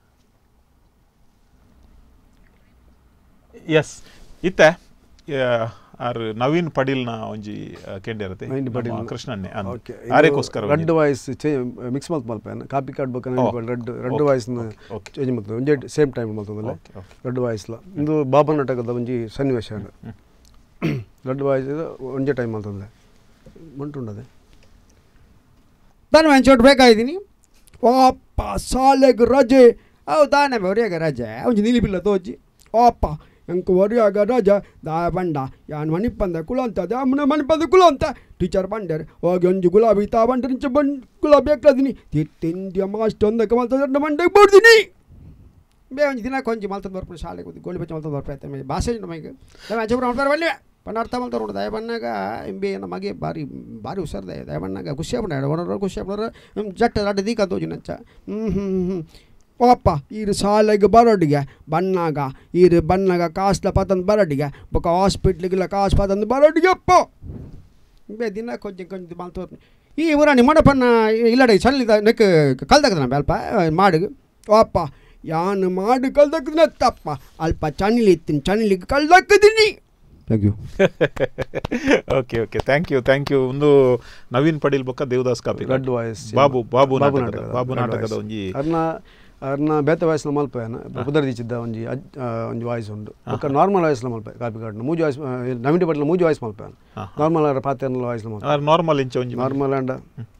ಎಸ್ ಇತ್ತೆ ಆರು ನವೀನ್ ಪಡೀಲ್ನ ಒಂಜಿ ಕೆಂಡಿರತ್ತೆ ಕೃಷ್ಣನ್ನೇ ಆರೇಕೋಸ್ಕರ ರೆಡ್ ವಾಯ್ಸ್ ಮಿಕ್ಸ್ ಮಲ್ಪೇನ ಕಾಪಿ ಕಾರ್ಡ್ ಬೇಕು ರೆಡ್ ವಾಯ್ಸ್ನ ಚೇಂಜ್ ಮಾಡ್ತದೆ ಒಂಜೆ ಸೇಮ್ ಟೈಮ್ ಮಾಡ್ತದಲ್ಲ ರೆಡ್ ವಾಯ್ಸ್ಲ ಇಂದು ಬಾಬಾ ನಾಟಕದ ಒಂಜಿ ಸನ್ನಿವೇಶ ರೆಡ್ ವಾಯ್ಸ್ ಒಂಜೆ ಟೈಮ್ ಮಾಡ್ತದೆ ಮಂಟುಂಡದೆ ನಾನು ಮಂಚೋಟ್ ಬೇಕಾಗಿದ್ದೀನಿ ಓಪ್ಪ ಸಾಲೆಗೆ ರಜೆ ಹೌದಾನೆ ಹೊರಿಯಾಗ ರಜೆ ಒಂಜಿ ನೀಲಿ ಬಿಲ್ಲ ತೋಜಿ ಓಪ್ಪ ಎಂಕು ಹೊರಿಯಾಗ ರಜೆ ದಾಯ ಬಂಡ ಯಾನ್ ಮಣಿಪಂದ ಕುಳ ಅಂತ ದಾಮನ ಮಣಿಪಂದ ಕುಳ ಅಂತ ಟೀಚರ್ ಬಂಡರ್ ಹೋಗಿ ಒಂಜಿ ಗುಲಾಬಿ ತಾ ಬಂಡ್ರೆ ಇಂಚ ಗುಲಾಬಿ ಹಾಕ್ಲದೀನಿ ತಿಂಡಿಯ ಮಾಸ್ಟ್ ಒಂದಕ್ಕೆ ಮಲ್ತದ ಮಂಡಗೆ ಬಿಡ್ತೀನಿ ಬೇ ಒಂಜಿ ದಿನ ಕೊಂಚಿ ಮಲ್ತದ ಬರ್ಪು ಶಾಲೆಗೆ ಗೋಳಿ ಬಚ್ಚ ಮಲ್ತದ ಬರ್ಪೈತೆ ಭಾಷೆ ನಮಗೆ ಅಂಚೆ ಮಾಡ್ತಾರೆ ಬಲ್ಲಿ ಪಂಡ ಅರ್ಥ ಮಾಡ್ತಾರೆ ನೋಡಿ ದಯ ಬಣ್ಣಾಗ MBA ನಮಗೆ ಭಾರಿ ಹುಷಾರು ದಯ ಬಣ್ಣಾಗ ಖುಷಿ ಆಗ್ಬಿಡ ಖುಷಿ ಆಗ್ಬಿಡ್ರ ಜಟ್ಟ ಅಡ್ಡ ದೀಕ ತೋಜಿ ನಂಚ ಓಪ್ಪ ಈರು ಶಾಲೆಗೆ ಬರೋಡಿಗೆ ಬಣ್ಣಾಗ ಈರು ಬಣ್ಣಾಗ ಕಾಸ್ಲ ಪತಂದು ಬರೋಡಿಗೆ ಬೊಕ್ಕ ಹಾಸ್ಪಿಟ್ಲಿಗೆಲ್ಲ ಕಾಸು ಪತಂದು ಬರೋಡಿಗೆ ಅಪ್ಪ ಬೇ ದಿನ ಕೊಂಚ ಮಲ್ತೋರ್ ಈ ಊರ ನಿಮ್ಮ ಪನ್ನ ಇಲ್ಲಡ ಚಲ್ಲಿದ ನೆಕ್ ಕಲ್ದಾಕದ ಅಲ್ಪ ಮಾಡಿಗೆ ಓಪ್ಪ ಯಾನು ಮಾಡಿ ಕಲ್ದಾಕಿದ್ರೆ ತಪ್ಪ ಅಲ್ಪ ಚಣಿಲಿ ಇತ್ತೀನಿ ಚಣಿಲಿಗೆ ಕಲ್ದಾಕಿದ್ದೀನಿ thank you okay thank you ಒಂದು ನವೀನ್ ಪಡೀಲ್ ಬೊಕ್ಕ ದೇವದಾಸ್ ಕಾಪಿ ರೆಡ್ ವಾಯ್ಸ್ ಬಾಬು ನಾಟಕದ ಒಂಜಿ ಅರ್ನ ಬೇತೆ ವಾಯ್ಸ್ಲ ಮಲ್ಪೇನ ಪುದರ್ದಿಚ್ಚಿದ್ದ ಒಂಜಿ ವಾಯ್ಸ್ ಉಂಡು ಬೊಕ್ಕ ನಾರ್ಮಲ್ ವಾಯ್ಸ್ಲ ಮಲ್ಪೆ ಕಾಪಿ ಕಾರ್ಡ್ನ ಮೂಜಿ ವಾಯ್ಸ್ ನವೀನ್ ಪಡೀಲ್ ಮೂಜಿ ವಾಯ್ಸ್ ಮಲ್ಪೇನ ನಾರ್ಮಲ್ ಆರ ಪಾತೆರ್ನ ವಾಯ್ಸ್ಲ ಮಲ್ಪೆ ನಾರ್ಮಲ್ ಇಂಚ ಒಂಜಿ ನಾರ್ಮಲ್ ಅಂಡ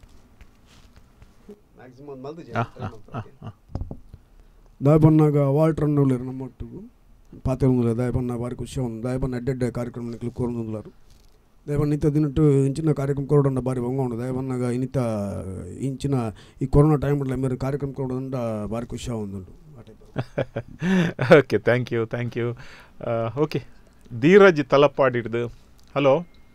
ಮ್ಯಾಕ್ಸಿಮಮ್ ಮಲ್ದಿಜಿ ದಾಯಬನ್ನಾಗ ವಾಲ್ಟರ್ ಅನ್ನೋಲೇರು ನಮ್ಮ ಒಟ್ಟಿಗೂ ಪಾತೆರ್ನುಲ್ಲ ದಾಯಬನ್ನ ಬಾರಿ ಖುಷಿ ಒಂದು ದಾಯಬನ್ನ ಎಡ್ಡೆಡ್ಡೆ ಕಾರ್ಯಕ್ರಮ ಕೋರ್ನುಲ್ಲಾರು ದಯವನ್ನ ಇಂಥ ದಿನಟ್ಟು ಇಂಚಿನ ಕಾರ್ಯಕ್ರಮ ಕೊರೋಡ ಬಾರಿ ಬಂಗೋಣ ದಯವನ್ನಾಗ ಇನ್ನಿತ ಇಂಚಿನ ಈ ಕೊರೋನಾ ಟೈಮ್ಲ ಮೇರೆ ಕಾರ್ಯಕ್ರಮ ಕೊರೋಡ ಬಾರಿ ಖುಷಿ ಒಂದುಂಟು okay thank you okay Dheeraj ತಲಪಾಡಿಡ್ದು ಹಲೋ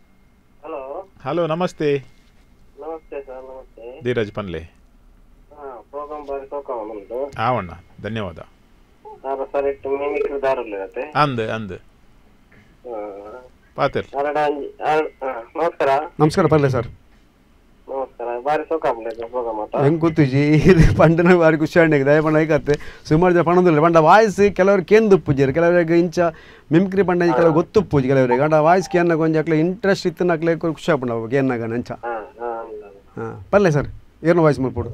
ನಮಸ್ತೆ ಸರ್ ನಮಸ್ತೆ ಧೀರಜ್ ಪನ್ಲೆ ಪ್ರೋಗ್ರಾಮ್ ಬಾರಿ ಉಂಟು ಆವಣ್ಣ ಧನ್ಯವಾದ ಅಂದ್ ಪಾತೆರ್ ನಮಸ್ಕಾರ ನಮಸ್ಕಾರ ಪರ್ಲೆ ಸರ್ ನಮಸ್ಕಾರ ಬಾರಿ ಸೋಕಾಮ್ಲೆ ಪ್ರೋಗ್ರಾಮ್ ಆತ ಹೆಂಗೆ ಗೊತ್ತುಜಿ ಇದು ಪಂಡನ ಬಾರಿ ಖುಷಿ ಆಂಡಿಗೆ ದಯಪಂಡ ಐಕತ್ತೆ ಸುಮಾರು ಜನ ಪಣದಿಲ್ಲ ಪಂಡ ವಾಯ್ಸ್ ಕೆಲವ್ರಿಗೆ ಕೇಂದು ಉಪ್ಪುಜಿ ಕೆಲವರಿಗೆ ಇಂಚ ಮಿಮ್ಕ್ರಿ ಪಂಡ ಕೆಲವು ಗೊತ್ತು ಉಪ್ಪುಜಿ ಕೆಲವರಿಗೆ ಅಂಡ ವಾಯ್ಸ್ ಕೇನ್ನ ಕೊಂಚ ಅಕ್ಲೆ ಇಂಟ್ರೆಸ್ಟ್ ಇತ್ತು ನಕ್ಲೆ ಖುಷಿ ಆಪಂಡ ಕೇನ್ನಾಗ ನಂಚ ಹಾಂ ಪಲ್ಲೆ ಸರ್ ಏನು ವಾಯ್ಸ್ ಮಲ್ಪೋಡು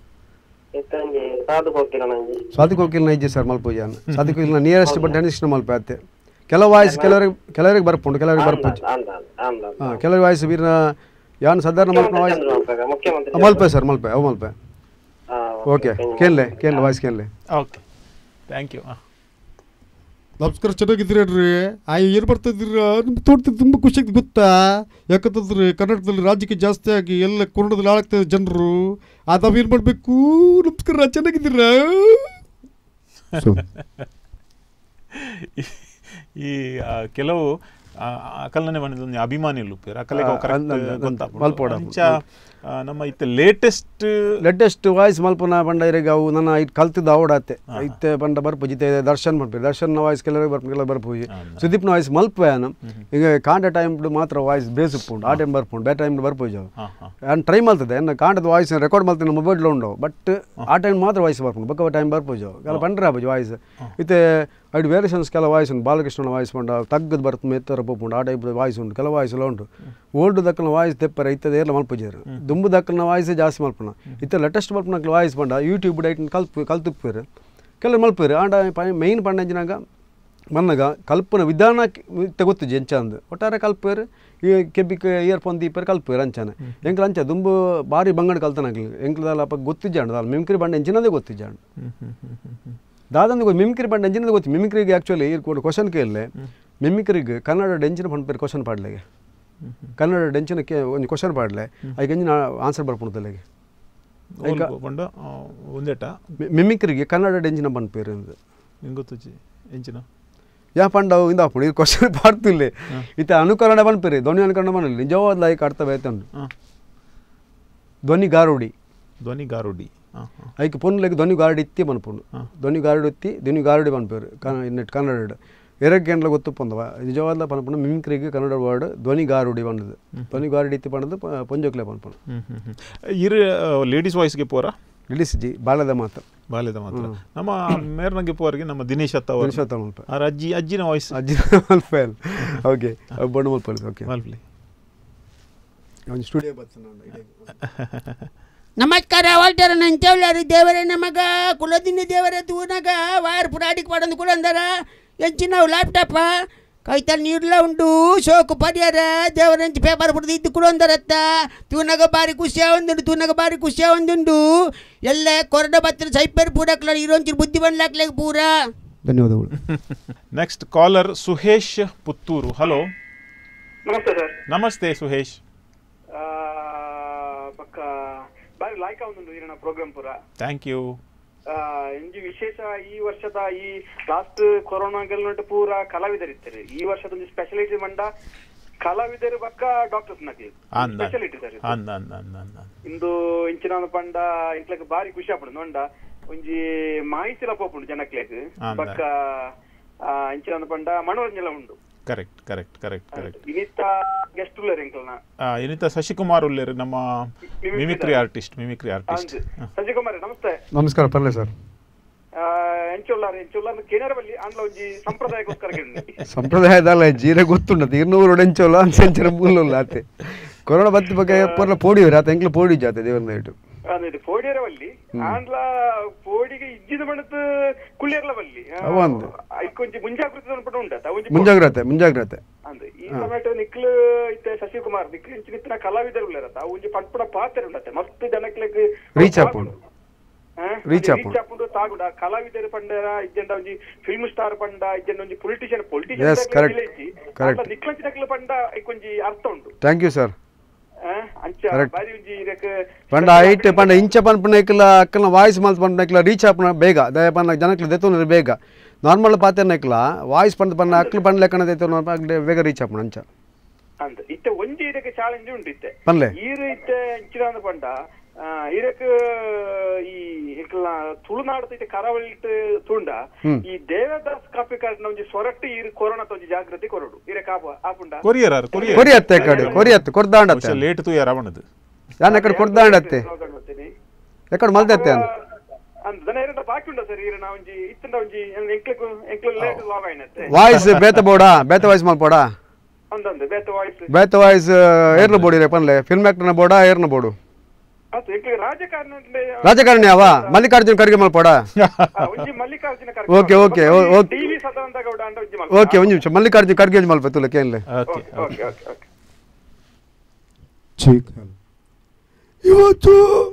ಸಾದಿಕ್ ಹೋಗಿಲ್ಲ ನೈಜಿ ಸರ್ ಮಲ್ಪೂಜಿ ಅನ್ನ ಸಾದಿಕ್ ಹೋಗಿಲ್ಲ ನಿಯರೆಸ್ಟ್ ಬಟ್ ಅನಿಷ್ಟ ಮಲ್ಪ ಅತ್ತೆ ಕೆಲವು ವಾಯ್ಸ್ ಕೆಲವರಿಗೆ ಬರ್ಪುಂಡು ಕೆಲವರಿಗೆ ಬರ್ಪೂಜಿ ಹಾಂ ಕೆಲವ್ರಿಗೆ ವಾಯ್ಸ್ ಬೀರ್ನ ಯಾನು ಸಾಧಾರಣ ಮಲ್ಪ ವಾಯ್ಸ್ ಮಲ್ಪೆ ಸರ್ ಮಲ್ಪೆ ಅವು ಮಲ್ಪೆ ಓಕೆ ಕೇಳಲೆ ವಾಯ್ಸ್ ಕೇಳಲೆ ಓಕೆ ಥ್ಯಾಂಕ್ ಯು. ನಮಸ್ಕಾರ, ಚೆನ್ನಾಗಿದ್ದೀರಿ? ಏನು ಬರ್ತಾಯಿದ್ದೀರ? ನಿಮ್ಮ ತೋಟದ ತುಂಬ ಖುಷಿ ಆಗಿದೆ ಗೊತ್ತಾ? ಯಾಕಂತಂದ್ರೆ ಕರ್ನಾಟಕದಲ್ಲಿ ರಾಜಕೀಯ ಜಾಸ್ತಿ ಆಗಿ ಎಲ್ಲ ಕೊರೋನಾದಲ್ಲಿ ಹಾಳಾಗ್ತದೆ ಜನರು. ಅದಾವೇನು ಮಾಡಬೇಕು? ನಮಸ್ಕಾರ, ಚೆನ್ನಾಗಿದ್ದೀರ? ಈ ಕೆಲವು ಅಕಲ್ನೇ ಬಂದಿದ್ದು ಅಭಿಮಾನಿಗಳು ನಮ್ಮ ಇತ್ತೆ ಲೇಟೆಸ್ಟ್ ವಾಯ್ಸ್ ಮಲ್ಪನ ಬಂಡ ಇರೆಗೆ ಅವು ನನ್ನ ಇಟ್ಟು ಕಲ್ತಿದ್ದು ಅವಡಾತೆ ಇತ್ತೆ ಬಂಡ ಬರ್ಪು ಜಿತೆ ದರ್ಶನ್ ಬರ್ಪಿ ದರ್ಶನ್ ವಾಯ್ಸ್ ಕೆಲವರಿಗೆ ಬರ್ಪು ಕೆಲವು ಬರ್ಪುಜಿ ಸುದೀಪ್ನ ವಾಯ್ಸ್ ಮಲ್ಪೇನು ಈಗ ಕಾಂಡ ಟೈಮ್ ಮಾತ್ರ ವಾಯ್ಸ್ ಬೇಸುಪ್ಪುಂಡು ಆ ಟೈಮ್ ಬರ್ಪುಂಡು ಬೇರೆ ಟೈಮ್ ಬರ್ಪುಜು ನಾನು ಟ್ರೈ ಮಾಡ್ತದೆ ಎನ್ನ ಕಾಂಡದ ವಾಯ್ಸ್ ರೆಕಾರ್ಡ್ ಮಾಡ್ತೀನಿ ಮೊಬೈಲ್ ಉಂಡು ಬಟ್ ಆ ಟೈಮ್ ಮಾತ್ರ ವಾಯ್ಸ್ ಬರ್ಪುಂಡು ಬಕ್ಕ ಟೈಮ್ ಬರ್ಪುಜು ಕೆಲ ಪಂಡ್ರೆ ಆಪುಜು ವಾಯ್ಸ್ ಇತ್ತೆ ಐದು ವೇರಿಯೇಷನ್ಸ್ ಕೆಲ ವಾಯ್ಸ್ ಉಂಟು ಬಾಲಕೃಷ್ಣನ ವಾಯ್ಸ್ ಉಂಡು ತಗ್ಗದ ಬರ್ತು ಮೆತ್ತರ ಪೋಪುಂಡು ಆ ಟೈಪ್ ವಾಯ್ಸ್ ಉಂಟು ಕೆಲವು ವಾಯ್ಸ್ ಎಲ್ಲ ಉಂಟು ಓಲ್ಡ್ ದಕ್ಕನ ವಾಯ್ಸ್ ತೆಪ್ಪರ ಇತ್ತದ ಎಲ್ಲ ಮಲ್ಪುಜರು ದುಂಬು ದಕ್ಕನ ವಾಯ್ಸೇ ಜಾಸ್ತಿ ಮಲ್ಪನ ಇತ್ತ ಲೇಟೆಸ್ಟ್ ಮಲ್ಪನ ವಾಯ್ಸ್ ಬಂಡ ಯೂಟ್ಯೂಬ್ ಡೈಟ್ ಕಲ್ತುಪ್ಪೇರು ಕೆಲವು ಮಲ್ಪೇರು ಆಂಡ ಮೈನ್ ಪಂಡಂಜಿನಾಗ ಮನ್ನಗ ಕಲ್ಪನ ವಿಧಾನ ಗೊತ್ತು ಎಂಚ ಅಂದು ಒಟ್ಟಾರೆ ಕಲ್ಪೇರು ಈ ಕೆಬ್ಬಿಕ ಇಯರ್ಫೋನ್ ದೀಪೇರು ಕಲ್ಪೇರು ಅಂಚಾನೆ ಎಂಕ್ಲ ಅಂಚ ದುಂಬು ಭಾರಿ ಬಂಗಡ ಕಲ್ತನಾಗ್ಲಿ ಎಂಕ್ಲದಲ್ಲ ಅಪ್ಪ ಗೊತ್ತಿಜ್ಜಾಂಡು ದಾಲ್ ಮಿಮ್ಕ್ರಿ ಬಂಡ ಎಂಚಿನದೇ ಗೊತ್ತಿಜ್ಜಾಂಡು ದಾದಂದು ಮಿಮಿಕ್ರಿ ಬಂಡ ಎಂಚಿನದೇ ಗೊತ್ತು ಮಿಮಿಕ್ರಿಗೆ ಆ್ಯಕ್ಚುಲಿ ಇರ್ಕೊಂಡು ಕ್ವಶನ್ ಕೇಳಲೆ ಮಿಮಿಕ್ರಿಗೆ ಕನ್ನಡ ಡೆಂಚಿನ ಪಂಡ್ಪೇರು ಕ್ವಶನ್ ಪಾಡ್ಲೆಗೆ ಕನ್ನಡ ಡೆಂಚಿನ ಒಂದು ಕ್ವಶನ್ ಪಾಡ್ಲೆ ಅದಕ್ಕೆ ಎಂಜಿನ ಆನ್ಸರ್ ಬರ್ಪುಣದಲ್ಲಿಗೆ ಮಿಮಿಕ್ರಿಗೆ ಕನ್ನಡ ಡೆಂಚಿನ ಪಂಡ್ಪೇರು ಗೊತ್ತು ಎಂಚಿನ ಯಾ ಪಂಡವು ಇಂದ ಹಾಕೊಂಡು ಇದು ಕ್ವಶನ್ ಪಾಡ್ತಿಲ್ಲ ಇತ್ತ ಅನುಕರಣೆ ಪಂಡ್ಪೇರಿ ಧ್ವನಿ ಅನುಕರಣೆ ಮಾಡಲಿ ನಿಜವಾದ ಲೈಕ್ ಅರ್ಥವೇ ತಂದು ಧ್ವನಿ ಗಾರುಡಿ ಅದಕ್ಕೆ ಪೊನ್ಲೆಗೆ ಧ್ವನಿ ಗಾರುಡಿ ಇತ್ತಿ ಪನ್ಪುಂಡು ಧ್ವನಿ ಗಾರುಡಿ ಇತ್ತಿ ಧ್ವನಿ ಗಾರುಡಿ ಪನ್ಪೇರು ನೆಟ್ ಕನ್ನಡ ಎರಗೇಂಡ್ಲ ಗೊತ್ತು ಪಂದವ ನಿಜವಾದ ಪನ್ಪುಂಡು ಮಿಮಿಕ್ರಿಗೆ ಕನ್ನಡ ವರ್ಡ್ ಧ್ವನಿ ಗಾರುಡಿ ಪಂಡದು ಧ್ವನಿ ಗಾರುಡಿ ಇತ್ತಿ ಪಂಡದು ಪೊಂಜೋಕ್ಲೆ ಪನ್ಪುಂಡು ಇರು ಲೇಡೀಸ್ ವಾಯ್ಸ್ಗೆ ಪೋರ ಲೇಡೀಸ್ ಜಿ ಬಾಲ್ಯದ ಮಾತು ನಮ್ಮ ಮೇರ್ನಗೆ ಪೋರ್ಗೆ ನಮ್ಮ ದಿನೇಶ್ ಅತ್ತ ಮಲ್ಪ ಅಜ್ಜಿನ ವಾಯ್ಸ್ ಮಲ್ಪೆ ಓಕೆ ಬಣ್ಣ ಮಲ್ಪಲ್ಲಿ ಓಕೆ ಮಲ್ಪಲಿ ಒಂದು ಸ್ಟುಡಿಯೋ ನಮಸ್ಕಾರ ವಾಲ್ಟರ್ ನಂಚವ್ಲಾರು ದೇವರೇ ನಮಗ ಕುಲದಿನ ದೇವರೇ ತೂನಗ ವಾಯರ್ ಪುರಾಡಿಗೆ ಪಡಂದು ಕೂಡ ಅಂದಾರ ಎಂಚಿನ ಲ್ಯಾಪ್ಟಾಪ ಕೈತಲ್ಲಿ ನೀರ್ಲ ಉಂಟು ಶೋಕು ಪರಿಹಾರ ದೇವರಂಚಿ ಪೇಪರ್ ಬಿಡ್ದು ಇದ್ದು ಕೂಡ ಅಂದಾರತ್ತ ತೂನಗ ಬಾರಿ ಖುಷಿಯ ಒಂದುಂಡು ಎಲ್ಲ ಕೊರಡ ಬತ್ತಿರ ಸೈಪರ್ ಪೂಡಕ್ಲ ಇರೋಂಚೂರು ಬುದ್ಧಿ ಬಂಡ್ಲಾಕ್ಲಾಗ ಪೂರ ಧನ್ಯವಾದಗಳು. Next caller Suhesh Puttur. Hello ನಮಸ್ತೆ ಸರ್. ನಮಸ್ತೆ ಸುಹೇಶ್. ಪಕ್ಕ ಬಾರಿ ಲಾಯ್ಕ ಒಂದು ಈರಿನ ಪ್ರೋಗ್ರಾಮ್ ಪೂರ. Thank you. ಇಂಜಿ ವಿಶೇಷ ಈ ವರ್ಷದ ಈ ಲಾಸ್ಟ್ ಕೊರೋನಾಗೆಲ್ಲ ಪೂರ ಕಲಾವಿದರಿರ್ತಾರೆ. ಈ ವರ್ಷದ ಒಂದು ಸ್ಪೆಷಾಲಿಟಿ ಮಂಡ ಕಲಾವಿದರು ಪಕ್ಕ ಡಾಕ್ಟರ್ಸ್ ನಕಲಿ ಸ್ಪೆಷಾಲಿಟಿ ಸರ್. ಇಂದು ಇಂಚಿನ ಪಂಡ ಇಂಟ್ಲಕ್ ಬಾರಿ ಖುಷಿ ಆಗ್ಬಿಡುದು ಮಂಡ ಒಂಜಿ ಮಾಹಿತಿಲ ಪೋಪುಂಡು ಜನಕ್ಲೆಗ್ ಪಕ್ಕ ಇಂಚಿನ ಪಂಡ ಮನೋರಂಜನೆ ಉಂಡು. ಕರೆಕ್ಟ್. ಇನಿತ ಗೆಸ್ಟ್ ಉಳ್ಳೇರು ಎಂಕಲ್ನ ಇನಿತ ಶಶಿಕುಮಾರ್ ಉಳ್ಳೇರು ನಮ್ಮ ಮಿಮಿಕ್ರಿ ಆರ್ಟಿಸ್ಟ್. ಶಶಿಕುಮಾರ್ ನಮಸ್ತೆ. ನಮಸ್ಕಾರ ಪರ್ಲೆ ಸರ್. ಎಂಚೊಲ್ಲಾರ ಕೆನರವಲ್ಲಿ ಅಂಡ್ಲ ಒಂಜಿ ಸಂಪ್ರದಾಯಕ್ಕೋಸ್ಕರ ಕೇಳಿ ಸಂಪ್ರದಾಯದಲ್ಲ ಜೀರೆ ಗೊತ್ತುಂಡ ಇರ್ನೂರು ಎಂಚೋಲ್ಲ ಅಂಚೆಂಚರ ಮೂಲಲ್ಲ ಆತೆ ಕೊರೋನಾ ಬತ್ತಿ ಬಗ್ಗೆ ಪೂರ್ಣ ಪೋಡಿವ್ರಿ ಆತ ಎಂಕ್ಲು ಪೋಡಿ ಜಾತೆ ದೇವರ ಇಟ್ಟು ಪೋಡಿಯರವಲ್ಲಿ ಆಂಡ್ಲ ಪೋಡಿಗೆ ಇಜ್ಜಿದ ಮಣತ್ ಕುಳ್ಳಿಯರ್ಲವಲ್ಲಿ ಕೊಂಚ ಮುಂಜಾಗ್ರತೆ ಅಂದ್ರೆ ಈ ಟೊಮೆಟೊ ನಿಕ್ಲು ಇತ್ತೆ ಶಶಿಕುಮಾರ್ ನಿಕ್ಲು ಇಂಚಿನ ಇತ್ತಿನ ಕಲಾವಿದರು ಉಳ್ಳರತ್ತ ಒಂಜಿ ಪಟ್ಪುಡ ಪಾತ್ರ ಉಂಡತ್ತೆ ಮಸ್ತ್ ಜನಕ್ಲೆಗ್ ರೀಚ್ ಆಪುಂಡು ತಾಗುಡ ಕಲಾವಿದರು ಪಂಡರ ಇಜ್ಜೆಂಡ ಒಂಜಿ ಫಿಲ್ಮ್ ಸ್ಟಾರ್ ಪಂಡ ಇಜ್ಜೆಂಡ ಒಂಜಿ ಪೊಲಿಟಿಷಿಯನ್ ನಿಕ್ಲಂಚಿನಕ್ಲು ಪಂಡ ಇಕ್ಕೊಂಜಿ ಅರ್ಥ ಉಂಟು. Thank you sir. ಪಂಡ ಐಟ್ ಪಂಡ ಇಂಚ ಪನ್ಪನಕ್ಲ ಅಕ್ಕನ ವಾಯ್ಸ್ ಮಲ್ತ್ ಪನ್ಪನಕ್ಲ ರೀಚ್ ಆಪನ ಬೇಗ ದಯ ಪನ್ನ ಜನಕ್ಲ ದೆತ್ತುನ ಬೇಗ ನಾರ್ಮಲ್ ಪಾತೆನಕ್ಲ ವಾಯ್ಸ್ ಪಂಡ ಪನ್ನ ಅಕ್ಲ ಪಂಡ ಲೆಕ್ಕನ ದೆತ್ತುನ ಬೇಗ ರೀಚ್ ಆಪನ ಅಂಚ ಅಂತ ಇತ್ತೆ ಒಂಜಿ ಇದಕ್ಕೆ ಚಾಲೆಂಜ್ ಉಂಟು ಇತ್ತೆ ಪನ್ಲೆ ಈರು ಇತ್ತೆ ಇಂಚಿನ ಪಂಡ ಇದಕ್ಕೆ ಈ ತುಳುನಾಡು ಇತ್ತೆ ಕರಾವಳಿ ತುಂಡ ಈ ದೇವದಾಸ್ ಕಾಪಿ ಕಾರ್ಡ್ ಒಂಜಿ ಸೊರಟ್ಟು ಈ ಕೊರೋನಾ ಒಂಜಿ ಜಾಗೃತಿ ಕೊರಡು ಇರೆ ಕಾಪ ಆಪುಂಡ ಕೊರಿಯತ್ತೆ ಕೊರ್ದಾಂಡ ಲೇಟ್ ತು ಯಾರವಣದು ಯಾನ್ ಎಕಡೆ ಕೊಡ್ದಾಂಡತ್ತೆ ಎಕಡೆ ಮಲ್ದತ್ತೆ ಅಂತ ವಾಯ್ಸ್ ಬೇತ ಬೋಡಾ ಬೇತ ವಾಯ್ಸ್ ಮಲ್ಪೋಡಾ ಬೇತ ವಾಯ್ಸ್ ಏರ್ನ ಬೋಡಿ ರೇ ಪನ್ಲೆ ಫಿಲ್ಮ್ ಆಕ್ಟರ್ನ ಬೋಡಾ ಏರ್ನ ಬೋಡು ರಾಜಕಾರಣಿ ಅವ ಮಲ್ಲಿಕಾರ್ಜುನ ಖರ್ಗೆ ಮಲ್ಪೋಡಾ ಓಕೆ ಓಕೆ ಓಕೆ ಒಂದು ನಿಮಿಷ ಮಲ್ಲಿಕಾರ್ಜುನ ಖರ್ಗೆ ಮಲ್ಪ ತುಲ ಕೇಳಲೆ ಇವತ್ತು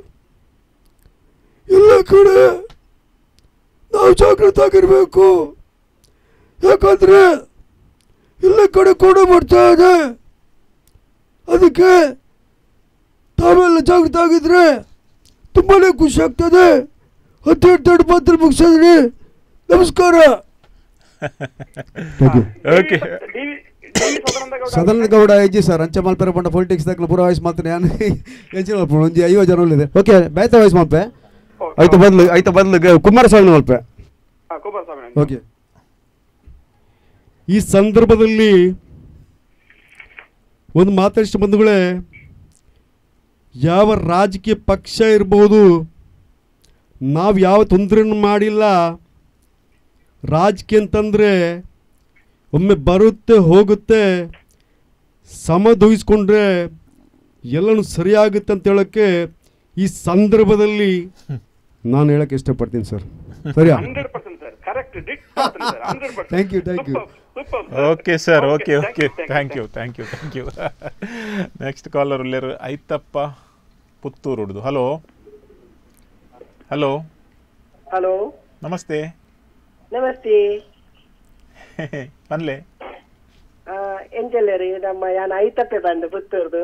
ಎಲ್ಲ ಕಡೆ ನಾವು ಜಾಗೃತ ಆಗಿರಬೇಕು. ಯಾಕಂದ್ರೆ ಎಲ್ಲ ಕಡೆ ಕೊಡ ಬರ್ತಾ ಇದೆ. ಅದಕ್ಕೆ ತಾವೆಲ್ಲ ಜಾಗೃತ ಆಗಿದ್ರೆ ತುಂಬಾನೇ ಖುಷಿ ಆಗ್ತದೆ ಅಂತ ಹೇಳ್ತಾ ಮಾತ್ರ ಮುಗಿಸಿದ್ರಿ. ನಮಸ್ಕಾರ. ಸದಾನಂದ ಗೌಡ ಎಜ್ಜಿ ಸರ್ ಅಂಚೆ ಮಲ್ಪೆರ ಬಂಡ ಪೊಲಿಟಿಕ್ಸ್ ದಾಖಲೆ ಪೂರ ವಾಯ್ಸ್ ಮಾತ್ರ ನಾನು ಎಂಚೆ ಮಲ್ಪ ಒಂಜಿ 50 ಜನ ಉಳಿದೆ. ಓಕೆ ಬೇತ ವಾಯ್ಸ್ ಮಲ್ಪೆ ಐತ ಬದಲು ಕುಮಾರಸ್ವಾಮಿ ಮಲ್ಪೆ. ಓಕೆ ಈ ಸಂದರ್ಭದಲ್ಲಿ ಒಂದು ಮಾತಾಡಿಸಿದ ಬಂಧುಗಳೇ, ಯಾವ ರಾಜಕೀಯ ಪಕ್ಷ ಇರಬಹುದು, ನಾವು ಯಾವ ತೊಂದರೆಯನ್ನು ಮಾಡಿಲ್ಲ. ರಾಜಕೀಯ ಅಂತಂದರೆ ಒಮ್ಮೆ ಬರುತ್ತೆ ಹೋಗುತ್ತೆ, ಸಮದೂಯಿಸ್ಕೊಂಡ್ರೆ ಎಲ್ಲನೂ ಸರಿಯಾಗುತ್ತೆ ಅಂತ ಹೇಳೋಕ್ಕೆ ಈ ಸಂದರ್ಭದಲ್ಲಿ ನಾನು ಹೇಳಕ್ಕೆ ಇಷ್ಟಪಡ್ತೀನಿ ಸರ್. ಸರಿಯಾ? Thank you thank you. Okay sir, okay okay, thank you thank you thank you. Next caller ಉಳ್ಳೇರು ಐತಪ್ಪ ಪುತ್ತೂರು ಹುಡುದು. ಹಲೋ ಹಲೋ ಹಲೋ, ನಮಸ್ತೆ. ನಮಸ್ತೆ. ಪನ್ಲೆ ಎಂಜಲ್ಲರಿ ನಮ್ಮ ಯಾನ ಐತಪ್ಪೆ ಬಂದು ಪುತ್ತೂರ್ದು.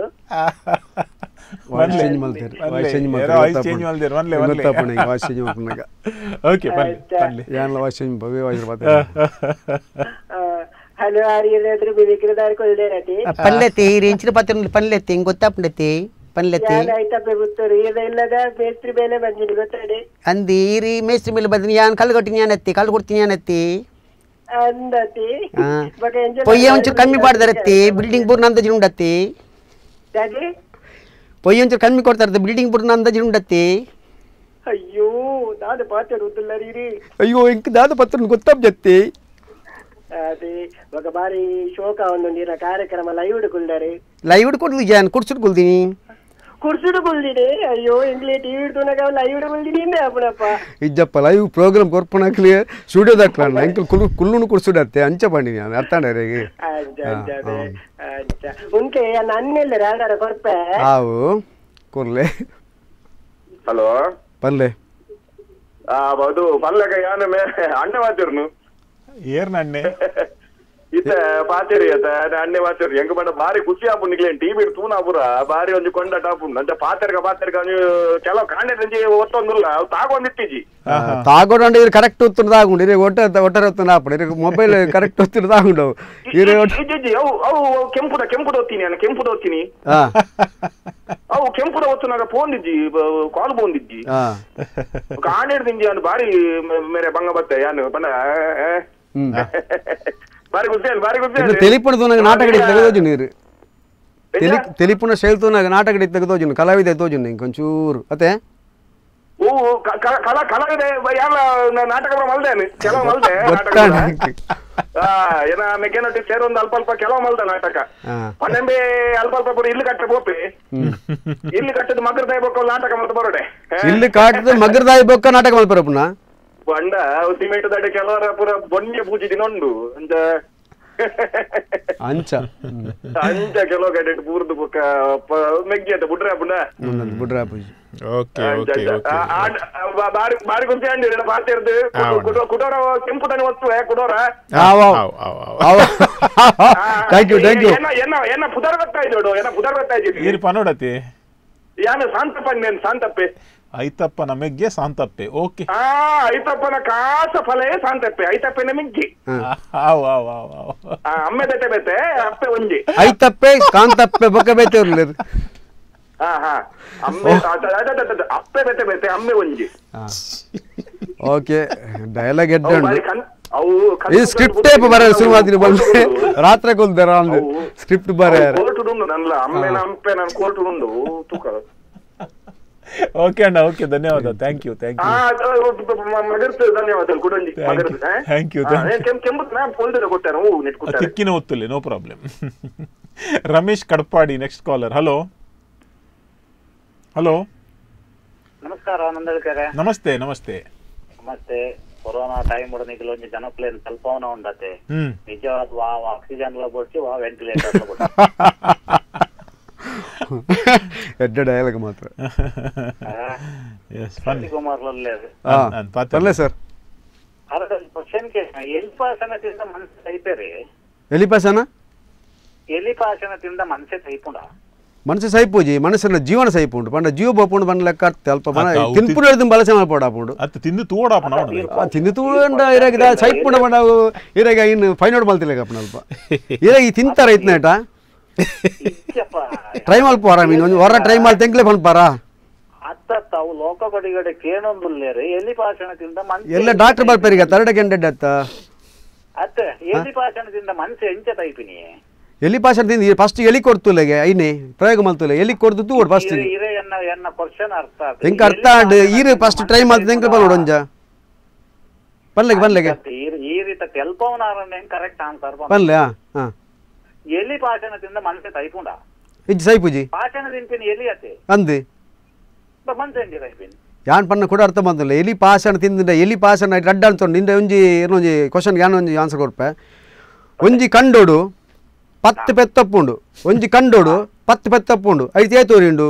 హలో ఆర్యలేద్రు మీ దగ్గర దారికి వదిలేరటి పల్లెత్తి రేంచిన పత్రం పల్లెత్తి ఇంకొత్తప్పుడెత్తి పల్లెత్తి ಐತಪ್ಪೆ ಪುತ್ತೂರು ಇಲ್ಲದ ಮೇಸ್ತ್ರಿ ಬೇಲೆ ಬಂದಿನಿ ಗೊತ್ತಾಡಿ ಅಂದಿ ಈ ಮೇಸ್ತ್ರಿ ಮೇಲೆ ಬಂದಿನಿ ಯಾನ್ ಕಲ್ಲು ಕೊಟ್ಟಿನಿ ಯಾನತ್ತಿ ಕಲ್ಲು ಕೊಡ್ತೀನಿ ಯಾನತ್ತಿ ಅಂದತಿ పొయ్యి ఉంచు కమ్మి పడతారత్తి బిల్డింగ్ పూర్ణ అంత ఉండత్తి పొయ్యి ఉంచు కమ్మి కొడతారు బిల్డింగ్ పూర్ణ అంత ఉండత్తి. ಅಯ್ಯೋ ದಾದ ಪಾತ್ರ ಉದ್ದಲ್ಲರಿ ಅಯ್ಯೋ ಇಂಕ ದಾದ ಪತ್ರ ಗೊತ್ತಾಪ್ ಜತ್ತಿ ಅದೇ ఒక ಬಾರಿ ಶೋಕ ಒಂದೊಂದಿನ ಕಾರ್ಯಕ್ರಮ ಲೈವ್ ಇಡ್ಕೊಳ್ತಾರೆ. ಲೈವ್ ಇಡ್ಕೊಡ್ಲಿ ಜಾನ್ ಕುರ್ಸುಡ್ ಕೊಳ್ತೀನಿ ಕುರ್ಸುಡು ಕೊಳ್ದಿನಿ. ಅಯ್ಯೋ ಇಂಗ್ಲೇ ಟಿವಿ ಇಡ್ತುನಾಗ ಲೈವ್ ಇಡ್ಕೊಳ್ದಿನಿ ಅಪ್ಪನಪ್ಪ ಇಜ್ಜಪ್ಪ ಲೈವ್ ಪ್ರೋಗ್ರಾಮ್ ಕೊರ್ಪಣಕ್ಲಿ ಸ್ಟುಡಿಯೋ ದಕ್ಲಣ್ಣ ಇಂಕ ಕುಲ್ಲುನು ಕುರ್ಸುಡತ್ತೆ ಅಂಚ ಬಂಡಿ ನಾನು ಅರ್ಥಾಡರಿಗೆ ಉನ್ಕೆ ನನ್ನೆಲ್ಲ ರಾಡಾರ ಕೊರ್ಪೆ ಆವು ಕೊರ್ಲೆ. ಹಲೋ ಪನ್ಲೆ ಅದು ಪನ್ಲೆಗ ಯಾನ ಅಣ್ಣ ಮಾತಿರ್ನು ಏರ್ನ ಅಣ್ಣೆ ಇತ್ತ ಪಾತೇರಿ ಅಣ್ಣೆ ಮಾತೇರಿ ಹೆಂಗ ಬಂದ ಬಾರಿ ಖುಷಿ ಆಪು ನಿಗ್ಲೇನ್ ಟಿವಿ ತೂನ ಪುರ ಬಾರಿ ಒಂಜಿ ಕೊಂಡಟ ಆಪು ಅಂಚ ಪಾತೇರ್ಗ ನೀವು ಕೆಲವು ಕಾಂಡೆ ಒತ್ತೊಂದಿಲ್ಲ ತಾಗೊಂದಿತ್ತೀಜಿ ತಾಗೊಂಡು ಇದು ಕರೆಕ್ಟ್ ಒತ್ತುಂಡು ತಾಗುಂಡು ಇರೇ ಒಟ್ಟರೆ ಒತ್ತುಂಡು ಆಪುಡು ಇರೇ ಮೊಬೈಲ್ ಕರೆಕ್ಟ್ ಒತ್ತುಂಡು ತಾಗುಂಡು ಇರೇ ಅವು ಕೆಂಪುದ ಒತ್ತೀನಿ ನಾನು ಕೆಂಪುದ ಒತ್ತೀನಿ ಅವು ಕೆಂಪುದ ಒತ್ತುನಾಗ ಪೋಂದಿಜ್ಜಿ ಕಾಲ್ ಬೋಂದಿಜ್ಜಿ ಕಾಂಡೆ ದಿಂಜಿ ಅನ್ನು ಬಾರಿ ಮೇರೆ ಬಂಗ ಬತ್ತೆ ಯಾನು ಬಣ್ಣ ಬಾರಿ ಗುಡ್ಡೆ ತೆಲಿಪುಣ ನಾಟಕ ತೆಗೆದೋಜು ನೀರು ತೆಲಿಪುಣ ಸೇಲ್ತುನಾಗ ನಾಟಕ ತೆಗೆದೋಜು ಕಲಾವಿದ ತೋಜು ಇಂಕೊಂಚೂರು ಅತ್ತೆ ಕಲಾವಿದ ಯಾಲ ನಾಟಕ ಮಲ್ದೇನು ಕೆಲವು ಮಲ್ದೆ ಏನ ಮೆಕ್ಯಾನಟಿ ಸೇರೊಂದು ಅಲ್ಪ ಕೆಲವು ಮಲ್ದ ನಾಟಕ ಪನ್ನೆಂಬೆ ಅಲ್ಪ ಪುರ ಇಲ್ಲಿ ಕಟ್ಟ ಬೋಪಿ ಇಲ್ಲಿ ಕಟ್ಟದ ಮಗರದಾಯಿ ಬೊಕ್ಕ ನಾಟಕ ಮಲ್ತ ಬರೋಡೆ ಇಲ್ಲಿ ಕಾಟದ ಮಗರದಾಯಿ ಬೊಕ್ಕ ನಾಟಕ ಮಲ್ಪರ ಪುನಃ ಬಂಡ ಸಿಮೆಂಟ್ ದಾಡೆ ಕೆಲವರ ಪುರ ಬೊನ್ನೆ ಪೂಜಿ ದಿನೊಂದು ಅಂಚ ಅಂಚ ಅಂಚ ಕೆಲವು ಗಡೆ ಪೂರ್ದು ಬೊಕ್ಕ ಮೆಗ್ಗಿ ಅಂತ ಬುಡ್ರ ಪುಂಡ ಬುಡ್ರ ಪೂಜಿ ಓಕೆ ಓಕೆ ಓಕೆ ಬಾರಿ ಗುಂತಿ ಅಂಡಿರ ಪಾತಿರ್ದು ಕುಡೋರ ಕೆಂಪುದನಿ ಒತ್ತುವೆ ಕುಡೋರ ಥ್ಯಾಂಕ್ ಯು ಏನ ಪುದರ್ ಗೊತ್ತಾಯ್ತು ಏನ ಪುದರ್ ಗೊತ್ತಾಯ್ತು ನೀರು ಪನೋಡತಿ ಯಾನ ಶಾಂತಪ್ಪೆ ಐತಪ್ಪ ನಮಗೆ ಶಾಂತಪ್ಪೆ. ಓಕೆ ಐತಪ್ಪನ ಕಾಸ ಫಲೇ ಶಾಂತಪ್ಪೆ ಐತಪ್ಪೆ ನಮಿಗ್ಗಿ ಅಮ್ಮೆ ಬೆತೆ ಬೆತೆ ಅಪ್ಪೆ ಒಂಜಿ ಐತಪ್ಪೆ ಕಾಂತಪ್ಪೆ ಬೊಕ್ಕ ಬೆತೆ ಇರ್ಲಿರು ಅಮ್ಮೆ ಅಪ್ಪೆ ಬೆತೆ ಬೆತೆ ಅಮ್ಮೆ ಒಂಜಿ. ಓಕೆ ಡೈಲಾಗ್ ಎಡ್ಡ ಇದು ಸ್ಕ್ರಿಪ್ಟ್ ಟೈಪ್ ಬರ ಶುರುವಾತಿನ ಬಂದ್ರೆ ರಾತ್ರಿ ಕೊಲ್ದಾರ ಸ್ಕ್ರಿಪ್ಟ್ ಬರ ಕೋರ್ಟ್ ಉಂಡು ನನ್ಲ ಅಮ್ಮೆ ನಂಪೆ ನಾನು ಕೋರ್ಟ್ ಉಂಡು ತೂಕ ಓಕೆ ಅಣ್ಣ, ಓಕೆ, ಧನ್ಯವಾದ. ಥ್ಯಾಂಕ್ ಯು, ಥ್ಯಾಂಕ್ ಯು, ಧನ್ಯವಾದ. Thank you. ತಿಕ್ಕಿನ ಒತ್ತುಲೆ, no problem. Ramesh Kadapadi next caller. Hello hello, ನಮಸ್ಕಾರ ನಂದಳ್ಕರೆ. ನಮಸ್ತೆ ನಮಸ್ತೆ ನಮಸ್ತೆ. ಕೊರೋನಾ ಟೈಮ್ ಉಡನಿಗೆ ಒಂಜಿ ಜನಪ್ಲೇನ್ ಸ್ವಲ್ಪವನ ಉಂಡತೆ ನಿಜವಾದ ಆಕ್ಸಿಜನ್ ಬೋಡ್ಸಿ ವೆಂಟಿಲೇಟರ್ ಎಡ್ಡ ಡಯಲಾಗ್ ಮಾತ್ರ. ಕುಮಾರ್ ಪರ್ಲೆ ಸರ್. ಕ್ವಶನ್ಗೆ ಎಲಿಪಾಸನದಿಂದ ಮನಸ್ಸು ತೈಪೇರಿ. ಎಲಿಪಾಸನದಿಂದ ಮನಸ್ಸೆ ತೈಪುಂಡ. ಮನಸ್ಸು ಸೈಪೂಜಿ ಮನಸ್ಸಿನ ಜೀವನ ಸೈಪುಂಡು ಪಂಡ ಜೀವ ಬೋಪುಂಡು ಬಂದ ಲೆಕ್ಕ ಅಲ್ಪ ತಿನ್ಪುಡು ಹಿಡಿದು ಬಲಸೆ ಮಾಡ್ಪೋಡಾಪುಂಡು ತಿಂದು ತೂಡಾಪ ತಿಂದು ತೂಂಡ ಇರಾಗ ಸೈಪುಂಡ ಬಂಡ ಇರಾಗ ಇನ್ನು ಫೈನೋಡ್ ಮಲ್ತಿಲ್ಲಪ್ಪ ಅಲ್ಪ ಇರಾಗ ಈ ತಿಂತಾರ ಇತ್ನೇಟ ಟ್ರೈ ಮಲ್ಪಾರ ಮೀನು ಒಂದು ಹೊರ ಟ್ರೈ ಮಾಡಿ ತೆಂಕ್ಲೆ ಬಂದ್ಪಾರ ತಾವು ಲೋಕ ಬಡಿಗಡೆ ಕೇಳೊಂದುಲ್ಲೇರಿ ಎಲಿ ಭಾಷಣದಿಂದ ಎಲ್ಲ ಡಾಕ್ಟರ್ ಬರ್ಪೇರಿಗ ತರಡ ಕೆಂಡೆಡ್ ಅತ್ತ ಅತ್ತೆ ಎಲಿ ಭಾಷಣದಿಂದ ಮನಸ್ಸು ಎಂಚ ತೈಪಿನಿ ಎಲಿ ಭಾಷಣದಿಂದ ಫಸ್ಟ್ ಎಲಿ ಕೊಡ್ತುಲೆಗೆ ಐನೆ ಪ್ರಯೋಗ ಮಲ್ತುಲೆ ಎಲಿ ಕೊಡ್ದು ತೂಡ್ ಫಸ್ಟ್ ಇರೆ ಎನ್ನ ಕ್ವಶ್ಚನ್ ಅರ್ಥ ಎಂಕ ಅರ್ಥ ಆಡ್ ಈರೆ ಫಸ್ಟ್ ಟ್ರೈ ಮಾಡ್ತ ತೆಂಕ್ಲೆ ಬರೋಡ್ ಒಂಜ ಬನ್ಲೆಗೆ ಈ ರೀತಿ ತೆಲ್ಪವನಾರನ್ನ ಕರೆಕ್ಟ್ ಆನ್ಸರ್ ಬನ್ಲೆ ಹಾ ಎಲಿ ಭಾಷಣದಿಂದ ಮನಸ್ಸೆ ತೈಪುಂಡ ಇಜ್ಜಿ ಸೈಪುಜಿ ಭಾಷಣದಿಂದ ಎಲಿ ಅತ್ತೆ ಅಂದೆ ಮನಸ್ಸು ಎಂಜಿ ತೈಪಿನಿ ಯಾನ್ ಪನ್ನ ಕೂಡ ಅರ್ಥ ಬಂದಿಲ್ಲ ಎಲಿ ಪಾಷಣ ತಿಂದ ಎಲಿ ಪಾಷಣ ರಡ್ಡ ಅನ್ಕೊಂಡು ನಿಂದ ಒಂಜಿ ಏನೊಂಜಿ ಕ್ವಶನ್ ಯಾನ್ ಒಂಜಿ ಆನ್ಸರ್ ಕೊಡ್ಪೆ ಒಂಜಿ ಕಂಡೋಡು 10 ಪೆತ್ತಪ್ಪುಂಡು ಒಂಜಿ ಕಂಡೋಡು 10 ಪೆತ್ತಪ್ಪುಂಡು ಐದು ಏತೋರಿಂಡು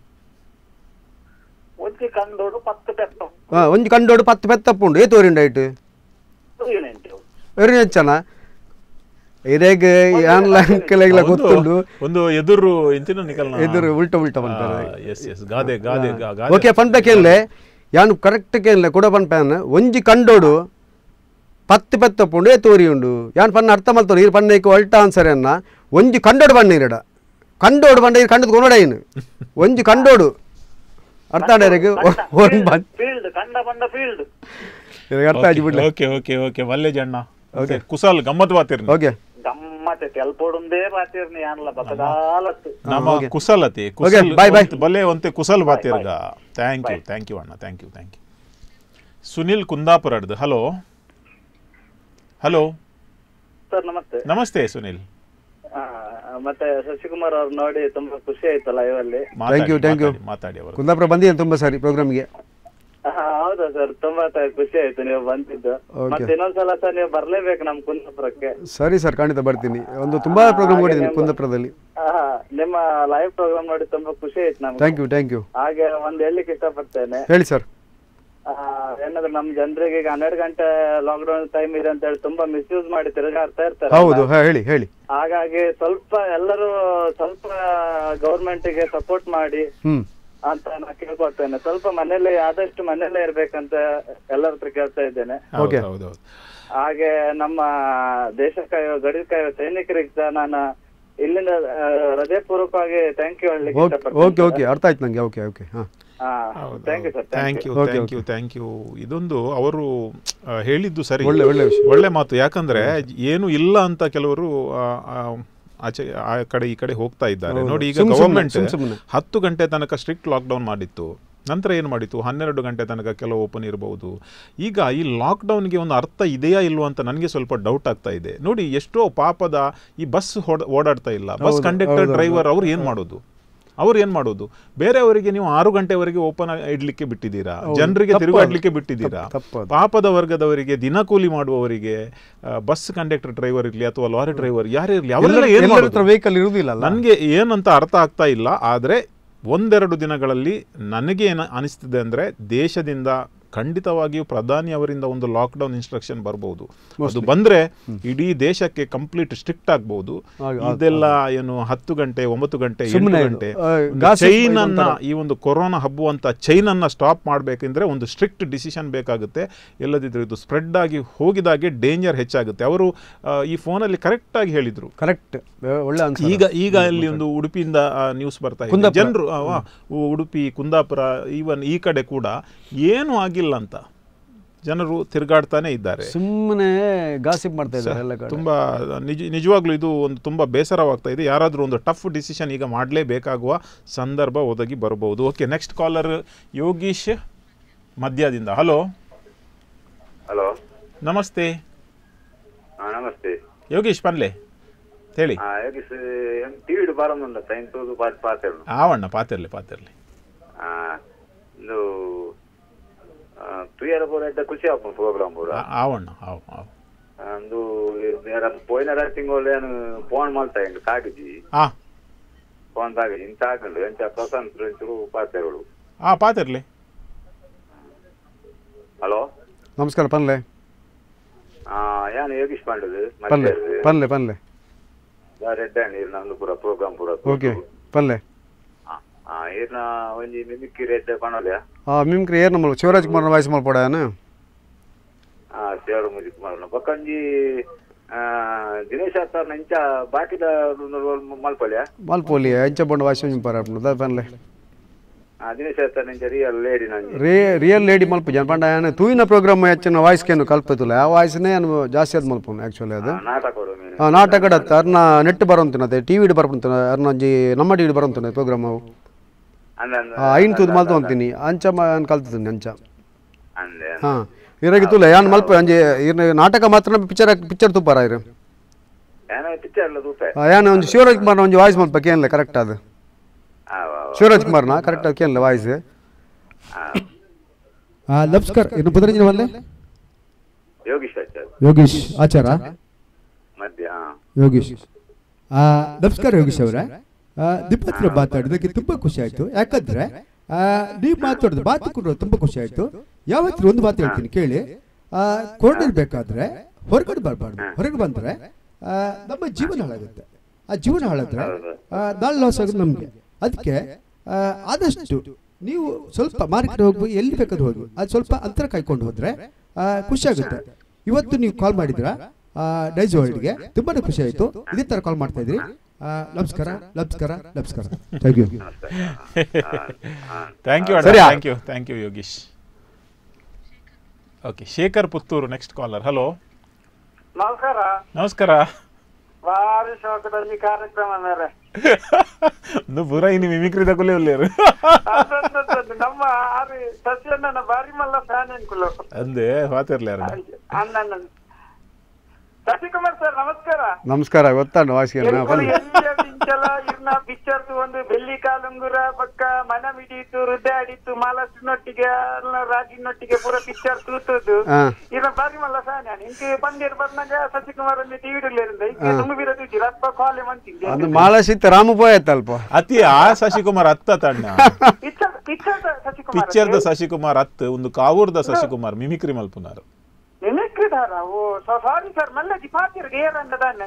ಒಂಜಿ ಕಂಡೋಡು 10 ಪೆತ್ತ ಒಂಜಿ ಕಂಡೋಡು 10 ಪೆತ್ತಪ್ಪುಂಡು ಏತೋರಿಂಡು ಐಟ್ ಎರಿನೆಚ್ಚನ ಇರೇಗ ಯಾನ್ ಲಂಕಲೆಗ್ಲ ಗೊತ್ತುಂಡು ಒಂದು ಎದುರು ಇಂತಿನ ನಿಕಲ್ನ ಎದುರು ಉಲ್ಟ ಬಂತಾರೆ ಎಸ್ ಎಸ್ ಗಾದೆ ಗಾದೆ ಗಾದೆ ಓಕೆ ಪನ್ಪೆ ಕೇಳಲೆ ಯಾನು ಕರೆಕ್ಟ್ ಕೇಳಲೆ ಕೂಡ ಪನ್ಪೆನ್ ಒಂಜಿ ಕಂಡೋಡು 10 ಪೆತ್ತಪ್ಪುಂಡು ಏತೋರಿ ಉಂಡು ಯಾನ್ ಪನ್ನ ಅರ್ಥ ಮಲ್ತೋರು ಇರು ಪನ್ನೈಕು ಒಲ್ಟ ಆನ್ಸರ್ ಅನ್ನ ಒಂಜಿ ಕಂಡೋಡು ಬಣ್ಣಿರಡ ಕಂಡೋಡು ಬಂಡ ಇರು ಕಂಡದ ಕೊನೋಡೈನು ಒಂಜಿ ಕಂಡೋಡು ಅರ್ಥ ಆಡೇರೆಗೆ ಒಂದು ಫೀಲ್ಡ್ ಕಂಡ ಬಂಡ ಫೀಲ್ಡ್ ಅರ್ಥ ಆಗಿ ಬಿಡ್ಲಿ ಓಕೆ ಓಕೆ ಓಕೆ ವಲ್ಲೆ ಜಣ್ಣ ಓಕೆ ಕುಸಲ್ ಗಮ್ಮತ್ ಬಾತಿರ್ನಿ ಓಕೆ ಗಮ್ಮತ್ ತೆಲ್ಪೋಡುಂದೇ ಬಾತಿರ್ನಿ ಯಾನ್ಲ ಬಕದಾಲತ್ತು ನಮ್ಮ ಕುಸಲತೆ ಕುಸಲ್ ಬೈ ಬೈ ಬಲ್ಲೆ ಒಂತೆ ಕುಸಲ್ ಬಾತಿರ್ಗ ಥ್ಯಾಂಕ್ ಯು ಅಣ್ಣ ಥ್ಯಾಂಕ್ ಯು ಸುನಿಲ್ ಕುಂದಾಪುರಡ್ದು ಹಲೋ ಹಲೋ ಸರ್ ನಮಸ್ತೆ ನಮಸ್ತೆ ಸುನಿಲ್ ಮತ್ತೆ ಶಶಿಕುಮಾರ್ ಅವ್ರು ನೋಡಿ ತುಂಬಾ ಖುಷಿ ಆಯ್ತು ಲೈವ್ ಅಲ್ಲಿ ಥ್ಯಾಂಕ್ ಯು ಮಾತಾಡಿ ಅವರು ಕುಂದಾಪುರ ಬಂದಿದ್ದೀನಿ ತುಂಬಾ ಸಾರಿ ಪ್ರೋಗ್ರಾಮ್ಗೆ ಹೌದಾ ಸರ್ ತುಂಬಾ ಖುಷಿ ಆಯ್ತು ನೀವು ಬಂದಿದ್ದು ಮತ್ತೆ ಇನ್ನೊಂದ್ಸಲ ಸರ್ ನೀವು ಬರ್ಲೇಬೇಕು ನಮ್ ಕುಂದಾಪುರಕ್ಕೆ ಸರಿ ಸರ್ ಖಂಡಿತ ಬರ್ತೀನಿ ಒಂದು ತುಂಬಾ ಪ್ರೋಗ್ರಾಮ್ ನೋಡಿದ್ದೀನಿ ಕುಂದಾಪುರದಲ್ಲಿ ನಿಮ್ಮ ಲೈವ್ ಪ್ರೋಗ್ರಾಮ್ ನೋಡಿ ತುಂಬಾ ಖುಷಿ ಆಯ್ತು ನಮ್ಗೆ ಥ್ಯಾಂಕ್ ಯು ಹಾಗೆ ಒಂದ್ ಹೇಳಿಕ್ಕೆ ಇಷ್ಟಪಡ್ತೇನೆ ಹೇಳಿ ಸರ್ ಏನಂದ್ರೆ ನಮ್ ಜನರಿಗೆ ಈಗ 12 ಗಂಟೆ ಲಾಕ್ಡೌನ್ ಟೈಮ್ ಇದೆ ಅಂತ ಹೇಳಿ ತುಂಬಾ ಮಿಸ್ಯೂಸ್ ಮಾಡಿ ತಿರುಗಾಡ್ತಾ ಇರ್ತಾರೆ ಹೌದು ಹೇಳಿ ಹಾಗಾಗಿ ಸ್ವಲ್ಪ ಎಲ್ಲರೂ ಸ್ವಲ್ಪ ಗವರ್ಮೆಂಟ್ ಗೆ ಸಪೋರ್ಟ್ ಮಾಡಿ ಅಂತ ನಾ ಕೇಳ್ಕೊಳ್ತೇನೆ. ಸ್ವಲ್ಪ ಮನೇಲಿ ಆದಷ್ಟು ಮನೇಲೇ ಇರ್ಬೇಕಂತ ಎಲ್ಲರ ಹತ್ರ ಕೇಳ್ತಾ ಇದ್ದೇನೆ. ಹಾಗೆ ನಮ್ಮ ದೇಶ ಕಾಯೋ ಗಡಿ ಕಾಯೋ ಸೈನಿಕರಿಗೆ ನಾನು ಇಲ್ಲಿಂದ ಹೃದಯ ಪೂರ್ವಕವಾಗಿ ಥ್ಯಾಂಕ್ ಯು ಹೇಳಲಿಕ್ಕೆ ಇಷ್ಟಪಡ್ತೀನಿ. ಓಕೆ ಅರ್ಥ ಆಯ್ತು ನಂಗೆ. Okay thank you. ಇದೊಂದು ಅವರು ಹೇಳಿದ್ದು ಸರಿ, ಒಳ್ಳೆ ಮಾತು. ಯಾಕಂದ್ರೆ ಏನು ಇಲ್ಲ ಅಂತ ಕೆಲವರು ಆಚೆ ಆ ಕಡೆ ಈ ಕಡೆ ಹೋಗ್ತಾ ಇದ್ದಾರೆ. ನೋಡಿ, ಈಗ ಗವರ್ಮೆಂಟ್ 10 ಗಂಟೆ ತನಕ ಸ್ಟ್ರಿಕ್ಟ್ ಲಾಕ್ಡೌನ್ ಮಾಡಿತ್ತು. ನಂತರ ಏನು ಮಾಡಿತ್ತು, 12 ಗಂಟೆ ತನಕ ಕೆಲವು ಓಪನ್ ಇರಬಹುದು. ಈಗ ಈ ಲಾಕ್ಡೌನ್ಗೆ ಒಂದು ಅರ್ಥ ಇದೆಯಾ ಇಲ್ವೋ ಅಂತ ನನಗೆ ಸ್ವಲ್ಪ ಡೌಟ್ ಆಗ್ತಾ ಇದೆ. ನೋಡಿ, ಎಷ್ಟೋ ಪಾಪದ ಈ ಬಸ್ ಓಡಾಡ್ತಾ ಇಲ್ಲ, ಬಸ್ ಕಂಡಕ್ಟರ್ ಡ್ರೈವರ್ ಅವ್ರು ಏನು ಮಾಡೋದು? ಬೇರೆಯವರಿಗೆ ನೀವು 6 ಗಂಟೆವರೆಗೆ ಓಪನ್ ಇಡ್ಲಿಕ್ಕೆ ಬಿಟ್ಟಿದ್ದೀರಾ, ಜನರಿಗೆ ತಿರುಗಾಡ್ಲಿಕ್ಕೆ ಬಿಟ್ಟಿದ್ದೀರಾ. ಪಾಪದ ವರ್ಗದವರಿಗೆ, ದಿನಕೂಲಿ ಮಾಡುವವರಿಗೆ, ಬಸ್ ಕಂಡಕ್ಟರ್ ಡ್ರೈವರ್ ಇರ್ಲಿ ಅಥವಾ ಲಾರಿ ಡ್ರೈವರ್ ಯಾರೇ ಇರಲಿ, ಅವರೆಲ್ಲ ವೆಹಿಕಲ್ ಇರುವುದಿಲ್ಲ. ನನಗೆ ಏನಂತ ಅರ್ಥ ಆಗ್ತಾ ಇಲ್ಲ. ಆದರೆ 1-2 ದಿನಗಳಲ್ಲಿ ನನಗೆ ಏನು ಅನಿಸ್ತಿದೆ ಅಂದರೆ, ದೇಶದಿಂದ ಖಂಡಿತವಾಗಿಯೂ ಪ್ರಧಾನಿ ಅವರಿಂದ ಒಂದು ಲಾಕ್ಡೌನ್ ಇನ್ಸ್ಟ್ರಕ್ಷನ್ ಬರ್ಬೋದು. ಅದು ಬಂದರೆ ಇಡೀ ದೇಶಕ್ಕೆ ಕಂಪ್ಲೀಟ್ ಸ್ಟ್ರಿಕ್ಟ್ ಆಗ್ಬಹುದು. ಇದೆಲ್ಲ ಏನು 10 ಗಂಟೆ 9 ಗಂಟೆ 8 ಗಂಟೆ ಚೈನ್ ಅನ್ನ, ಈ ಒಂದು ಕೊರೋನಾ ಹಬ್ಬುವಂತ ಚೈನ್ ಅನ್ನ ಸ್ಟಾಪ್ ಮಾಡಬೇಕೆಂದ್ರೆ ಒಂದು ಸ್ಟ್ರಿಕ್ಟ್ ಡಿಸಿಷನ್ ಬೇಕಾಗುತ್ತೆ. ಎಲ್ಲದಿದ್ರೂ ಇದು ಸ್ಪ್ರೆಡ್ ಆಗಿ ಹೋಗಿದಾಗೆ ಡೇಂಜರ್ ಹೆಚ್ಚಾಗುತ್ತೆ. ಅವರು ಈ ಫೋನಲ್ಲಿ ಕರೆಕ್ಟ್ ಆಗಿ ಹೇಳಿದ್ರು. ಈಗ ಇಲ್ಲಿ ಒಂದು ಉಡುಪಿಯಿಂದ ನ್ಯೂಸ್ ಬರ್ತಾ ಇದೆ, ಜನರು ಉಡುಪಿ, ಕುಂದಾಪುರ, ಈವನ್ ಈ ಕಡೆ ಕೂಡ ಏನು ಆಗಿಲ್ಲ ಅಂತ. ಜನರು ತಿರುಗಾಡ್ತಾನೆ ಇದ್ದಾರೆ. ಸುಮ್ಮನೆ ಗಾಸಿಪ್ ಮಾಡ್ತಾ ಇದ್ದಾರೆ ಎಲ್ಲ ಕಡೆ. ತುಂಬ ನಿಜವಾಗ್ಲೂ ಇದು ಒಂದು ತುಂಬ ಬೇಸರವಾಗ್ತಾ ಇದೆ. ಯಾರಾದರೂ ಒಂದು ಟಫ್ ಡಿಸಿಷನ್ ಈಗ ಮಾಡಲೇಬೇಕಾಗುವ ಸಂದರ್ಭ ಒದಗಿ ಬರಬಹುದು. ಓಕೆ, ನೆಕ್ಸ್ಟ್ ಕಾಲರ್ ಯೋಗೀಶ್ ಮಧ್ಯದಿಂದ. ಹಲೋ ಹಲೋ, ನಮಸ್ತೆ. ನಮಸ್ತೆ ಯೋಗೀಶ್ ಪನ್ಲೆ ಹೇಳಿ. ಯೋಗೀಶ್ ಟಿವಿ ಬರೋದುಂಡ ಸೈನ್ಸ್ ಪಾತಿರ್ಲಿ ಆವಣ್ಣ ಪಾತಿರ್ಲಿ ಇದು ತುಯರ ಪೂರ ಖುಷಿ ಆಗ್ಬೋದು ಪ್ರೋಗ್ರಾಮ್ ಪೂರ ಆವಣ್ಣ ಅಂದು ಪೋಯಿನ ತಿಂಗಳು ಏನು ಫೋನ್ ಮಾಡ್ತಾ ಇಂದು ತಾಗಿಜಿ ಫೋನ್ ತಾಗಿಜಿ ಇಂತ ಹಾಕೊಂಡು ಎಂಚ ಪ್ರಶಾಂತ್ ಪಾತಿರ್ಗಳು ಪಾತಿರ್ಲಿ. ಹಲೋ ನಮಸ್ಕಾರ ಪನ್ಲೆ. ಯಾನು ಯೋಗೀಶ್ ಪಾಂಡದು ಪನ್ಲೆ ಪನ್ಲೆ ಪನ್ಲೆ ರೆಡ್ ನೀರು ನಮ್ದು ಪೂರ ಪ್ರೋಗ್ರಾಮ್ ಪೂರ. ಓಕೆ ಪನ್ಲೆ ಏನ ಒಂಜಿ ಮಿಮಿಕ್ರಿ ರೆಡ್ ಕಾಣೋಲ್ಯಾ? ಮಿಮಿಕ್ರಿ ಏರ್ ನಮ್ಮ ಶಿವರಾಜ್ ಕುಮಾರ್ ವಾಯ್ಸ್ ಮಲ್ಪೋಡಾನ. ಶಿವರಾಜ್ ಕುಮಾರ್ ಪಕ್ಕಂಜಿ ದಿನೇಶ್ ಸರ್ ಇಂಚ ಬಾಕಿದ ಮಲ್ಪಲ್ಯಾ ಮಲ್ಪೋಲಿ ಎಂಚ ಬಂಡ ವಾಯ್ಸ್ ಪರ ಪನ್ಲೆ ದಿನೇಶ್ ಸರ್ ಇಂಚ ರಿಯಲ್ ಲೇಡಿ ನಂಜಿ ರಿಯಲ್ ಲೇಡಿ ಮಲ್ಪ ಜನ ಪಂಡ ತೂಯಿನ ಪ್ರೋಗ್ರಾಮ್ ಹೆಚ್ಚಿನ ವಾಯ್ಸ್ಗೇನು ಕಲ್ಪತಿಲ್ಲ. ಆ ವಾಯ್ಸ್ನೇ ಜಾಸ್ತಿ ಅದು ಮಲ್ಪೋನು ಆ್ಯಕ್ಚುಲಿ ಅದು ನಾಟಕ ಅರ್ನ ನೆಟ್ ಬರೋಂತಿನತೆ ಟಿ ವಿಡಿ ಬರ್ಪಂತ ಅರ್ನ ಒಂಜಿ ನಮ್ಮ ಟಿ ವಿ ಬರೋಂತಾನೆ ಪ್ರೋಗ್ರಾಮ್ ಅವು ಐನ್ ತೂದು ಮಲ್ತು ಅಂತೀನಿ ಅಂಚ ಕಲ್ತೀನಿ ಅಂಚ. ಹಾಂ ಇರಾಗಿತ್ತುಲ್ಲ ಯಾನ್ ಮಲ್ಪ ಅಂಜಿ ನಾಟಕ ಮಾತ್ರ ಪಿಕ್ಚರ್ ತುಪ್ಪಾರ ಇರು ಯಾನ್ ಒಂದು ಶಿವರಾಜ್ ಕುಮಾರ್ನ ಒಂಜಿ ವಾಯ್ಸ್ ಮಲ್ಪ ಕೇಳಲ್ಲ ಕರೆಕ್ಟ್ ಅದು ಶಿವರಾಜ್ ಕುಮಾರ್ನ ಕರೆಕ್ಟ್ ಅದು ಕೇಳಲ್ಲ ವಾಯ್ಸ್. ನಮಸ್ಕಾರ ಇನ್ನು ಬದರಂಜನ ವಲ್ಲೆ ಯೋಗೀಶ್ ಆಚಾರ ಯೋಗೀಶ್. ನಮಸ್ಕಾರ ಯೋಗೀಶ್ ಅವರೇ, ನಿಮ್ಮ ಹತ್ರ ಮಾತಾಡೋದಕ್ಕೆ ತುಂಬಾ ಖುಷಿ ಆಯ್ತು. ಯಾಕಂದ್ರೆ ನೀವು ಮಾತಾಡೋದು ಮಾತು ಕೂಡ ತುಂಬಾ ಖುಷಿ ಆಯ್ತು. ಯಾವತ್ತೂ ಒಂದು ಮಾತು ಹೇಳ್ತೀನಿ ಕೇಳಿ. ಕೊರಡಿರ್ಬೇಕಾದ್ರೆ ಹೊರಗಡೆ ಬರಬಾರ್ದು. ಹೊರಗೆ ಬಂದ್ರೆ ನಮ್ಮ ಜೀವನ ಹಾಳಾಗುತ್ತೆ. ಆ ಜೀವನ ಹಾಳಾದ್ರೆ ನಾಳೆ ಲಾಸ್ ಆಗೋದು ನಮ್ಗೆ. ಅದಕ್ಕೆ ಆದಷ್ಟು ನೀವು ಸ್ವಲ್ಪ ಮಾರ್ಕೆಟ್ ಹೋಗಿ ಎಲ್ಲಿ ಬೇಕಾದ್ರೂ ಹೋಗಿ ಅದು ಸ್ವಲ್ಪ ಅಂತರ ಕಾಯ್ಕೊಂಡು ಹೋದ್ರೆ ಖುಷಿ ಆಗುತ್ತೆ. ಇವತ್ತು ನೀವು ಕಾಲ್ ಮಾಡಿದ್ರ ಡೈಜ್ ವರ್ಲ್ಡ್ಗೆ ತುಂಬಾನೇ ಖುಷಿ ಆಯ್ತು. ಇದೇ ತರ ಕಾಲ್ ಮಾಡ್ತಾ ಇದ್ರಿ. ನಮಸ್ಕಾರ ನಮಸ್ಕಾರ ನಮಸ್ಕಾರ. Thank you thank you Yogish. Okay, Shekhar Puttur next caller. Hello ನಮಸ್ಕಾರ. ನಮಸ್ಕಾರ. ಭಾರಿ ಶೋಕದಲ್ಲಿ ಕಾರ್ಯಕ್ರಮ ಮೇರೆ ಪೂರ ಇನ್ನು ಮಿಮಿಕ್ರಿ ತಗೊಳ್ಳೇ ಉಳ್ಳೇರು ನಮ್ಮ ಆರಿ ಸಸ್ಯನ ಬಾರಿ ಮಲ್ಲ ಫ್ಯಾನ್ ಅನ್ಕೊಳ್ಳೋ ಅಂದೆ ಮಾತಾಡ್ಲಿ ಅಣ್ಣ ಶಶಿಕುಮಾರ್ ಸರ್ ನಮಸ್ಕಾರ. ನಮಸ್ಕಾರ. ಗೊತ್ತಾನು ವಾಸಿ ಪಿಕ್ಚರ್ ಒಂದು ಬೆಳ್ಳಿ ಕಾಲುಂಗುರ ಪಕ್ಕ ಮನ ಮಿಡಿಯಿತು ಹೃದಯ ಆಡಿತ್ತು ಮಾಲಸಿನೊಟ್ಟಿಗೆ ರಾಜಿನೊಟ್ಟಿಗೆ ಪೂರ ಪಿಕ್ಚರ್ ತೂತದ್ದು ಇನ್ನ ಬಾರಿ ಮಲ್ಲ ಫ್ಯಾನ್ ಇಂಕ ಪಂದಿರ್ ಬಂದಾಗ ಶಶಿಕುಮಾರ್ ಒಂದು ಟಿವಿ ತುಂಬಿರೋದು ರಪ್ಪ ಕಾಲೆ ಮಂತಿದ್ದೆ ಅದು ಮಾಲಸಿತ್ತ ರಾಮ ಪೋಯತ್ತಲ್ಪ ಅತಿ ಆ ಶಶಿಕುಮಾರ್ ಅತ್ತ ತಣ್ಣ ಪಿಕ್ಚರ್ದ ಶಶಿಕುಮಾರ್ ಅತ್ತ ಒಂದು ಕಾವೂರ್ದ ಶಶಿಕುಮಾರ್ ಮಿಮಿಕ್ರಿ ಮಲ್ಪುನಾರು ಮಿಮಿಕ್ರಿದಾರ. ಓ ಸಾರಿ ಸರ್ ಮಲ್ಲಜಿ ಪಾತಿರ್ಗೆ ಏರಂದದಾನೆ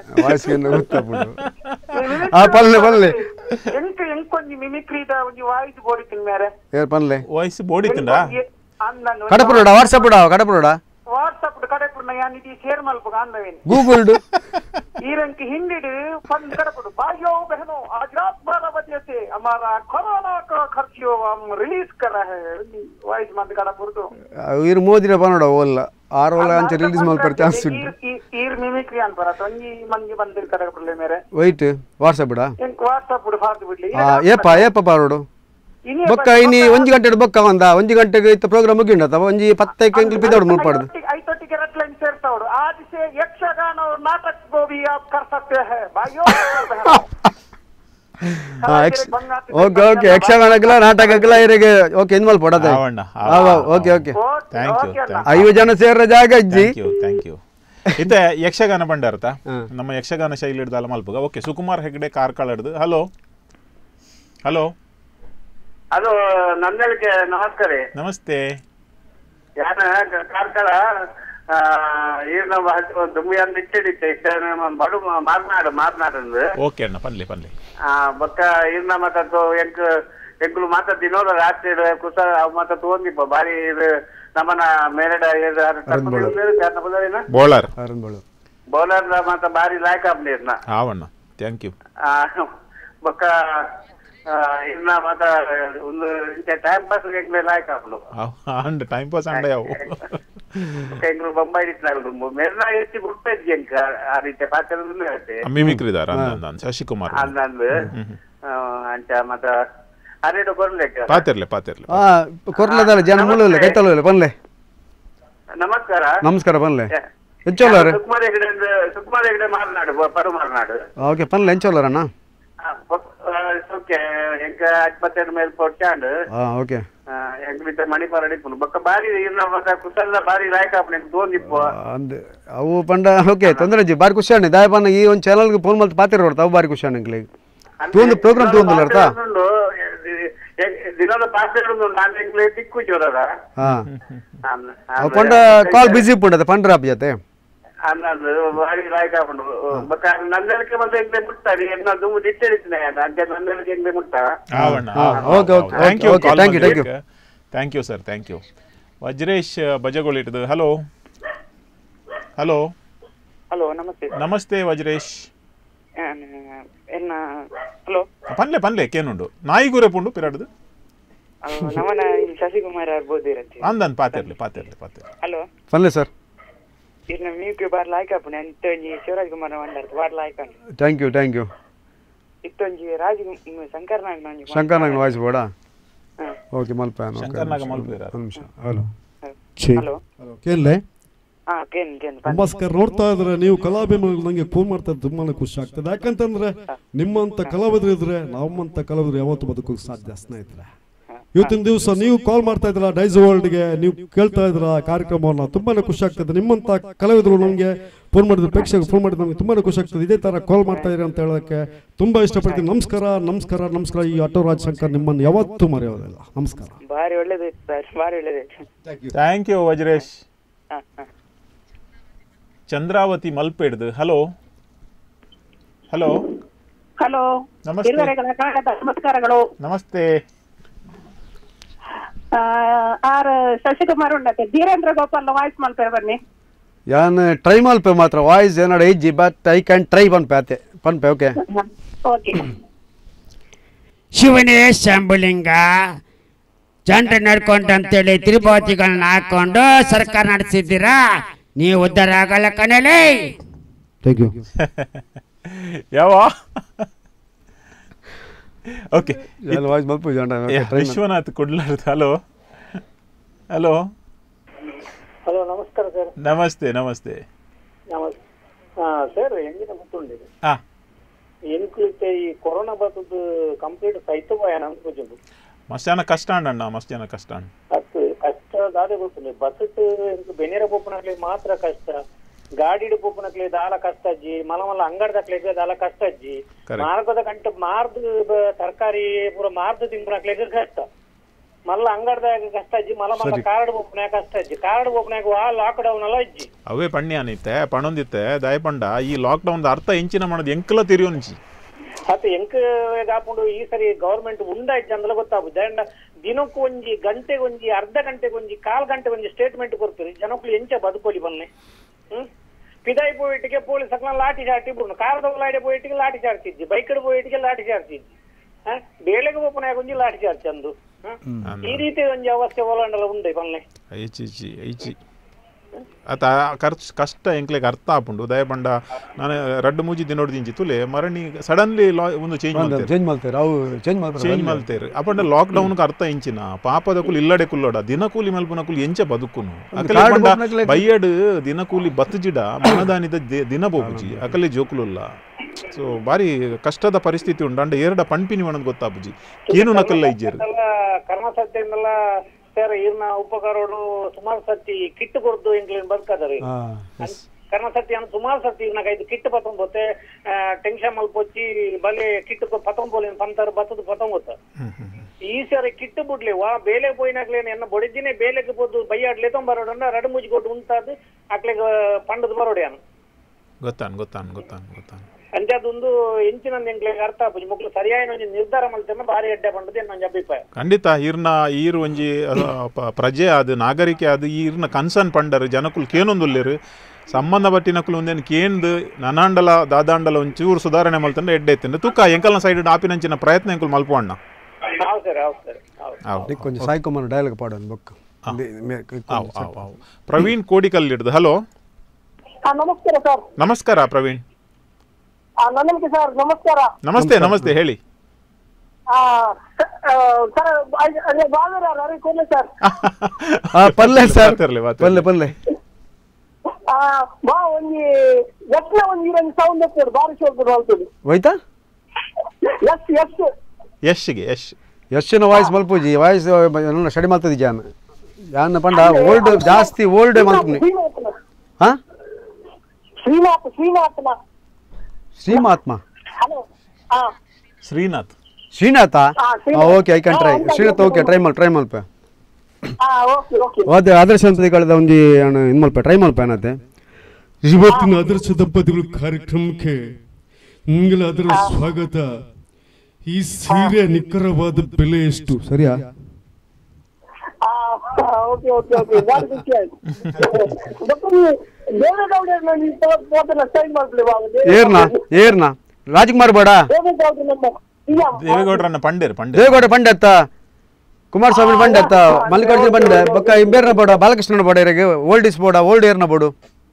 ಎಂಕೊಂಜಿ ಮಿಮಿಕ್ರಿದ ಒಂಜಿ ವಾಯ್ಸ್ ಬೋಡಿತಿನ್ ಮೇರೆ ವಾಯ್ಸ್ ಬೋಡಿತಿಂದ ಕಡಪುರೋಡ ವಾಟ್ಸ್ಆಪ್ ಕಡಪುರೋಡ ವಾಟ್ಸ್ಆಪ್ ಕಡೆಪುರ್ನ ಯಾನಿದಿ ಶೇರ್ ಮಲ್ಪ ಅಂದವೇನು ಗೂಗಲ್ ಈರಂಕಿ ಹಿಂದಿಡು ಫಂಡ್ ಕಡಪುಡು भाइयों बहनों आज रात 12 बजे से हमारा कोरोना का खर्चियो हम रिलीज कर रहे हैं वाइस मंद कಡಪುರ್ದು ಇರ್ ಮೋದಿನ ಬನೋಡ ಓಲ್ಲ ಆರೋಲ ಅಂಚ ರಿಲೀಸ್ ಮಲ್ಪರ್ ಚಾನ್ಸ್ ಈರ್ ಮಿಮಿಕ್ರಿ ಅನ್ ಬರತ ಒಂಜಿ ಮಂದಿ ಬಂದಿರ್ ಕಡಪುರ್ಲೆ ಮೇರೆ ವೈಟ್ ವಾಟ್ಸ್ಆಪ್ ಬಿಡ ವಾಟ್ಸ್ಆಪ್ ಬಿಡು ಫಾರ್ದು ಬಿಡ್ಲಿ ಏಪ ಬಾರೋಡು ಬೊಕ್ಕ ಇನಿ 1 ಗಂಟೆ ಬೊಕ್ಕ ಒಂದ 1 ಗಂಟೆಗೆ ಇತ್ತ ಪ್ರೋಗ್ರಾಮ್ ಮುಗಿಂಡತ ಒಂಜಿ 10 ಎಂಕ್ಲಿ ಪಿದೋಡು ಮುಲ್ಪಡ್ದು ಐತೊಟ್ಟಿಗೆ ರೆಡ್ಲೈನ್ ಸೇರ್ತಾವಡು आज से यक्षगान और नाटक को भी आप कर सकते हैं भाइयों ಓಕೆ ಓಕೆ ಯಕ್ಷಗಾನಕ್ಕೆಲ್ಲ ನಾಟಕಕ್ಕೆಲ್ಲ ಇರಿಗೆ ಓಕೆ ಇನ್ವಾಲ್ ಪಡೋದು ಓಕೆ ಓಕೆ ಐದು ಜನ ಸೇರ ಜಾಗ ಇಜ್ಜಿ ಥ್ಯಾಂಕ್ ಯು ಇತ್ತೆ ಯಕ್ಷಗಾನ ಬಂಡಾರತ ನಮ್ಮ ಯಕ್ಷಗಾನ ಶೈಲಿ ಹಿಡ್ದಲ್ಲ ಮಲ್ಪಗ ಓಕೆ ಸುಕುಮಾರ್ ಹೆಗ್ಡೆ ಕಾರ್ಕಳ ಹಿಡ್ದು ಹಲೋ ಹಲೋ ಹಲೋ ನಂದಳಿಕೆ ನಮಸ್ಕಾರ ನಮಸ್ತೆ ಯಾನ ಕಾರ್ಕಳ ಈರ್ನ ದುಮ್ಮಿ ಅಂದ್ ಇಚ್ಚಿಡಿತ್ತೆ ಬಡು ಮಾತನಾಡಂದು ಓಕೆ ಅಣ್ಣ ಪನ್ಲಿ ಪನ್ಲಿ ಬೊಕ್ಕ ಈರ್ನ ಮಾತಾಡ್ತು ಎಂಕ್ಲು ಮಾತಾಡ್ ದಿನೋದ ರಾತ್ರಿ ಕುಸ ಅವ್ ಮಾತಾಡ್ ಓದಿಪ್ಪ ಬಾರಿ ಇದು ನಮ್ಮನ ಮೇರಡ ಬೌಲರ್ ಬೌಲರ್ ಮಾತ ಬಾರಿ ಲಾಯ್ಕ್ ಆಗ್ಲಿರ್ನ ಆವಣ್ಣ ಥ್ಯಾಂಕ್ ಯು ಬೊಕ್ಕ ಇನ್ನ ಮಾತ ಒಂದು ಟೈಮ್ ಪಾಸ್ ಲಾಯ್ಕ್ ಹಾಕ್ಲು ಅಂಡ್ ಟೈಮ್ ಪಾಸ್ ಅಂಡ ಯಾವು ಎಂಗ್ಳು ಬೊಂಬಾಯಿ ಇಟ್ಲಾಗ್ಲು ಮೆರ್ನ ಎತ್ತಿ ಬಿಡ್ತಜ್ಜಿ ಅಂಕ ಆ ರೀತಿ ಪಾತ್ರದಲ್ಲಿ ಹೇಳ್ತೆ ಮಿಮಿಕ್ರಿದಾರ ಅಂದ ಶಶಿಕುಮಾರ್ ಅಂದಂದು ಅಂಚ ಮತ್ತ ಅರೆಡು ಕೊರ್ಲೆಕ್ಕ ಪಾತಿರ್ಲೆ ಕೊರ್ಲೆದಲ್ಲ ಜನ ಮುಳ್ಳು ಕೈತಲ್ಲ ಬನ್ಲೆ ನಮಸ್ಕಾರ ನಮಸ್ಕಾರ ಬನ್ಲೆ ಎಂಚೋಲ್ಲರು ಸುಕುಮಾರ್ ಹೆಗಡೆ ಮಾರ್ನಾಡು ಪರು ಮಾರ್ನಾಡು ಓಕೆ ಪನ್ಲೆ ಎಂಚೋಲ್ಲರಣ್ಣ ಓಕೆ ಎಂಕ 27 ಮೇಲ್ ಕೊಟ್ಟಾಂಡು ಓಕೆ ಎಂಕ ಬಿತ್ತ ಮಣಿಪಾರ ಅಡಿಪುನು ಬೊಕ್ಕ ಬಾರಿ ಇನ್ನ ಮತ್ತ ಕುಸಲ್ಲ ಬಾರಿ ಲಾಯ್ಕ್ ಆಪನೆ ತೋಂದಿಪ್ಪು ಅಂದೆ ಅವು ಪಂಡ ಓಕೆ ತೊಂದ್ರೆ ಜಿ ಬಾರಿ ಖುಷಿ ಆಣಿ ದಾಯಪನ್ನ ಈ ಒಂದು ಚಾನಲ್ಗೆ ಫೋನ್ ಮಾಡ್ತಾ ಪಾತಿರ ಹೊಡ್ತಾ ಅವು ಬಾರಿ ಖುಷಿ ಆಣಿ ತೂಂದು ಪ್ರೋಗ್ರಾಮ್ ತೂಂದಿಲ್ಲ ಅರ್ಥ ದಿನದ ಪಾತ್ರ ನಾನು ಎಂಕ್ಲೆ ದಿಕ್ಕು ಜೋರದ ಅವು ಪಂಡ ಕಾಲ್ ಬಿಸಿ ಪುಂಡದ ಪಂಡ್ರಾಪ್ ಜೊತೆ ಅನ್ನದು ಬಾರಿ ಲಾಯ್ಕ್ ಆಪುಂಡು ಬೊಕ್ಕ ನಂದಲಕ್ಕೆ ಬಂದು ಎಂಕ್ಲೆ ಮುಟ್ತಾರೆ ಎನ್ನ ದುಮ್ಮು ದಿಟ್ಟೆಡಿಸ್ನೆ ಅಂತೆ ನಂದಲಕ್ಕೆ ಎಂಕ್ಲೆ ಮುಟ್ತಾ okay okay thank you sir thank you Vajresh ಬಜಗೋಳಿಟ್ದು ಹಲೋ ಹಲೋ ನಮಸ್ತೆ ನಮಸ್ತೆ ವಜ್ರೇಶ್ ಹಲೋ ಪನ್ಲೆ ಕೇನುಂಡು ನಾಯಿಗುರೆ ಪುಂಡು ಪಿರಾಡ್ದು ನಮನ ಶಶಿಕುಮಾರ್ ಬೋದಿರತ್ತೆ ಅಂದನ್ ಪಾತಿರ್ಲಿ ಹಲೋ ಪನ್ಲೆ ಸರ್ ಇರ್ನ ಮ್ಯೂಕ್ ಬಾರ್ ಲಾಯ್ಕ್ ಆಪುನೆ ಅಂತೊಂಜಿ ಶಿವರಾಜ್ ಕುಮಾರ್ ಮಂಡರ್ತ ಬಾರ್ ಲಾಯ್ಕ್ ಆನ್ ಥ್ಯಾಂಕ್ ಯು ಇತ್ತೊಂಜಿ ರಾಜ್ ಶಂಕರ್ನಾಗ್ ವಾಯ್ಸ್ ಬೋಡ ಓಕೆ ಮಲ್ಪ ಶಂಕರ್ನಾಗ್ ಮಲ್ಪಿರ ನಿಮಿಷ ಹಲೋ ಕೇಳಲೆ ಕೇನ್ ನಮಸ್ಕಾರ. ನೋಡ್ತಾ ಇದ್ರೆ ನೀವು ಕಲಾಭಿಮಾನಿಗಳು ನಂಗೆ ಫೋನ್ ಮಾಡ್ತಾ ತುಂಬಾನೇ ಖುಷಿ ಆಗ್ತದೆ. ಯಾಕಂತಂದ್ರೆ ನಿಮ್ಮಂತ ಕಲಾವಿದರು ಇದ್ರೆ ನಮ್ಮಂತ ಕಲಾವಿದರು ಯಾವತ್ತು ಬದುಕೋಕೆ ಸಾಧ್ಯ ಸ್ನೇಹಿತರೆ. ಇವತ್ತಿನ ದಿವಸ ನೀವು ಕಾಲ್ ಮಾಡ್ತಾ ಇದ್ರ ಡೈಸ್ ವರ್ಲ್ಡ್ಗೆ, ನೀವು ಕೇಳ್ತಾ ಇದ್ರ ಕಾರ್ಯಕ್ರಮವನ್ನ, ತುಂಬಾನೇ ಖುಷಿ ಆಗ್ತದೆ. ನಿಮ್ಮಂತ ಕಲಾವಿದರು ನಮಗೆ ಫೋನ್ ಮಾಡಿದ್ರು, ಪ್ರೇಕ್ಷಕರು ಫೋನ್ ಮಾಡಿದ್ರೆ ನಮಗೆ ತುಂಬಾನೇ ಖುಷಿ ಆಗ್ತದೆ. ಇದೇ ತರ ಕಾಲ್ ಮಾಡ್ತಾ ಇದ್ರಿ ಅಂತ ಹೇಳೋದಕ್ಕೆ ತುಂಬಾ ಇಷ್ಟಪಡ್ತೀನಿ. ನಮಸ್ಕಾರ. ಈ ಆಟೋ ರಾಜ್ ಶಂಕರ್ ನಿಮ್ಮನ್ನು ಯಾವತ್ತೂ ಮರೆಯೋದಿಲ್ಲ. ನಮಸ್ಕಾರ. ಬಾರಿ ಒಳ್ಳೆದಾಯ್ತು ಸರ್, ಬಾರಿ ಒಳ್ಳೆದಾಯ್ತು. Thank you Vajresh. ಚಂದ್ರಾವತಿ ಮಲ್ಪೇಡ್ದು ಹಲೋ ನಮಸ್ಕಾರಗಳು. ನಮಸ್ತೆ. ಶಶಿಕುಮಾರ್ ಉಂಡತೆ ಧೀರೇಂದ್ರ ಗೋಪಾಲ್ ವಾಯ್ಸ್ ಮಲ್ಪೆ ಬನ್ನಿ. ಯಾನ್ ಟ್ರೈ ಮಲ್ಪೆ ಮಾತ್ರ ವಾಯ್ಸ್ ಏನಾಡ ಇಜ್ಜಿ ಬಟ್ ಐ ಕ್ಯಾನ್ ಟ್ರೈ ಪನ್ಪೆ ಓಕೆ ಓಕೆ. ಶಿವನೇ ಶಂಭುಲಿಂಗ ಜನರು ನಡ್ಕೊಂಡು ಅಂತೇಳಿ ತಿರುಪತಿಗಳನ್ನ ಹಾಕೊಂಡು ಸರ್ಕಾರ ನಡೆಸಿದ್ದೀರಾ, ನೀವು ಉದ್ಧಾರ ಆಗಲ್ಲ ಕಣಲೇ. Thank you. ಯಾವ ಓಕೆ ವಾಯ್ಸ್ ಮಲ್ಪ ವಿಶ್ವನಾಥ್ ಕೊಡ್ಲಾರ್ದು ಹಲೋ ನಮಸ್ಕಾರ ಸರ್. ನಮಸ್ತೆ ಸರ್ ಎಂದಿನ ಗೊತ್ತುಂಡಿದೆ ಎನ್ಕುಲಿತೆ ಈ ಕೊರೋನಾ ಬರ್ತದ್ದು ಕಂಪ್ಲೀಟ್ ಸೈತು పోయాను అనుకుంటుంది. మస్తాన కష్ట అన్న మస్తాన కష్ట ಕಷ್ಟ ದಾದೆ ಗೊತ್ತಿಲ್ಲ. ಬಸ್ ಬೆನೇರ ಪೋಪನಕ್ಲೆ ಮಾತ್ರ ಕಷ್ಟ, ಗಾಡಿಡು ಪೋಪನಕ್ಲೆ ದಾಲ ಕಷ್ಟ ಅಜ್ಜಿ, ಮಲ ಅಂಗಡದಕ್ಲೆ ದಾಲ ಕಷ್ಟ ಅಜ್ಜಿ, ಮಾರ್ಗದ ಕಂಟ ಮಾರ್ದು ತರಕಾರಿ ಪೂರ ಮಾರ್ದು ತಿಂಪನಕ್ಲೆ ಕಷ್ಟ, ಮಲ್ಲ ಅಂಗಡದಾಗ ಕಷ್ಟ ಅಜ್ಜಿ, ಮಲ ಕಾರ್ಡ್ ಪೋಪನ ಕಷ್ಟ ಅಜ್ಜಿ, ಕಾರ್ಡ್ ಪೋಪನಾಗ ಲಾಕ್ ಡೌನ್ ಅಲ್ಲ ಅಜ್ಜಿ. ಅವೇ ಪಣ್ಣಿ ಅನಿತ್ತೆ ಪಣೊಂದಿತ್ತೆ ದಯಪಂಡ ಈ ಲಾಕ್ ಡೌನ್ ಅರ್ಥ ಎಂಚಿನ ಮಾಡೋದು ಎಂಕಲ ತಿರಿಯೋಂಚಿ ಮತ್ತೆ ಎಂಕ ಹಾಕೊಂಡು ಈ ಸರಿ ಗವರ್ಮೆಂಟ್ ಉಂಡಾಯ್ತು ಅಂದ್ರೆ ಗೊತ್ತಾಗುತ್ತೆ. ಅಂಡ್ ದಿನಕ್ಕೂ ಒಂಜಿ ಗಂಟೆಗೆ ಒಂಜಿ ಅರ್ಧ ಗಂಟೆಗೆ ಒಂಜಿ ಕಾಲ್ ಗಂಟೆ ಒಂಜಿ ಸ್ಟೇಟ್ಮೆಂಟ್ ಕೊಡ್ತೀರಿ ಜನಕ್ಕಳು ಎಂಚ ಬದುಕೋಲಿ ಬನ್ನಿ. ಪಿದಾಯಿ ಪೋಯಿಟ್ಟಿಗೆ ಪೊಲೀಸ್ ಲಾಠಿ ಚಾರ್ಜಿ ಬಿಡು, ಕಾರದವಲಾಡೆ ಪೋಯಿಟ್ಟಿಗೆ ಲಾಠಿ ಚಾರ್ಜ್ ಇಜ್ಜಿ, ಬೈಕಡ್ ಪೋಯಿಟ್ಟಿಗೆ ಲಾಠಿ ಚಾರ್ಜ್ ಇಜ್ಜಿ, ಬೇಳೆಗೆ ಓಪನ್ ಒಂಜಿ ಲಾಠಿ ಚಾರ್ಜ್ ಅಂದು ಈ ರೀತಿ ಒಂಜಿ ಅವಸ್ಥೆ ಒಳಂಡಲ್ಲ ಉಂಡೆ ಬನ್ನಿ. ಆತ ಕಷ್ಟ ಎಂಕ್ಲೆಗೆ ಅರ್ಥ ಆಪುಂಡು ದಯಪಂಡ ನಾನು ರಡ್ಡು ಮೂಜಿ ದಿನೋಡ್ದಿಂಚಿ ತುಲೆ ಮರಣಿ ಸಡನ್ಲಿ ಒಂದು ಚೇಂಜ್ ಮಲ್ತೇರು ಅಪಂಡ ಲಾಕ್ ಡೌನ್ ಅರ್ಥ ಎಂಚಿನ ಪಾಪದ ಕೂಲಿ ಇಲ್ಲಡೆ ಕುಲ್ಲೋಡ ದಿನಕೂಲಿ ಮಲ್ಪುನ ಕೂಲಿ ಎಂಚ ಬದುಕುನು ಅಕಲೆ ಬಯ್ಯಡ್ ದಿನಕೂಲಿ ಬತ್ತಜಿಡ ಮನದಾನಿದ ದಿನ ಬೋಪುಜಿ ಅಕಲೆ ಜೋಕುಲುಲ್ಲ. ಸೊ ಬಾರಿ ಕಷ್ಟದ ಪರಿಸ್ಥಿತಿ ಉಂಡು. ಅಂಡ ಎರಡ ಪಂಪಿನಿ ಅನ್ನೋದು ಗೊತ್ತಾಪುಜಿ ಏನು ನಕಲ್ಲ ಇಜ್ಜೇರು ಕರ್ಮಸತ್ಯನೆಲ್ಲ ಸರ್ ಇರ್ನ ಉಪಕಾರೋಡು ಸುಮಾರು ಸತಿ ಕಿಟ್ಟು ಕೊಡ್ದು ಇಂಗ್ಲೆಂಡ್ ಬದುಕದರಿ ಕರ್ಣ ಸತಿ ಅಂತ ಸುಮಾರು ಸತಿ ಇದು ಕಿಟ್ಟು ಪತ್ತೊಂಬತ್ತೆ ಟೆನ್ಷನ್ ಮಲ್ಪೊಚ್ಚಿ ಬಲೆ ಕಿಟ್ಟು ಪತ್ತೊಂಬೋಲಿನ ಪಂತರು ಬತ್ತದು ಪತ್ತೊಂಬತ್ತ ಈ ಸರಿ ಕಿಟ್ಟು ಬಿಡ್ಲಿ ವಾ ಬೇಲೆ ಪೋಯಿನಾಗ್ಲೇನೆ ಎನ್ನ ಬೊಡಿಜಿನೇ ಬೇಲೆಗೆ ಬೋದು ಬೈಯಾಡ್ಲೆ ತೊಂಬರೋಡನ್ನ ರಡು ಮುಜಿ ಕೊಟ್ಟು ಉಂಟಾದು ಅಕ್ಲೆಗೆ ಪಂಡದ ಬರೋಡಿ ಅನ್ನ ಗೊತ್ತಾನ್ ಅಂಜದೊಂದು ಎಂಚಿನಂದು ಎಂಕ್ಲೆಗೆ ಅರ್ಥ ಆಪುಜಿ ಮಕ್ಕಳು ಸರಿಯಾಗಿ ಒಂಜಿ ನಿರ್ಧಾರ ಮಲ್ತೇನೆ ಬಾರಿ ಅಡ್ಡೆ ಪಂಡದು ಎನ್ನೊಂಜಿ ಅಭಿಪ್ರಾಯ. ಖಂಡಿತ ಈರ್ ಒಂಜಿ ಪ್ರಜೆ ಆದ್ ನಾಗರಿಕೆ ಆದ್ ಈರ್ನ ಕನ್ಸರ್ನ್ ಪಂಡರು ಜನಕ್ಕುಲ್ ಕೇನೊಂದುಲ್ಲೇರು ಸಂಬಂಧ ಬಟ್ಟಿನಕ್ಕಲು ಒಂದೇನು ಕೇಂದು ನನಾಂಡಲ ದಾದಾಂಡಲ ಒಂಚೂರು ಸುಧಾರಣೆ ಮಲ್ತಂದ್ರೆ ಎಡ್ಡೆ ಎತ್ತಿಂದ ತೂಕ ಎಂಕಲ್ನ ಸೈಡ್ ಆಪಿನಂಚಿನ ಪ್ರಯತ್ನ ಎಂಕುಲು ಮಲ್ಪು ಅಣ್ಣ కొంచెం సాయి కుమార్ డైలాగ్ పాడండి బొక్క ಪ್ರವೀಣ್ ಕೋಡಿಕಲ್ ಹಿಡ್ದು ಹಲೋ ನಮಸ್ಕಾರ ಸರ್. ನಮಸ್ಕಾರ ಪ್ರವೀಣ್. ನನಗೆ ಸರ್ ನಮಸ್ಕಾರ. ನಮಸ್ತೆ ನಮಸ್ತೆ ಹೇಳಿ. ಸರ್ ಅದೇ ಬಾದರ ರವಿ ಕೊನೆ ಸರ್. ಪಲ್ಲೆ ಸರ್ ಪಲ್ಲೆ ಪಲ್ಲೆ ಬಾ ಒಂಜಿ ಎಟ್ಲ ಒಂಜಿ ಇರಂಗ್ ಸೌಂಡ್ ಎತ್ತುಡು ಬಾರಿ ಶೋಕು ಹೋಗ್ತದೆ ಹೋಯ್ತಾ ಎಸ್ ಎಸ್ ಯಶ್ಗೆ ಯಶ್ನ ವಾಯ್ಸ್ ಮಲ್ಪುಜಿ ವಾಯ್ಸ್ ಸ್ಟಡಿ ಮಾಡ್ತದೆ ಜಾನ್ ಯಾನ್ ಪಂಡ ಓಲ್ಡ್ ಜಾಸ್ತಿ ಓಲ್ಡ್ ಮಲ್ಪುನಿ ಹಾ ಶ್ರೀಮಾತ್ಮ Srinath Srinath okay I can try Srinath okay try ಮಲ್ಪ ಅದೇ ಆದರ್ಶ ದಂಪತಿಗಳದ ಒಂಜಿ ಇದು ಮಲ್ಪ ಟ್ರೈ ಮಲ್ಪ ಏನತ್ತೆ ಇವತ್ತಿನ ಆದರ್ಶ ದಂಪತಿಗಳ ಕಾರ್ಯಕ್ರಮಕ್ಕೆ ನಿಂಗಳ ಅದರ ಸ್ವಾಗತ. ಈ ಸೀರೆ ನಿಖರವಾದ ಬೆಲೆ ಎಷ್ಟು ಸರಿಯಾ? ಏರ್ನಾ ರಾಜ್ಕುಮಾರ್ ಬೇಡ ದೇವೇಗೌಡರನ್ನ ಪಂಡೇರ್ ದೇವೇಗೌಡ ಪಂಡತ್ತ ಕುಮಾರಸ್ವಾಮಿ ಪಂಡತ್ತ ಮಲ್ಲಿಕಾರ್ಜುನ ಪಂಡ ಬೊಕ್ಕ ಇಬ್ಬೇರ್ನ ಬೋಡ ಬಾಲಕೃಷ್ಣನ ಬೋಡ ಇರಗೆ ಓಲ್ಡ್ ಇಸ್ ಬೋಡ ಓಲ್ಡ್ ಏರ್ನ ಬೋಡು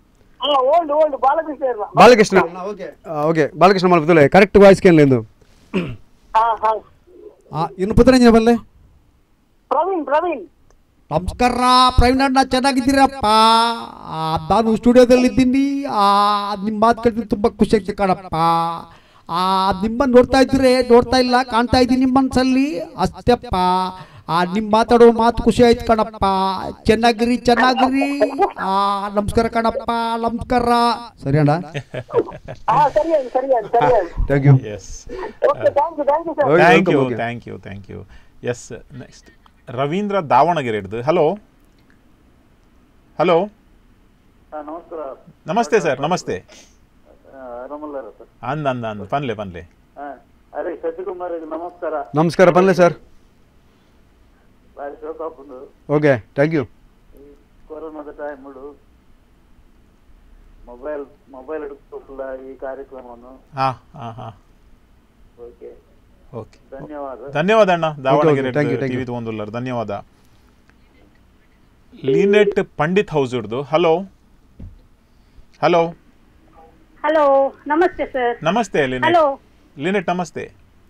ಬಾಲಕೃಷ್ಣ ಓಕೆ ಬಾಲಕೃಷ್ಣ ಮಲ್ಪುತಲೆ ಕರೆಕ್ಟ್ ವಾಯ್ಸ್ ಕೇಳಲಿ ಎಂದು ಇನ್ನು ಪುತ್ರ ಬಲ್ಲೆ ಪ್ರವೀಣ್ ನಮಸ್ಕಾರ ಪ್ರವೀಣ್ ಅಣ್ಣ, ಚೆನ್ನಾಗಿದ್ದೀರಪ್ಪ? ನಾನು ಸ್ಟುಡಿಯೋದಲ್ಲಿ ಇದ್ದೀನಿ. ನಿಮ್ಮ ಮಾತು ಕೇಳಿದ್ರೆ ತುಂಬ ಖುಷಿ ಆಗ್ತದೆ ಕಣಪ್ಪ. ನಿಮ್ಮನ್ನು ನೋಡ್ತಾ ಇಲ್ಲ ಕಾಣ್ತಾ ಇದ್ದೀನಿ ನಿಮ್ಮ ಮನಸ್ಸಲ್ಲಿ ಅಷ್ಟೇಪ್ಪ. ನಿಮ್ಮ ಮಾತಾಡೋ ಮಾತು ಖುಷಿ ಆಯ್ತು ಕಣಪ್ಪ. ಚೆನ್ನಾಗಿರಿ. ನಮಸ್ಕಾರ ಕಣಪ್ಪ, ನಮಸ್ಕಾರ. ಸರಿ ಅಣ್ಣ, thank you. Yes, next Ravindra Davanagere ಹಿಡ್ದು. ಹಲೋ ನಮಸ್ತೆ ಸರ್. ನಮಸ್ತೆ. ಅಂದ ಪನ್ಲೆ ನಮಸ್ಕಾರ ಪನ್ಲೆ ಸರ್. Okay, thank you. ಕೊರೋನಾದ ಟೈಮ್ ಮೊಬೈಲ್ ಹಿಡಿದುಕೊಳ್ಳ ಈ ಕಾರ್ಯಕ್ರಮವನ್ನು ಓಕೆ, ಧನ್ಯವಾದ ಅಣ್ಣ. ದಾವಣಗೆರೆ ಟಿವಿ ತಗೊಂಡುಲ್ಲಾರ ಧನ್ಯವಾದ. ಲೀನೆಟ್ ಪಂಡಿತ್ ಹೌಸ್ ಹಿಡ್ದು. ಹಲೋ ನಮಸ್ತೆ ಸರ್. ನಮಸ್ತೆ ಲೀನೆಟ್, ನಮಸ್ತೆ.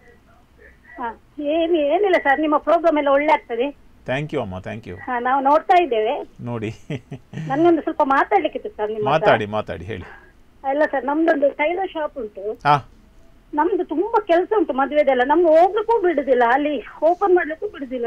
ಏನಿಲ್ಲ ಸರ್, ನಿಮ್ಮ ಪ್ರೋಗ್ರಾಮ್ ಎಲ್ಲ ಒಳ್ಳೆ ಆಗ್ತದೆ. ಥ್ಯಾಂಕ್ ಯು ಅಮ್ಮ, ಥ್ಯಾಂಕ್ ಯು. ನಾವು ನೋಡ್ತಾ ಇದ್ದೇವೆ. ನೋಡಿ, ನನ್ಗೊಂದು ಸ್ವಲ್ಪ ಮಾತಾಡ್ಲಿಕ್ಕಿತ್ತು ಸರ್. ಮಾತಾಡಿ ಹೇಳಿ. ಅಲ್ಲ ಸರ್, ನಮ್ದೊಂದು ಟೈಲರ್ ಶಾಪ್ ಉಂಟು. ನಮ್ದು ತುಂಬಾ ಕೆಲಸ ಉಂಟು ಮದುವೆದೆಲ್ಲ. ನಮ್ಗೆ ಹೋಗ್ಲಿಕ್ಕೂ ಬಿಡುದಿಲ್ಲ, ಅಲ್ಲಿ ಓಪನ್ ಮಾಡ್ಲಿಕ್ಕೂ ಬಿಡುದಿಲ್ಲ.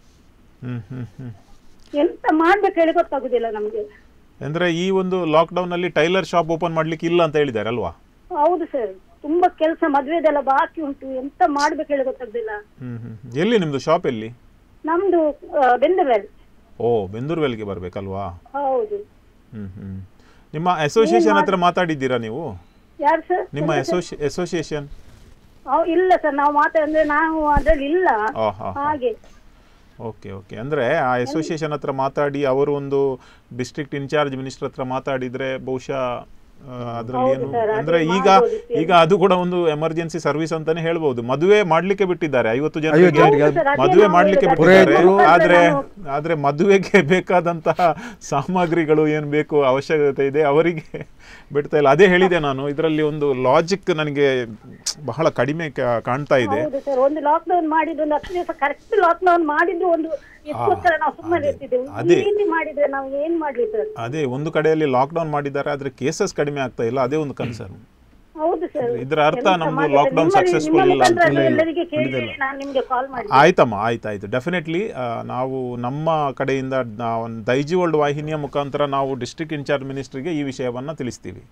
ಎಂತ ಮಾಡ್ಬೇಕು ಹೇಳಿ ಗೊತ್ತಾಗುದಿಲ್ಲ ನಮ್ಗೆ. ಅಂದ್ರೆ ಈ ಒಂದು ಲಾಕ್ ಡೌನ್ ಅಲ್ಲಿ ಟೈಲರ್ ಶಾಪ್ ಓಪನ್ ಮಾಡ್ಲಿಕ್ಕೆ ಇಲ್ಲ ಅಂತ ಹೇಳಿದ್ದಾರೆ ಅಲ್ವಾ? ಹೌದು ಸರ್, ತುಂಬಾ ಕೆಲಸ ಮದುವೆದೆಲ್ಲ ಬಾಕಿ ಉಂಟು. ಎಂತ ಮಾಡ್ಬೇಕು ಹೇಳಿ ಗೊತ್ತಾಗುದಿಲ್ಲ. ಎಲ್ಲಿ ನಿಮ್ದು ಶಾಪ್? ಎಲ್ಲಿ? ನಮ್ದು ಬೆಂದೂರ್ವೆಲ್. ಬೆಂದೂರ್ವೆಲ್ಗೆ ಬರ್ಬೇಕಲ್ವಾ? ಹೌದು. ನಿಮ್ಮ ಅಸೋಸಿಯೇಷನ್ ಹತ್ರ ಮಾತಾಡಿದ್ದೀರಾ ನೀವು? ಯಾರು ಸರ್? ನಿಮ್ಮ ಅಸೋಸಿಯೇಷನ್? ಇಲ್ಲ ಸರ್, ನಾವು ಮಾತಾಡಿದ್ರೆ ನಾವು ಅದ್ರಲ್ಲಿ ಇಲ್ಲ ಹಾಗೆ. ಓಕೆ. ಅಂದ್ರೆ ಆ ಅಸೋಸಿಯೇಷನ್ ಹತ್ರ ಮಾತಾಡಿ ಅವರು ಒಂದು ಡಿಸ್ಟ್ರಿಕ್ಟ್ ಇನ್ಚಾರ್ಜ್ ಮಿನಿಸ್ಟರ್ ಹತ್ರ ಮಾತಾಡಿದ್ರೆ ಬಹುಶಃ ಅದರಲ್ಲಿ ಏನು ಅಂದ್ರೆ ಈಗ ಅದು ಕೂಡ ಒಂದು ಎಮರ್ಜೆನ್ಸಿ ಸರ್ವಿಸ್ ಅಂತಾನೆ ಹೇಳ್ಬಹುದು. ಮದುವೆ ಮಾಡ್ಲಿಕ್ಕೆ ಬಿಟ್ಟಿದ್ದಾರೆ, 50 ಜನರಿಗೆ ಮದುವೆ ಮಾಡ್ಲಿಕ್ಕೆ ಬಿಟ್ಟಿದ್ದಾರೆ. ಆದ್ರೆ ಮದುವೆಗೆ ಬೇಕಾದಂತಹ ಸಾಮಗ್ರಿಗಳು ಏನ್ ಬೇಕು ಅವಶ್ಯಕತೆ ಇದೆ ಅವರಿಗೆ ಬಿಡ್ತಾ ಇಲ್ಲ. ಅದೇ ಹೇಳಿದೆ ನಾನು, ಇದರಲ್ಲಿ ಒಂದು ಲಾಜಿಕ್ ನನಗೆ ಬಹಳ ಕಡಿಮೆ ಕಾಣ್ತಾ ಇದೆ. ಒಂದು ಲಾಕ್ಡೌನ್ ಮಾಡಿದ್ದು, ಒಂದು 10 ದಿವಸ ಕರೆಕ್ಟ್ ಲಾಕ್ಡೌನ್ ಮಾಡಿದ್ದು, ಒಂದು ಅದೇ ಒಂದು ಕಡೆಯಲ್ಲಿ ಲಾಕ್ ಡೌನ್ ಮಾಡಿದ್ದಾರೆ, ಆದ್ರೆ ಕೇಸಸ್ ಕಡಿಮೆ ಆಗ್ತಾ ಇಲ್ಲ. ಅದೇ ಒಂದು ಕನ್ಸರ್ನ್. ಇದರ ಅರ್ಥ ನಮ್ದು ಲಾಕ್ ಡೌನ್ ಸಕ್ಸಸ್ಫುಲ್ ಇಲ್ಲ ಅಂತ. ಆಯ್ತಮ್ಮ, ಆಯ್ತು. ಡೆಫಿನೆಟ್ಲಿ ನಾವು ನಮ್ಮ ಕಡೆಯಿಂದ ದೈಜಿ ವರ್ಲ್ಡ್ ವಾಹಿನಿಯ ಮುಖಾಂತರ ನಾವು ಡಿಸ್ಟ್ರಿಕ್ಟ್ ಇನ್ಚಾರ್ಜ್ ಮಿನಿಸ್ಟರ್ಗೆ ಈ ವಿಷಯವನ್ನ ತಿಳಿಸ್ತೀವಿ.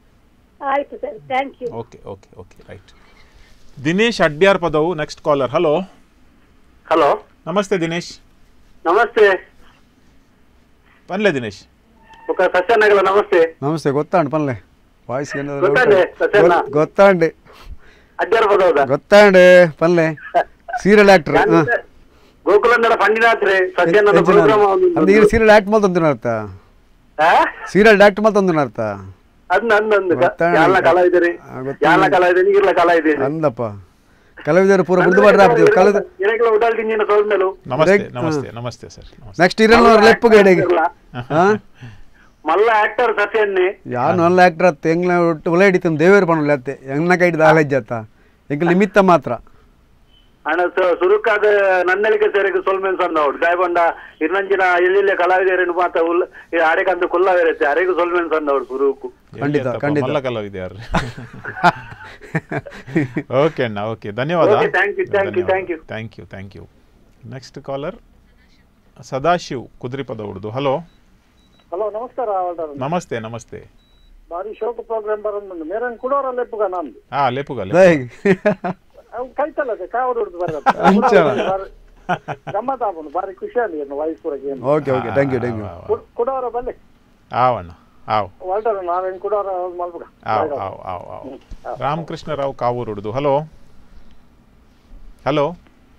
Okay, right. Dinesh Adyar Padavu next caller. Hello ನಮಸ್ತೆ ದಿನೇಶ್. ನಮಸ್ತೆ ಪನ್ಲೆ ದಿನೇಶ್. ನಮಸ್ತೆ. ಗೊತ್ತಾಂಡ್ ಪನ್ಲೆ ವಾಯ್ಸ್ ಗೊತ್ತಾಂಡೆ ಪನ್ಲೆ ಸೀರಿಯಲ್ ಆಕ್ಟರ್ ಸೀರಿಯಲ್ ಆಕ್ಟ್ ಮಲ್ತೊಂದಿನ ಅರ್ಥ. ಸೀರಿಯಲ್ ಆಕ್ಟ್ ಮಲ್ತೊಂದಿನ ಅರ್ಥ. ಅಂದು ಯಾಲ ಕಲಾವಿದರಿ ಯಾಲ ಕಲಾವಿದರಿ ಇರ್ಲ ಕಲಾವಿದರಿ ಅಂದಪ್ಪ ಕಲಾವಿದರು ಪೂರ ಮುಂದೆ ಮಾಡ್ರ ಆಗ್ತೀವಿ ಕಲಾವಿದ ಇರಗಳ ಉಡಾಲ್ ತಿಂಜಿನ ಸೋಲ್ಮೇಲು ನಮಸ್ತೆ ನಮಸ್ತೆ ನಮಸ್ತೆ ಸರ್ ನೆಕ್ಸ್ಟ್ ಇರಲ್ಲ ಲೆಪ್ಪು ಗೇಡೆಗೆ ಮಲ್ಲ ಆಕ್ಟರ್ ಸತ್ಯನ್ನೇ ಯಾರು ನಲ್ಲ ಆಕ್ಟರ್ ಅತ್ತೆ ಎಂಗ್ಲ ಒಟ್ಟು ಒಲೆ ಹಿಡಿತ ದೇವೇರು ಪಣಲ್ಲ ಅತ್ತೆ ಎಂಗ್ನ ಕೈಡಿದ ಆಲಜ್ಜತ್ತ ಎಂಗ್ ನಿಮಿತ್ತ ಮಾತ್ರ ಅಣ್ಣ ಸುರುಕಾದ ನನ್ನಲಿಗೆ ಸೇರಿಗೆ ಸೊಲ್ಮೇನ್ ಸಂದೌಡ್ ಗಾಯಗೊಂಡ ಇನ್ನಂಚಿನ ಎಲ್ಲಿಲ್ಲೇ ಕಲಾವಿದರೇನು ಮಾತ ಅರೆಗಂದು ಕೊಲ್ಲವಿರುತ್ತೆ ಅರೆಗೂ ಸೊಲ್ಮೇನ್ ಸಂದೌಡ್ ಸುರುಕು ಖಂಡಿತ ಖಂಡಿತ ಮಲ್ಲ ಕಲಾವಿದ್ಯಾರು ಓಕೆ ಅಣ್ಣ ಓಕೆ ಧನ್ಯವಾದ thank you next caller Sadashiv ಕುದ್ರಿಪದ ಹುಡ್ದು ಹಲೋ ಹಲೋ ನಮಸ್ಕಾರ ನಮಸ್ತೆ ನಮಸ್ತೆ ಬಾರಿ ಶೋಕ ಪ್ರೋಗ್ರಾಮ್ ಬರೋದು ಮೇರನ್ ಕುಡೋರ ಲೆಪ್ಪುಗ ನಮ್ದು ಲೆಪ್ಪುಗ ಕೈತಲ್ಲ ಕಾವರು ಹಿಡಿದು ಬರೋದು ಗಮ್ಮತ್ ಆಗ್ಬೋದು ಬಾರಿ ಖುಷಿಯಾಗಿ ವಾಯ್ಸ್ ಪೂರಕ್ಕೆ ಓಕೆ ಓಕೆ ಥ್ಯಾಂಕ್ ಯು ಕುಡೋರ ಬಲ್ಲಿ ಆವಣ್ಣ ಆವ್ ವಾಲ್ಟರ್ ನಾವೇನು ಕುಡೋರ ಮಲ್ಪುಗ ಆವ್ ರಾಮಕೃಷ್ಣ ರಾವ್ ಕಾವೂರು ಹುಡ್ದು ಹಲೋ ಹಲೋ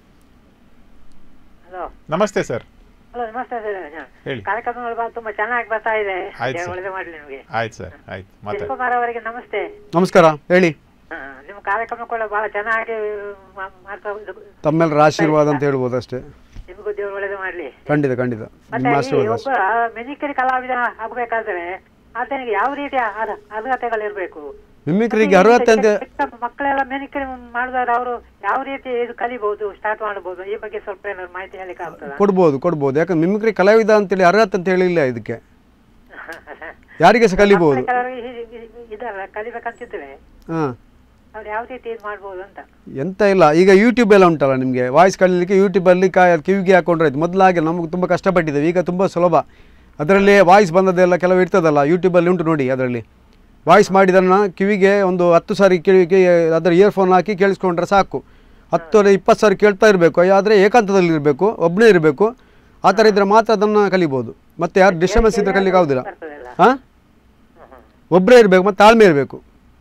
ನಮಸ್ತೆ ಸರ್ ಹಲೋ ನಮಸ್ತೆ ಸರ್ ಹೇಳಿ ಕಾರ್ಯಕ್ರಮಗಳು ತುಂಬಾ ಚೆನ್ನಾಗಿ ಬರ್ತಾ ಇದೆ ಒಳ್ಳೆ ಮಾಡಲಿ ನಿಮಗೆ ಆಯ್ತು ಸರ್ ಆಯ್ತು ಶಿವಕುಮಾರ್ ಅವರಿಗೆ ನಮಸ್ತೆ ನಮಸ್ಕಾರ ಹೇಳಿ ನಿಮ್ಮ ಕಾರ್ಯಕ್ರಮ ಕೂಡ ಬಹಳ ಚೆನ್ನಾಗಿ ಮಾಡ್ತಾ ತಮ್ಮೆಲ್ಲರ ಆಶೀರ್ವಾದ ಅಂತ ಹೇಳ್ಬೋದು ಅಷ್ಟೇ ನಿಮಗೂ ದೇವರು ಒಳ್ಳೇದು ಮಾಡ್ಲಿ ಖಂಡಿತ ಖಂಡಿತ ನಿಮ್ಮ ಆಶೀರ್ವಾದ ಒಬ್ಬ ಮಿಮಿಕ್ರಿ ಕಲಾವಿದ ಆಗ್ಬೇಕಾದ್ರೆ ಆತನಿಗೆ ಯಾವ ರೀತಿಯ ಅರ್ಹತೆಗಳಿರ್ಬೇಕು ಮಿಮಿಕ್ರಿಗೆ ಅರ್ಹತೆ ಅಂತ ಮಕ್ಕಳೆಲ್ಲ ಮಿಮಿಕ್ರಿ ಮಾಡಿದ್ರೆ ಅವರು ಯಾವ ರೀತಿ ಇದು ಕಲಿಬಹುದು ಸ್ಟಾರ್ಟ್ ಮಾಡಬಹುದು ಈ ಬಗ್ಗೆ ಸ್ವಲ್ಪ ಏನಾದ್ರು ಮಾಹಿತಿ ಹೇಳಿಕ್ಕೆ ಆಗ್ತದ ಕೊಡ್ಬೋದು ಯಾಕಂದ್ರೆ ಮಿಮಿಕ್ರಿ ಕಲಾವಿದ ಅಂತೇಳಿ ಅರ್ಹತೆ ಅಂತ ಹೇಳಿಲ್ಲ ಇದಕ್ಕೆ ಯಾರಿಗೆ ಸಹ ಕಲಿಬಹುದು ಇದಲ್ಲ ಕಲಿಬೇಕಂತಿದ್ರೆ ಅವ್ರು ಯಾವ ರೀತಿ ಇದು ಮಾಡ್ಬೋದು ಅಂತ ಎಂತ ಇಲ್ಲ ಈಗ ಯೂಟ್ಯೂಬ್ ಎಲ್ಲ ಉಂಟಲ್ಲ ನಿಮಗೆ ವಾಯ್ಸ್ ಕಲಿಲಿಕ್ಕೆ ಯೂಟ್ಯೂಬಲ್ಲಿ ಕಿವಿಗೆ ಹಾಕೊಂಡ್ರೆ ಆಯ್ತು ಮೊದಲಾಗಿ ನಮಗೆ ತುಂಬ ಕಷ್ಟಪಟ್ಟಿದ್ದೇವೆ ಈಗ ತುಂಬ ಸುಲಭ ಅದರಲ್ಲಿ ವಾಯ್ಸ್ ಬಂದದ್ದೆಲ್ಲ ಕೆಲವು ಇರ್ತದಲ್ಲ ಯೂಟ್ಯೂಬಲ್ಲಿ ಉಂಟು ನೋಡಿ ಅದರಲ್ಲಿ ವಾಯ್ಸ್ ಮಾಡಿದನ್ನು ಕಿವಿಗೆ ಒಂದು 10 ಸಾರಿ ಕಿವಿಗೆ ಅದರ ಇಯರ್ಫೋನ್ ಹಾಕಿ ಕೇಳಿಸ್ಕೊಂಡ್ರೆ ಸಾಕು 10-20 ಸಾರಿ ಕೇಳ್ತಾ ಇರಬೇಕು ಆದರೆ ಏಕಾಂತದಲ್ಲಿ ಇರಬೇಕು ಒಬ್ಬನೇ ಇರಬೇಕು ಆ ಥರ ಇದ್ದರೆ ಮಾತ್ರ ಅದನ್ನು ಕಲಿಬೋದು ಮತ್ತು ಯಾರು ಡಿಸ್ಟರ್ಬೆನ್ಸ್ ಇದ್ದರೆ ಕಲಿಲಿಕ್ಕೆ ಆಗೋದಿಲ್ಲ ಹಾಂ ಒಬ್ಬರೇ ಇರಬೇಕು ಮತ್ತು ತಾಳ್ಮೆ ಇರಬೇಕು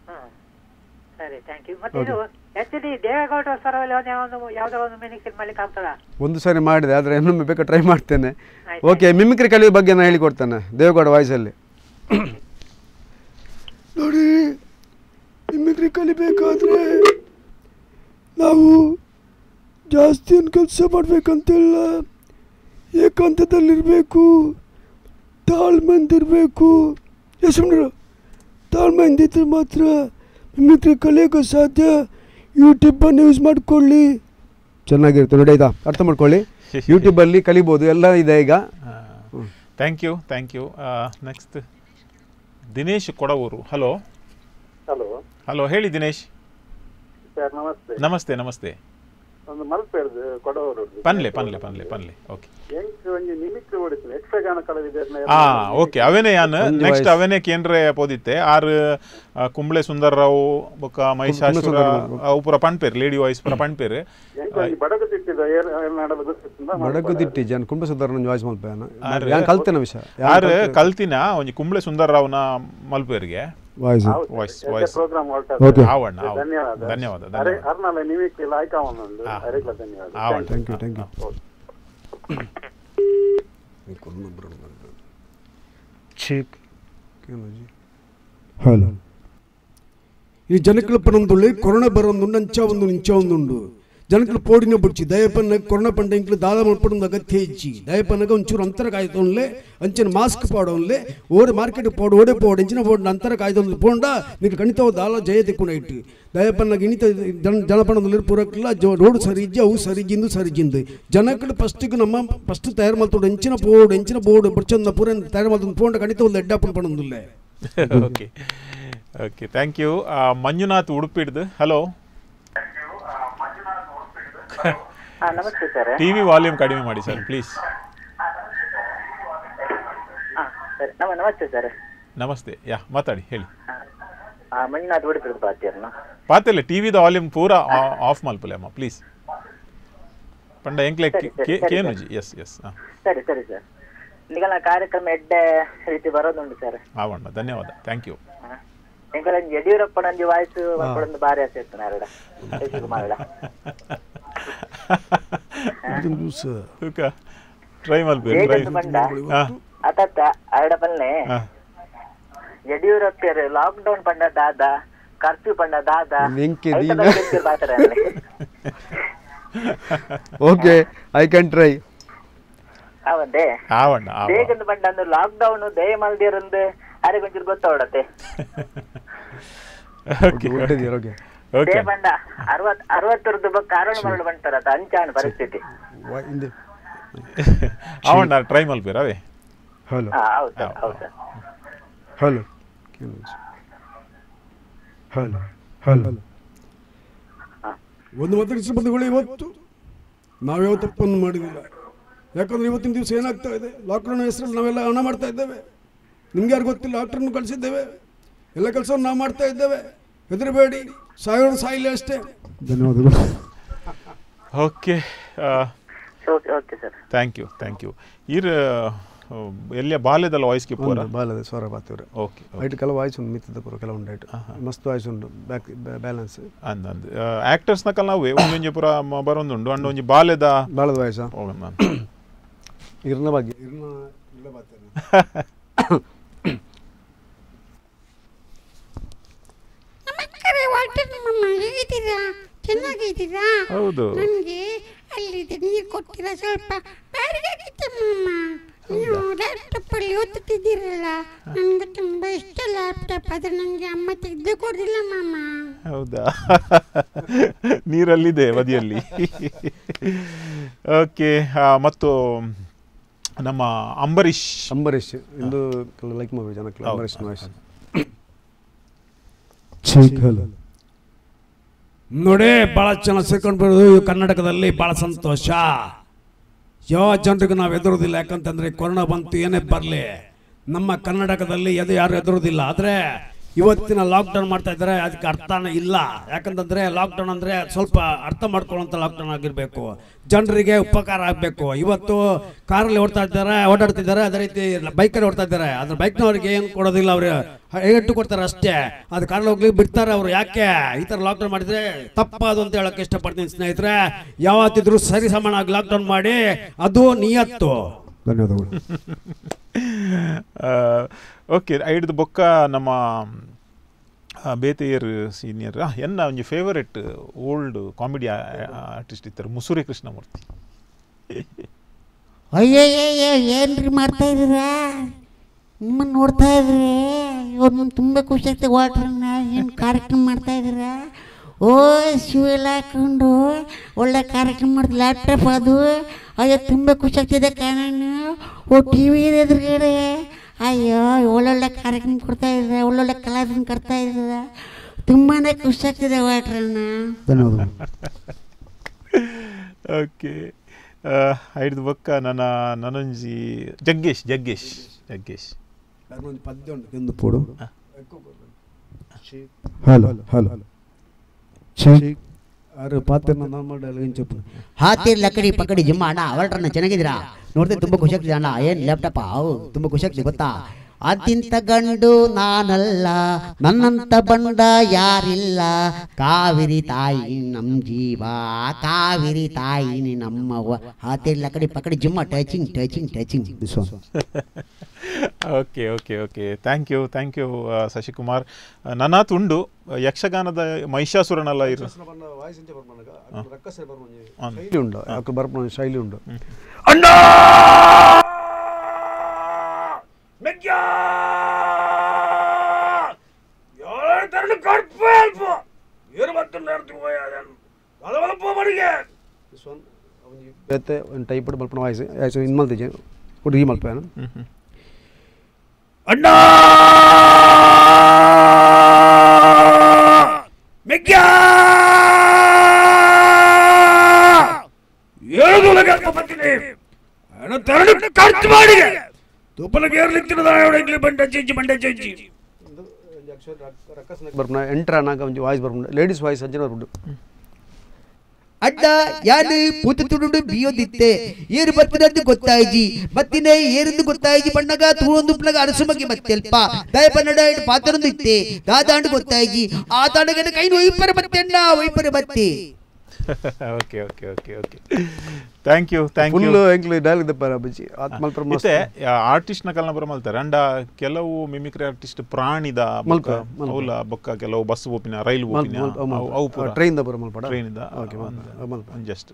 ಒಂದು ಸಾರಿ ಮಾಡಿದೆ ಆದರೆ ಇನ್ನೊಮ್ಮೆ ಬೇಕಾ ಟ್ರೈ ಮಾಡ್ತೇನೆ ಓಕೆ ಮಿಮಿಕ್ರಿ ಕಲಿಯೋ ಬಗ್ಗೆ ನಾನು ಹೇಳಿಕೊಡ್ತೇನೆ ದೇವೇಗೌಡ ವಾಯ್ಸಲ್ಲಿ ನೋಡಿ ಮಿಮಿಕ್ರಿ ಕಲಿಬೇಕಾದ್ರೆ ನಾವು ಜಾಸ್ತಿ ಏನು ಕೆಲಸ ಮಾಡಬೇಕಂತಿಲ್ಲ ಏಕಾಂತದಲ್ಲಿರಬೇಕು ತಾಳ್ಮೆಯಿಂದಿರಬೇಕು ಸುಮ್ಮನೆ ತಾಳ್ಮೆಯಿಂದಿದ್ರೆ ಮಾತ್ರ ಮಿಮಿಕ್ರಿ ಕಲಿಯೋಕೆ ಸಾಧ್ಯ ಯೂಟ್ಯೂಬನ್ನು ಯೂಸ್ ಮಾಡಿಕೊಳ್ಳಿ ಚೆನ್ನಾಗಿರುತ್ತೆ ನೋಡಿ ಆಯ್ತಾ ಅರ್ಥ ಮಾಡ್ಕೊಳ್ಳಿ ಯೂಟ್ಯೂಬಲ್ಲಿ ಕಲಿಬೋದು ಎಲ್ಲ ಇದೆ ಈಗ thank you next Dinesh Kodavoor hello hello ಹೇಳಿ ದಿನೇಶ್ ಸರ್ ನಮಸ್ತೆ ನಮಸ್ತೆ ಒಂದು ಮಲ್ಪೆರ್ದು ಕೊಡವರು ಪನ್ಲೆ ಓಕೆ ಒಂದು ನಿಮಿಕ್ರಿ ಓಡಿಸ್ತೀನಿ ಯಕ್ಷಗಾನ ಕಲಾವಿದರನ್ನ ಓಕೆ ಅವೇನೇ ಯಾನು ನೆಕ್ಸ್ಟ್ ಅವೇನೇ ಕೇಂದ್ರ ಪೋದಿತ್ತೆ ಆರು ಕುಂಬ್ಳೆ ಸುಂದರ್ರಾವ್ ಬೊಕ್ಕ ಮಹಿಷಾಸುರ ಅವು ಪೂರ ಪಣ್ಪೇರು ಲೇಡಿ ವಾಯ್ಸ್ ಪೂರ ಪಣ್ಪೇರು ಬಡಗುದಿಟ್ಟಿ ಜನ ಕುಂಬ್ಳೆ ಸುಂದರ್ನ ವಾಯ್ಸ್ ಮಲ್ಪೇನ ಕಲ್ತಿನ ವಿಷಯ ಆರು ಕಲ್ತಿನ ಒಂಜಿ ಕುಂಬ್ಳೆ ಸುಂದರ್ರಾವ್ನ ಮಲ್ಪೇರಿಗೆ ವಾಯ್ಸ್ ಪ್ರೋಗ್ರಾಮ್ ಧನ್ಯವಾದ హలో ఈ జనకుల పనందులే కొరోనా బరం నుంచా ఉండు ಜನಗಳು ಪೋಡಿನ ಬಿಡ್ಚಿ ದಯಪನ್ನ ಕೊರೋನಾ ಪಂಡಂಕ್ಲು ದಾದ ಮಲ್ಪಡೊಂದು ಅಗತ್ಯ ಹೆಚ್ಚಿ ದಯಪನ್ನಗ ಒಂಚೂರು ಅಂತರ ಕಾಯ್ತೊಂಡ್ಲೆ ಅಂಚಿನ ಮಾಸ್ಕ್ ಪಾಡೋನ್ಲೆ ಓಡೆ ಮಾರ್ಕೆಟ್ ಪೋಡು ಓಡೆ ಪೋಡು ಅಂಚಿನ ಪೋಡಿನ ಅಂತರ ಕಾಯ್ತೊಂದು ಪೋಂಡ ನೀನು ಖಂಡಿತವ ದಾಲ ಜಯ ತೆಕ್ಕೊಂಡು ಇಟ್ಟು ದಯಪನ್ನಗ ಇನಿತ ಜನಪಣದಲ್ಲಿ ಪೂರಕ್ಕಿಲ್ಲ ರೋಡ್ ಸರಿಜ್ಜಿ ಅವು ಸರಿಜಿಂದು ಜನಗಳು ಫಸ್ಟಿಗೆ ನಮ್ಮ ಫಸ್ಟ್ ತಯಾರು ಮಾಡ್ತೋಡು ಎಂಚಿನ ಬೋರ್ಡು ಬಿಡ್ಚೊಂದ ಪೂರ ತಯಾರು ಮಾಡ್ತೊಂದು ಪೋಂಡ ಖಂಡಿತ ಒಂದು ಎಡ್ಡಪ್ಪನ ಪಣೊಂದಿಲ್ಲ ಓಕೆ ಥ್ಯಾಂಕ್ ಯು ಮಂಜುನಾಥ್ ಉಡುಪಿಡ್ದು ಹಲೋ ನಮಸ್ತೆ ಸರ್ ಟಿವಿ ವಾಲ್ಯೂಮ್ ಕಡಿಮೆ ಮಾಡಿ ಸರ್ ಪ್ಲೀಸ್ ನಮಸ್ತೆ ಸರ್ ನಮಸ್ತೆ ಮಾತಾಡಿ ಹೇಳಿ ಮಂಜುನಾಥ್ ಉಡುಪಿಡ್ದು ಪಾತಿಲ್ಲ ಟಿವಿದ ವಾಲ್ಯೂಮ್ ಪೂರ ಆಫ್ ಮಲ್ಪಲೆ ಅಮ್ಮ ಪ್ಲೀಸ್ ಪಂಡ ಎಂಕ್ಲೆ ಕೇನುಜಿ ಎಸ್ ಸರಿ ಸರ್ ನಿಗಲ ಕಾರ್ಯಕ್ರಮ ಎಡ್ಡೆ ರೀತಿ ಬರೋದುಂಟು ಸರ್ ಆವಣ್ಣ ಧನ್ಯವಾದ ಥ್ಯಾಂಕ್ ಯು ಎಂಕಲ ಯಡಿಯೂರಪ್ಪನಂಜಿ ವಾಯ್ಸ್ ಮಲ್ಪಡೊಂದು ಬಾರಿ ಆಸೆ ಇತ್ತು ನಾರಡ ಶಿವಕುಮಾರಡ ಟ್ರೈ ಮಲ್ಪೆ ಅತ್ತ ಅರಡ ಬಲ್ಲೆ ಯಡಿಯೂರಪ್ಪರು ಲಾಕ್ಡೌನ್ ಪಂಡದಾದ ಕರ್ಫ್ಯೂ ಪಂಡದಾದ ಓಕೆ ಐ ಕ್ಯಾನ್ ಟ್ರೈ ಅವದೇ ಬೇಗಂದು ಪಂಡ ಲಾಕ್ಡೌನ್ ದಯ ಮಲ್ದಿರಂದು ಅರೆಗೊಂಚೂರು ಗೊತ್ತಾವಡತ್ತೆ ಪಂಡ 60 ಬಕ್ಕ 60 ಮರಳು ಬಂತಾರ ಅಂಚಾನ ಪರಿಸ್ಥಿತಿ ಅವಣ್ಣ ಟ್ರೈ ಮಲ್ಪೇರವೇ ಹಲೋ ಹೌದು ಹಲೋ ಹಲೋ ಹಲೋ ಒಂದು ಮಾತು ಬಂಧುಗಳು, ಇವತ್ತು ನಾವ್ಯಾವ ತಪ್ಪನ್ನು ಮಾಡಿದಿಲ್ಲ. ಯಾಕಂದ್ರೆ ಇವತ್ತಿನ ದಿವಸ ಏನಾಗ್ತಾ ಇದೆ, ಲಾಕ್ಡೌನ್ ಹೆಸರಲ್ಲಿ ನಾವೆಲ್ಲ ಹಣ ಮಾಡ್ತಾ ಇದ್ದೇವೆ. ನಿಮ್ಗೆ ಯಾರು ಗೊತ್ತಿಲ್ಲ, ಡಾಕ್ಟ್ರನ್ನು ಕಳಿಸಿದ್ದೇವೆ, ಎಲ್ಲ ಕೆಲಸವನ್ನು ನಾವು ಮಾಡ್ತಾ ಇದ್ದೇವೆ. ಹೆದರಬೇಡಿ, ಸಾಯೋರು ಸಾಯಿಲ್ಲ ಅಷ್ಟೇ. ಧನ್ಯವಾದಗಳು. ಓಕೆ ಥ್ಯಾಂಕ್ ಯು ಇರ್ ಎಲ್ಲಿಯ ಬಾಲ್ಯದಲ್ಲ ವಾಯ್ಸ್ಗೆ ಪೂರ ಬಾಲ್ಯದ ಸ್ವರ ಬಾತವ್ರೆ. ಓಕೆ ಐಟ್ ಕೆಲವು ವಾಯ್ಸ್ ಉಂಟು ಮಿತ್ತದ ಪೂರ ಕೆಲವು ಉಂಟು ಮಸ್ತ್ ವಾಯ್ಸ್ ಉಂಟು ಬ್ಯಾಲೆನ್ಸ್ ಅಂದ್ ಆಕ್ಟರ್ಸ್ ನಕಲ್ ನಾವು ಒಂದೊಂಜಿ ಪೂರ ಬರೊಂದುಂಡು ಅಂಡ್ ಒಂಜಿ ಬಾಲ್ಯದ ವಾಯ್ಸ ಇರ್ನ ಬಗ್ಗೆ ಚೆನ್ನಾಗಿದ್ದೀರಾ? ಹೌದು. ನನಗೆ ಅಲ್ಲಿದೆ ನೀರು ಕೊಡ್ತೀರಾ ಸ್ವಲ್ಪ? ನೀವು ಲ್ಯಾಪ್ಟಾಪ್ ಅಲ್ಲಿ ಓದ್ತಿದ್ದೀರಲ್ಲ, ನನಗೆ ತುಂಬಾ ಇಷ್ಟ ಲ್ಯಾಪ್ಟಾಪ್, ಆದ್ರೆ ನನಗೆ ಅಮ್ಮ ತೆಗೆದು ಕೊಡಲಿಲ್ಲ ಮಾಮ. ಹೌದಾ? ನೀರಲ್ಲಿದೆ ಬದಿಯಲ್ಲಿ. ಓಕೆ, ಮತ್ತು ನಮ್ಮ ಅಂಬರೀಷ್ ಇಂದು ಲೈಕ್ ಮೂವಿ ಜನಕ್ಕೆ ಅಂಬರೀಷ್ ವಾಯ್ಸ್ ನೋಡಿ. ಭಾಳ ಚೆನ್ನಾಗಿ ಸೇರ್ಕೊಂಡು ಬರೋದು ಕರ್ನಾಟಕದಲ್ಲಿ ಭಾಳ ಸಂತೋಷ. ಯಾವ ಜನರಿಗೂ ನಾವು ಎದುರೋದಿಲ್ಲ. ಯಾಕಂತಂದ್ರೆ ಕೊರೋನಾ ಬಂತು ಏನೇ ಬರಲಿ, ನಮ್ಮ ಕರ್ನಾಟಕದಲ್ಲಿ ಯಾರು ಎದುರೋದಿಲ್ಲ. ಆದರೆ ಇವತ್ತಿನ ಲಾಕ್ಡೌನ್ ಮಾಡ್ತಾ ಇದ್ದಾರೆ, ಅದಕ್ಕೆ ಅರ್ಥನೇ ಇಲ್ಲ. ಯಾಕಂತಂದ್ರೆ ಲಾಕ್ಡೌನ್ ಅಂದರೆ ಸ್ವಲ್ಪ ಅರ್ಥ ಮಾಡ್ಕೊಳ್ಳೋಂಥ ಲಾಕ್ಡೌನ್ ಆಗಿರಬೇಕು, ಜನರಿಗೆ ಉಪಕಾರ ಆಗಬೇಕು. ಇವತ್ತು ಕಾರಲ್ಲಿ ಓಡಾಡ್ತಿದ್ದಾರೆ, ಅದೇ ರೀತಿ ಬೈಕಲ್ಲಿ ಓಡ್ತಾ ಇದ್ದಾರೆ. ಅದ್ರ ಬೈಕ್ನವ್ರಿಗೆ ಏನು ಕೊಡೋದಿಲ್ಲ, ಅವರು ಹೇಗಟ್ಟು ಕೊಡ್ತಾರೆ ಅಷ್ಟೇ. ಅದು ಕಾರಲ್ಲಿ ಹೋಗ್ಲಿಕ್ಕೆ ಬಿಡ್ತಾರೆ ಅವರು. ಯಾಕೆ ಈ ಥರ ಲಾಕ್ಡೌನ್ ಮಾಡಿದರೆ ತಪ್ಪದು ಅಂತ ಹೇಳೋಕ್ಕೆ ಇಷ್ಟಪಡ್ತೀನಿ ಸ್ನೇಹಿತರೆ. ಯಾವತ್ತಿದ್ರು ಸರಿ ಸಮಾನಾಗಿ ಲಾಕ್ಡೌನ್ ಮಾಡಿ, ಅದು ನಿಯತ್ತು. ಧನ್ಯವಾದಗಳು. ಓಕೆ, ಐಡ್ದು ಬೊಕ್ಕ ನಮ್ಮ ಬೇತೆಯರ್ ಸೀನಿಯರ್ ಎನ್ನ ಒಂಜಿ ಫೇವರೆಟ್ ಓಲ್ಡ್ ಕಾಮಿಡಿ ಆರ್ಟಿಸ್ಟ್ ಇದ್ದಾರೆ, ಮುಸುರಿ ಕೃಷ್ಣಮೂರ್ತಿ. ಅಯ್ಯಯ್ಯ ಏನ್ರಿ ಮಾಡ್ತಾ ಇದ್ದೀರಾ? ನಿಮ್ಮನ್ನು ನೋಡ್ತಾ ಇದ್ರಿ ಇವ್ರನ್ನ ತುಂಬ ಖುಷಿ ಆಗ್ತದೆ. ವಾಟ್ರನ್ನ ಏನು ಕಾರ್ಯಕ್ರಮ ಮಾಡ್ತಾ ಇದ್ದೀರಾ? ಓ ಶಿವೆಲ್ಲ ಹಾಕೊಂಡು ಒಳ್ಳೆ ಕಾರ್ಯಕ್ರಮ ಮಾಡ್ತೀವಿ. ಲ್ಯಾಪ್ಟಾಪ್ ಅದು ಅಯ್ಯೋ ತುಂಬ ಖುಷಿ ಆಗ್ತಿದೆ ಕಾರಣ. ಓ ಟಿ ವಿ ಎದುರುಗಡೆ ಅಯ್ಯೋ ಒಳ್ಳೊಳ್ಳೆ ಕಾರ್ಯಕ್ರಮ ಕೊಡ್ತಾ ಇದ್ದಾರೆ, ಒಳ್ಳೊಳ್ಳೆ ಕಲಾವಿದನ್ನ ಕಟ್ತಾ ಇದ್ದಾರೆ. ತುಂಬಾ ಖುಷಿ ಆಗ್ತಿದೆ ವಾಟ್ರನ್ನ. ಧನ್ಯವಾದ. ಓಕೆ, ಐದು ಬೊಕ್ಕ ನನೊಂಜಿ ಜಗ್ಗೇಶ್ ಪದ್ಯ ಉಂಟು ಎಂದು ಪೋಡು. ಹಲೋ ಹಲೋ ಹಾತಿ ಲಕಡಿ ಪಕಡಿ ಜಿಮ್ಮ ಅಣ್ಣ ಅವಳ್ರನ್ನ ಚೆನ್ನಾಗಿದ್ದೀರಾ? ನೋಡ್ದೆ ತುಂಬ ಖುಷಿ ಆಗ್ತಿದೆ ಅಣ್ಣ. ಏನು ಲ್ಯಾಪ್ಟಾಪ? ತುಂಬ ಖುಷಿ ಆಗ್ತಿದೆ ಗೊತ್ತಾ? ಅದಿಂತ ಗಂಡು ನಾನಲ್ಲ, ನನ್ನಂತ ಬಂಡ ಯಾರಿಲ್ಲ. ಕಾವೇರಿ ತಾಯಿ ನಮ್ಮ ಜೀವ, ಕಾವೇರಿ ತಾಯಿ ನಮ್ಮವ್ವ. ಹಾತಿ ಲಕಡಿ ಪಕಡಿ ಜಿಮ್ಮ touching. Okay thank you Shashikumar. ನನ್ನ ತುಂಡು ಯಕ್ಷಗಾನದ ಮಹಿಷಾಸುರನೆಲ್ಲ ಶೈಲಿ ಉಂಟು. ಟೈಪ್ ಬಲ್ಪನ ವಾಯ್ಸ್ ಇನ್ ಮಲ್ತಿಜೆ ಈ ಮಲ್ಪೇನು ಅಣ್ಣ ಮೆಗ್ಗ ಬರ್ತೀನಿ ಖರ್ಚು ಮಾಡಿ ತುಪ್ಪಲಿಗೆ ಏರ್ಲಿಕ್ತಿರೋದ ಬಂಡೆ ಚೇಂಜಿ ಬರ್ಪನ ಎಂಟ್ರ ನಾಗ ಒಂಜಿ ವಾಯ್ಸ್ ಬರ್ಪುಂಡು, ಲೇಡೀಸ್ ವಾಯ್ಸ್ ಅಂಜನೆ ಬರ್ಪುಂಡು. ಅಡ್ಡ ಯಾನು ಪೂತ ತುಡುಡು ಬಿಯೋದಿತ್ತೆ ಏರು ಬತ್ತಿನದ್ದು ಗೊತ್ತಾಯ್ಜಿ ಬತ್ತಿನ ಏರಿಂದ ಗೊತ್ತಾಯ್ಜಿ ಬಣ್ಣಗ ತೂಳೊಂದು ಪ್ಲಗ ಅರಸು ಬಗ್ಗೆ ಮತ್ತೆಲ್ಪ ದಯ ಪನ್ನಡ ಪಾತ್ರೊಂದು ಇತ್ತೆ ದಾದಾಂಡು ಗೊತ್ತಾಯ್ಜಿ ಆ ತಾಂಡಗನ ಕೈ ವೈಪರ ಬತ್ತೆ ಅಣ್ಣ ವೈಪರ ಬತ್ತೆ. Okay okay okay okay thank you full ಎಂಕ್ಲು ಡೈಲಾಗ್ ದಪ್ಪರ ಬಜ್ಜಿ ಆತ್ಮಲ್ಪರ ಮತ್ತೆ ಆರ್ಟಿಸ್ಟ್ನ ಕಲ್ನ ಬರ ಮಲ್ತಾರೆ ಅಂಡ ಕೆಲವು ಮಿಮಿಕ್ರಿ ಆರ್ಟಿಸ್ಟ್ ಪ್ರಾಣಿದ ಅವಲ ಬೊಕ್ಕ ಕೆಲವು ಬಸ್ ಓಪಿನ ರೈಲು ಓಪಿನ ಅವು ಪೂರ ಟ್ರೈನ್ ದ ಬರ ಮಲ್ಪಡ ಟ್ರೈನ್ ದ ಓಕೆ ಮಲ್ಪ ಜಸ್ಟ್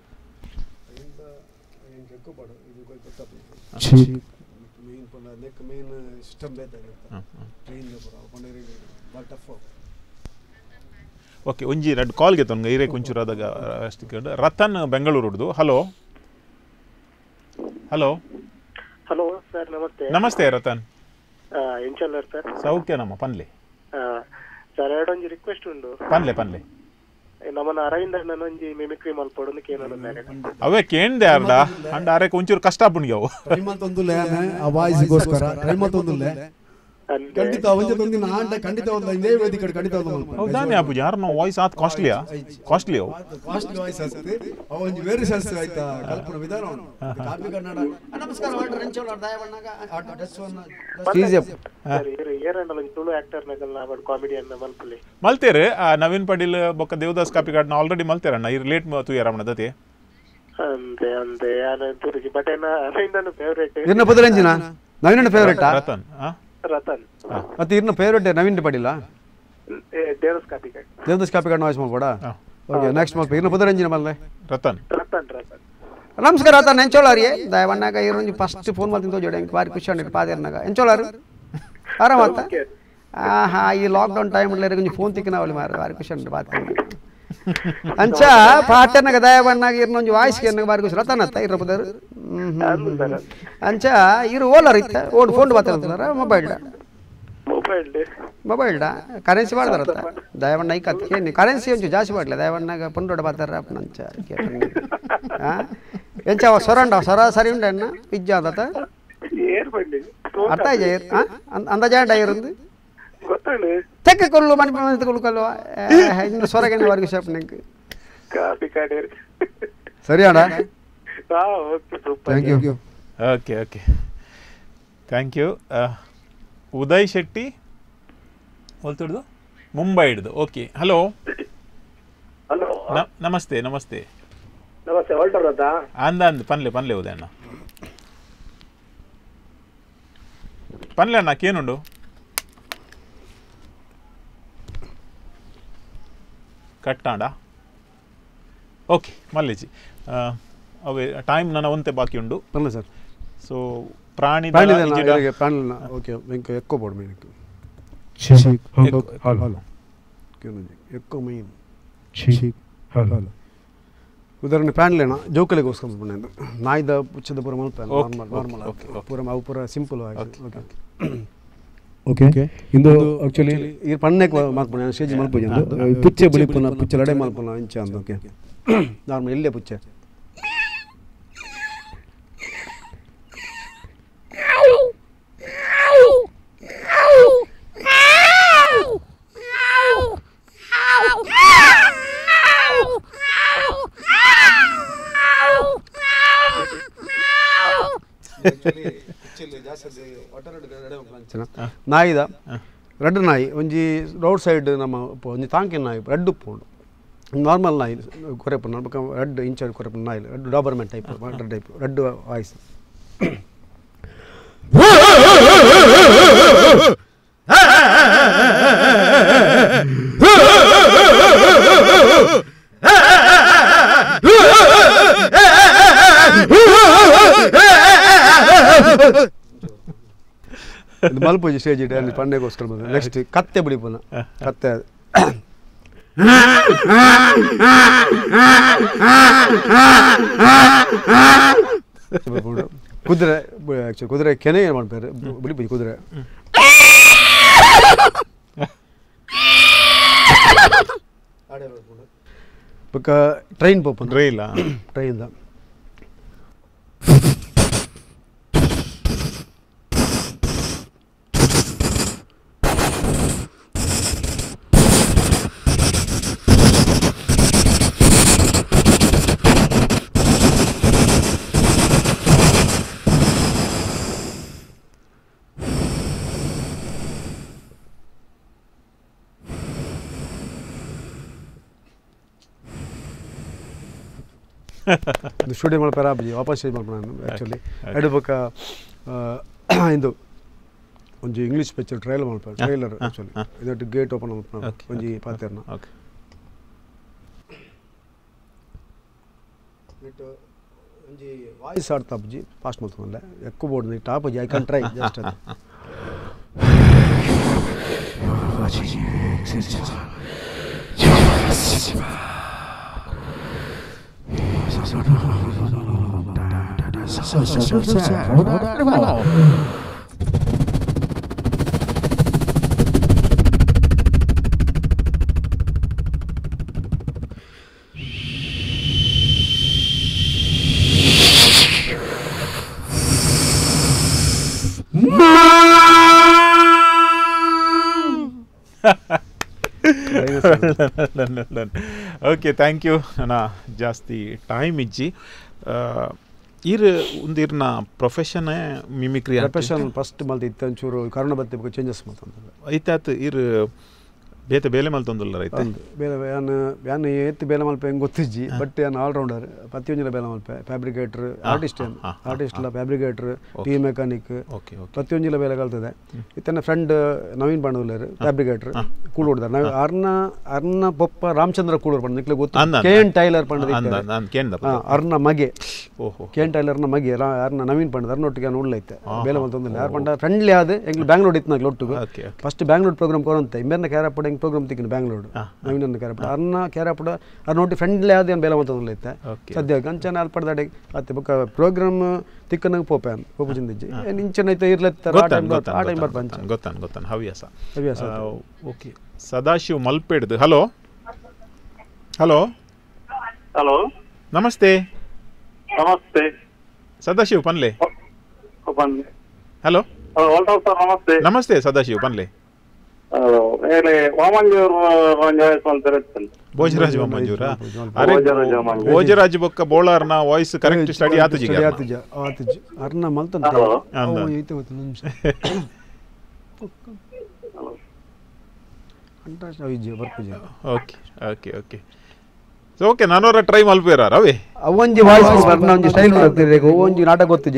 ಮೇನ್ ಪನ ನೆಕ್ ಮೇನ್ ಸಿಸ್ಟಮ್ ಬೇತಾರೆ ಟ್ರೈನ್ ದ ಬರ ಕೊಂಡರೆ ಬಟ್ ಟಫ್ ಓಕೆ ಒಂಜಿ ಎರಡು ಕಾಲ್ಗೆ ತೊಂಗ ಇರೇ ಕುಂಚೂರಾದಾಗ ಅಷ್ಟು ರತನ್ ಬೆಂಗಳೂರುಡ್ದು ಹಲೋ ಹಲೋ ಹಲೋ ಸರ್ ನಮಸ್ತೆ ನಮಸ್ತೆ ರತನ್ ಎಂಚಲ್ಲರ್ ಸರ್ ಸೌಖ್ಯ ನಮ್ಮ ಪನ್ಲೆ ಸರ್ ಎರಡೊಂಜಿ ರಿಕ್ವೆಸ್ಟ್ ಉಂಡು ಪನ್ಲೆ ಪನ್ಲೆ ನಮ್ಮನ್ನ ಅರವಿಂದ ಒಂಜಿ ಮಿಮಿಕ್ರಿ ಮಲ್ಪೊಡು ಕೇನೋಡು ಅವೇ ಕೇಂದೆ ಅರ್ಡ ಅಂಡ ಅರೆಕ್ ಒಂಚೂರು ಕಷ್ಟ ಪುಣ್ಗೆ ಅವು ಟ್ರೈ ಮಲ್ತೊಂದುಲೆ ಆ ವಾಯ್ಸ್ಗೋಸ್ಕರ ಟ್ರೈ ಮಲ್ತೊಂದುಲೆ ಖಂಡಿತ ಅವಜೆ ತೊಂದಿನ ಆಂಡ ಖಂಡಿತ ಒಂದು ಇದೇ ವೇದಿಕೆ ಖಂಡಿತ ಒಂದು ಮಲ್ಪ ಹೌದಾನೆ ಅಪ್ಪು ಯಾರು ನಾವು ವಾಯ್ಸ್ ಆತ್ ಕಾಸ್ಟ್ಲಿಯಾ ಕಾಸ್ಟ್ಲಿ ಅವು ಕಾಸ್ಟ್ಲಿ ವಾಯ್ಸ್ ಅಷ್ಟೇ ಅವ ಒಂದು ವೇರಿ ಸೆನ್ಸ್ ಆಯ್ತಾ ಕಲ್ಪನಾ ವಿಧಾನ ಕಾಪಿ ಕನ್ನಡ ನಮಸ್ಕಾರ ವಾಟರ್ ರೆಂಚೋಳ ದಯವಣ್ಣಗ ಡ್ರೆಸ್ ಒನ್ ಈಜಿ ಏರಂಡಲ ತುಳು ಆಕ್ಟರ್ ನಗಲ್ ಅವಡ್ ಕಾಮಿಡಿಯನ್ ಮಲ್ಪಲಿ ಮಲ್ತೇರೆ ನವೀನ್ ಪಾಟೀಲ್ ಬೊಕ್ಕ ದೇವದಾಸ್ ಕಾಪಿಕಾಡ್ನ ಆಲ್ರೆಡಿ ಮಲ್ತೇರಣ್ಣ ಇರ್ ಲೇಟ್ ತು ಯಾರಮ್ಮನ ದತೆ ಅಂತೆ ಅಂತೆ ಯಾನ ತುರುಜಿ ಬಟ್ ಏನ ಅರವಿಂದನ ಫೇವರೇಟ್ ಇರ್ನ ಬದರಂಜಿನ ನವೀನ್ ಫೇವರೇಟ್ ರತನ್ ಮತ್ತೆ ಇರ್ನ ಫೇವರೇಟ್ ನವೀನ್ ಪಾಟೀಲ ದೇವದಾಸ್ ಕಾಪಿಕಾಡ್ನ ವಾಯ್ಸ್ ಮಲ್ಪಡ ಓಕೆ ನೆಕ್ಸ್ಟ್ ಮಲ್ಪ ಇರ್ನ ಬದರಂಜಿನ ಮಲ್ಲೆ ರತನ್ ನಮಸ್ಕಾರ ರತನ್ ಎಂಚೋಳಾರಿ ದಯವಣ್ಣಗ ಇರೋಂಜಿ ಫಸ್ಟ್ ಫೋನ್ ಮಾಡ್ತೀನಿ ತೋಜೋಡಿ ಬಾರಿ ಖುಷಿ ಅಂಡಿ ಪಾದೇರ್ನಾಗ ಎಂಚೋಳಾರು ಆರಾಮತ್ತ ಹಾ ಈ ಲಾಕ್ಡೌನ್ ಟೈಮ್ ಕೊಂಚ ಫೋನ್ ತಿಕ್ಕಿನಾವಲ್ಲಿ ಮಾರ ಬಾರಿ ಖುಷಿ ಅಂಡಿ ಪಾತ ಅಂಚ ಪಾಟರ್ನಾಗ ದಯವಣ್ಣಗ ಇರ್ನೊಂಜಿ ವಾಯ್ಸ್ ಕೇರ್ನಾಗ ಬಾರಿ ಖುಷಿ ರತನ್ ಅತ್ತ ಇರ ಪದರು ಅಂಚ ಇರು ಓಲರ್ ಇತ್ತ ಓಡ್ ಫೋನ್ ಬಾತಾರ ಮೊಬೈಲ್ ಕರೆನ್ಸಿ ಮಾಡ್ತಾರತ್ತ ದಯವಣ್ಣ ಈ ಕತ್ ಕೇಳಿ ಕರೆನ್ಸಿ ಒಂಚೂರು ಜಾಸ್ತಿ ಮಾಡಲಿ ದಯವಣ್ಣಗ ಪುಂಡೋಡ ಬಾತಾರ ಅಂಚ ಎಂಚ ಸ್ವರ ಸರಿ ಉಂಡ ಅಣ್ಣ ಪಿಜ್ಜಾ ಅಂತ ಅರ್ಥ ಅಂದಾಜ ಇருந்து ತೆಕ್ಕ ಕೊಲ್ಲು ಮನೆ ಕೊಲ್ಕಲ್ವ ಇನ್ನು ಸ್ವರಗಣ್ಣ ವರ್ಗ ಶಾಪ್ ನಂಗೆ ಸರಿ ಅಣ್ಣ thank you okay okay thank you Uday Shetty ಹೊಲ್ತುಡ್ದು ಮುಂಬೈ ಹಿಡ್ದು ಓಕೆ ಹಲೋ ನಮಸ್ತೆ ನಮಸ್ತೆ ನಮಸ್ತೆ ಹೊರಟವ್ರದಾ ಅಂದ ಪನ್ಲೆ ಪನ್ಲೆ ಉದಯ ಅಣ್ಣ ಪನ್ಲೆ ಅಣ್ಣ ಕೇನುಂಡು ಕಟ್ಟಾಂಡ ಓಕೆ ಮಲ್ಲೇಜಿ ಅವೇ ಟೈಮ್ ನನ್ನ ಒಂತೆ ಬಾಕಿ ಉಂಡು ಪನ್ಲೆ ಸರ್ ಸೊ ಪ್ರಾಣಿ ಓಕೆ ವೆಂಕ ಎಕ್ಕೋ ಬೋರ್ಡ್ ಮೀನ್ ಎಕ್ಕೋ ಮೀನ್ ಉದಾಹರಣೆ ಪ್ಯಾನ್ಲೇನ ಜೋಕಲಿಗೋಸ್ಕರ ನಾಯ್ದ ಪುಚ್ಚದ ಪೂರ ಮಲ್ಪ ನಾರ್ಮಲ್ ಪೂರ ಅವು ಪೂರ ಸಿಂಪಲ್ ಓಕೆ ಓಕೆ ಇಂದು ಆಕ್ಚುಲಿ ಈ ಪಣ್ಣೆಕ್ ಮಲ್ಪನ ಸ್ಟೇಜ್ ಮಲ್ಪುಜ ಪುಚ್ಚೆ ಬಳಿಪುನ ಪುಚ್ಚೆ ಲಡೆ ಮಲ್ಪನ ಇಂಚ ಅಂದ ಓಕೆ ನಾರ್ಮಲ್ ಇಲ್ಲೇ ಪುಚ್ಚೆ ನಾಯಿದ ರೆಡ್ ನಾಯಿ ಒಂಜಿ ರೋಡ್ ಸೈಡ್ ನಮ್ಮ ಒಂಜಿ ತಾಂಕಿನ ನಾಯಿ ರೆಡ್ ಉಪ್ಪುಂಡು ನಾರ್ಮಲ್ ನಾಯಿ ಕೊರೆಪು ರೆಡ್ ಇಂಚರ್ ಕೊರೆಪು ನಾಯಿ ರೆಡ್ ಡಾಬರ್ಮೆಂಟ್ ಟೈಪ್ ರೆಡ್ ವಾಯ್ಸ್ ಮಲ್ಪುಜಿ ಸ್ಟೇಜ್ ಇಟ್ಟು ಅಲ್ಲಿ ಪಂಡೆಗೋಸ್ಕರ ಬಂದ ನೆಕ್ಸ್ಟ್ ಕತ್ತೆ ಬಿಡಿಪುನ ಕತ್ತೆ ಕುದುರೆ ಕುದುರೆ ಕೆನೆ ಏನು ಮಾಡ್ತಾರೆ ಬಿಡಿಪುಜಿ ಕುದುರೆ ಟ್ರೈನ್ ಪೋಪನ್ ಟ್ರೈನ್ ಸ್ಟುಡಿಯೋ ಮಲ್ಪರ ಆಪುಜಿ ವಾಪಸ್ ಸ್ಟೇಜ್ ಮಲ್ಪನ ಆ್ಯಕ್ಚುಲಿ ಎರಡು ಪಕ್ಕ ಇದು ಒಂಜಿ ಇಂಗ್ಲೀಷ್ ಪಿಕ್ಚರ್ ಟ್ರೈಲರ್ ಮಲ್ಪ ಟ್ರೈಲರ್ ಆ್ಯಕ್ಚುಲಿ ಇದಟ್ಟು ಗೇಟ್ ಓಪನ್ ಮಲ್ಪನ ಒಂಜಿ ಪಾತೆರ್ನ ಒಂಜಿ ವಾಯ್ಸ್ ಆಡ್ತಾ ಅಪ್ಜಿ ಫಾಸ್ಟ್ ಮಲ್ತೊಂಡ್ಲೆ ಎಕ್ಕು ಬೋರ್ಡ್ ಟಾಪ್ ಅಜ್ಜಿ I can try just okay thank you ನಾ ಜಾಸ್ತಿ ಟೈಮ್ ಇಜ್ಜಿ ಇರ್ ಒಂದಿರ್ನ ಪ್ರೊಫೆಷನ್ ಮಿಮಿಕ್ರಿ ಪ್ರೊಫೆಷನ್ ಫಸ್ಟ್ ಮಲ್ತ ಇತ್ತು ಒಂಚೂರು ಕರೋನಾ ಬತ್ತೆ ಚೇಂಜಸ್ ಮಾಡ್ತಂದ್ರೆ ಐತಾತ್ ಇರ್ ಬೇತೆ ಬೇಲೆ ಮಲ್ತೊಂದುಲ್ಲ ರೈತ ಬೇಲೆ ಯಾನು ಎತ್ತು ಬೇಲೆ ಮಲ್ಪೆ ಹೆಂಗೆ ಗೊತ್ತಿಜ್ಜಿ ಬಟ್ ಯಾನು ಆಲ್ರೌಂಡರ್ ಪ್ರತಿಯೊಂದಿನ ಬೇಲೆ ಮಲ್ಪೆ ಫ್ಯಾಬ್ರಿಕೇಟ್ರ್ ಆರ್ಟಿಸ್ಟ್ಲ ಫ್ಯಾಬ್ರಿಕೇಟ್ರ್ ಟಿ ಮೆಕ್ಯಾನಿಕ್ ಪ್ರತಿಯೊಂದಿನ ಬೇಲೆ ಕಲ್ತದೆ ಇತ್ತನ ಫ್ರೆಂಡ್ ನವೀನ್ ಬಾಣುಲ್ಲರು ಫ್ಯಾಬ್ರಿಕೇಟ್ರ್ ಕೂಳು ಹೊಡ್ದಾರೆ ನಾವು ಅರ್ನ ಪೊಪ್ಪ ರಾಮಚಂದ್ರ ಕೂಳೂರು ಪಂಡ ನಿಕ್ಲೆ ಗೊತ್ತು ಕೆ ಎನ್ ಟೈಲರ್ ಪಂಡದ ಅರ್ನ ಮಗೆ ಕೆ ಎನ್ ಟೈಲರ್ನ ಮಗೆ ಅರ್ನ ನವೀನ್ ಪಂಡದ ಅರ್ನೊಟ್ಟಿಗೆ ನೋಡ್ಲೈತೆ ಬೇಲೆ ಮಲ್ತೊಂದಿಲ್ಲ ಯಾರು ಪಂಡ ಫ್ರೆಂಡ್ಲಿ ಆದ ಎಂಗ್ಲು ಬ್ಯಾಂಗ್ಳೂರ್ ಇತ್ತು ನಾಗ್ಲು ಒಟ್ಟಿಗೆ ಫಸ್ಟ್ ಬ್ಯಾಂಗ್ಳೂರ್ ಪ್ರೋಗ್ರಾಮ್ ಕೊರಂತೆ ಇಂಬೆರ್ನ ಕ್ಯಾರಪಡ ಪ್ರೋಗ್ರಾಮ್ ತಿಕ್ಕಿನ ಬ್ಯಾಂಗ್ಳೂರು ನವೀನ ಕ್ಯಾರಪಡ ಅರ್ನ ಕ್ಯಾರಪಡ ಅರ್ ನೋಡಿ ಫ್ರೆಂಡ್ಲಿ ಆದ ಏನು ಬೇಲೆ ಮಲ್ತೊಂದಿಲ್ಲೈತೆ ಸದ್ಯ ಕಂಚನ ಅಲ್ಪಡ್ದಾಡೆ ಆತೆ ಬೊಕ್ಕ ಪ್ರೋಗ್ರಾಮ್ ತಿಕ್ಕನಂಗೆ ಪೋಪೆ ಅಂತ ಪೋಪು ಚಿಂದಿಜ್ಜಿ ಇಂಚನೈತೆ ಇರ್ಲತ್ತಾರ ಆ ಟೈಮ್ ಬರ್ಪಂಚ ಗೊತ್ತಾನ ಹವ್ಯಾಸ ಓಕೆ ಸದಾಶಿವ್ ಮಲ್ಪೆಡ್ದು ಹಲೋ ಹಲೋ ಹಲೋ ನಮಸ್ತೆ ನಮಸ್ತೆ ಸದಾಶಿವ್ ಪನ್ಲೆ ಹಲೋ ನಮಸ್ತೆ ನಮಸ್ತೆ ಸದಾಶಿವ್ ಪನ್ಲೆ ಭೋಜರಾಜ್ ಮಂಜೂರ ಭೋಜರಾಜ್ ಬೊಕ್ಕ ಬೋಳಾರ್ನ ವಾಯ್ಸ್ ಕರೆಕ್ಟ್ ಸ್ಟಡಿ ಆತುಜಿ ಅರ್ನ ಮಲ್ತ ಓಕೆ ಓಕೆ ಓಕೆ ಓಕೆ ನಾನೋರ ಟ್ರೈ ಮಲ್ಪೇರ ರವಿ ಅವೊಂಜಿ ವಾಯ್ಸ್ ಬರ್ನ ಒಂಜಿ ಸ್ಟೈಲ್ ಬರ್ತಿದ್ರೆ ಒಂಜಿ ನಾಟಕ ಗೊತ್ತಿಜಿ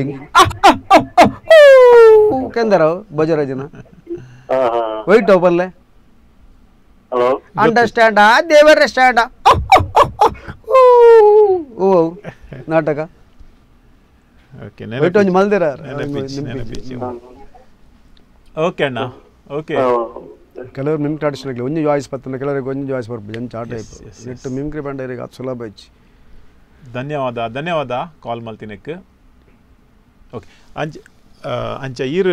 ಕೆಂದರ ಭೋಜರಾಜನ ವೈಟ್ ಓಪನ್ಲೆ ಹಲೋ ಅಂಡರ್ಸ್ಟ್ಯಾಂಡ್ ದೇವರ ಸ್ಟ್ಯಾಂಡ್ ಓ ನಾಟಕ ವೈಟ್ ಒಂಜಿ ಮಲ್ದಿರ ಓಕೆ ಅಣ್ಣ ಓಕೆ ಕೆಲವರು ಮಿಮಿಕ್ರಿ ಆರ್ಟಿಸ್ಟ್ ಒಂಜಿ ವಾಯ್ಸ್ ಬರ್ತದೆ ಕೆಲವರಿಗೆ ಒಂಜಿ ವಾಯ್ಸ್ ಬರ್ಬೋದು ಎಂಚ ಆ ಟೈಪ್ ನೆಟ್ಟು ಮಿಮಿಕ್ರಿ ಪಂಡರಿಗೆ ಅದು ಸುಲಭ ಇಚ್ಚಿ ಧನ್ಯವಾದ ಕಾಲ್ ಮಲ್ತಿನಕ್ಕೆ ಓಕೆ ಅಂಚ ಈರ್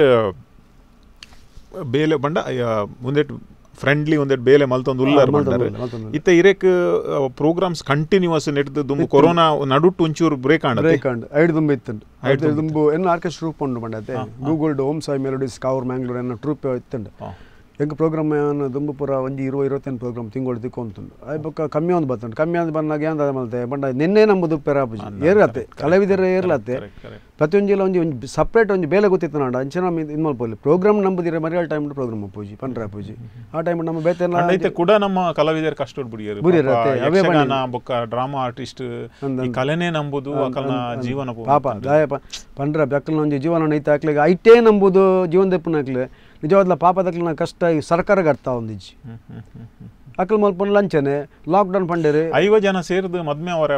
ಬೇಲೆ ಬಂಡ ಮುಂದೆಟ್ ಫ್ರೆಂಡ್ಲಿ ಒಂದೆಟ್ ಬೇಲೆ ಮಲ್ತೊಂದು ಉಲ್ಲಾರ ಬಂಡಾರೆ ಇತ್ತ ಇರೇಕ್ ಪ್ರೋಗ್ರಾಮ್ಸ್ ಕಂಟಿನ್ಯೂಸ್ ನೆಟ್ದು ದುಂಬು ಕೊರೋನಾ ನಡುಟ್ಟು ಒಂಚೂರು ಬ್ರೇಕ್ ಆಂಡ ಐದು ದುಂಬು ಇತ್ತಂಡು ಐದು ದುಂಬು ಎನ್ನ ಆರ್ಕೆಸ್ಟ್ರಾ ಟ್ರೂಪ್ ಉಂಡು ಬಂಡತೆ ಗೂಗಲ್ಡ್ ಓಂ ಸಾಯಿ ಮೆಲೋಡಿಸ್ ಕಾವೂರ್ ಮ್ಯಾಂಗ್ಳೂರ್ ಎನ್ನ ಟ್ರೂಪ್ ಇತ್ತಂಡು ಎಂಗೆ ಪ್ರೋಗ್ರಾಮ್ ಏನು ದುಂಬು ಪೂರ ಒಂಜಿ 20-25 ಪ್ರೋಗ್ರಾಮ್ ತಿಂಗಳು ತಿಕ್ಕೊಂತುಂಡು ಅಯ್ಯ ಬೊಕ್ಕ ಕಮ್ಮಿ ಒಂದು ಬರ್ತುಂಡು ಕಮ್ಮಿ ಒಂದು ಬಂದಾಗ ಏನು ಮಲ್ತೆ ಬಂಡ ನಿನ್ನೆ ನಮ್ಮದು ಪೆರಾಪುಜಿ ಏರ್ಲತ್ತೆ ಕಲಾವಿದರ ಏರ್ಲತ್ತೆ ಪ್ರತಿಯೊಂಜಿಲ್ಲ ಒಂಜಿ ಸಪ್ರೇಟ್ ಒಂಜಿ ಬೇಲೆ ಗೊತ್ತಿತ್ತು ನಾಡ ಅಂಚೆ ನಮ್ಮ ಇದು ಮಲ್ಪೋಲಿ ಪ್ರೋಗ್ರಾಮ್ ನಂಬುದಿರ ಮರಿಯಾಳ ಟೈಮ್ ಪ್ರೋಗ್ರಾಮ್ ಪೂಜಿ ಪಂಡ್ರ ಪೂಜಿ ಆ ಟೈಮ್ ನಮ್ಮ ಬೇತೆ ಕೂಡ ನಮ್ಮ ಕಲಾವಿದರ ಕಷ್ಟ ಬುಡಿಯರು ಬೊಕ್ಕ ಡ್ರಾಮಾ ಆರ್ಟಿಸ್ಟ್ ಕಲೆನೇ ನಂಬುದು ಅಕಲ್ನ ಜೀವನ ಪಾಪ ದಾಯ ಪಂಡ್ರ ಬೆಕ್ಕಲ್ನ ಒಂಜಿ ಜೀವನ ನೈತೆ ಹಾಕ್ಲಿಗೆ ಐಟೇ ನಂಬುದು ಜೀವನ ದೆಪ್ಪನ ಹಾಕ್ಲಿ ನಿಜವಾದ ಪಾಪದಕ್ಲಿನ ಕಷ್ಟ ಈ ಸರ್ಕಾರಕ್ಕೆ ಅರ್ಥ ಒಂದಿಜ್ಜಿ ಅಕಲ್ ಮಲ್ಪನ್ ಲಂಚನೆ ಲಾಕ್ಡೌನ್ ಪಂಡೇರಿ 5 ಜನ ಸೇರಿದ ಮದ್ಮೆ ಅವರ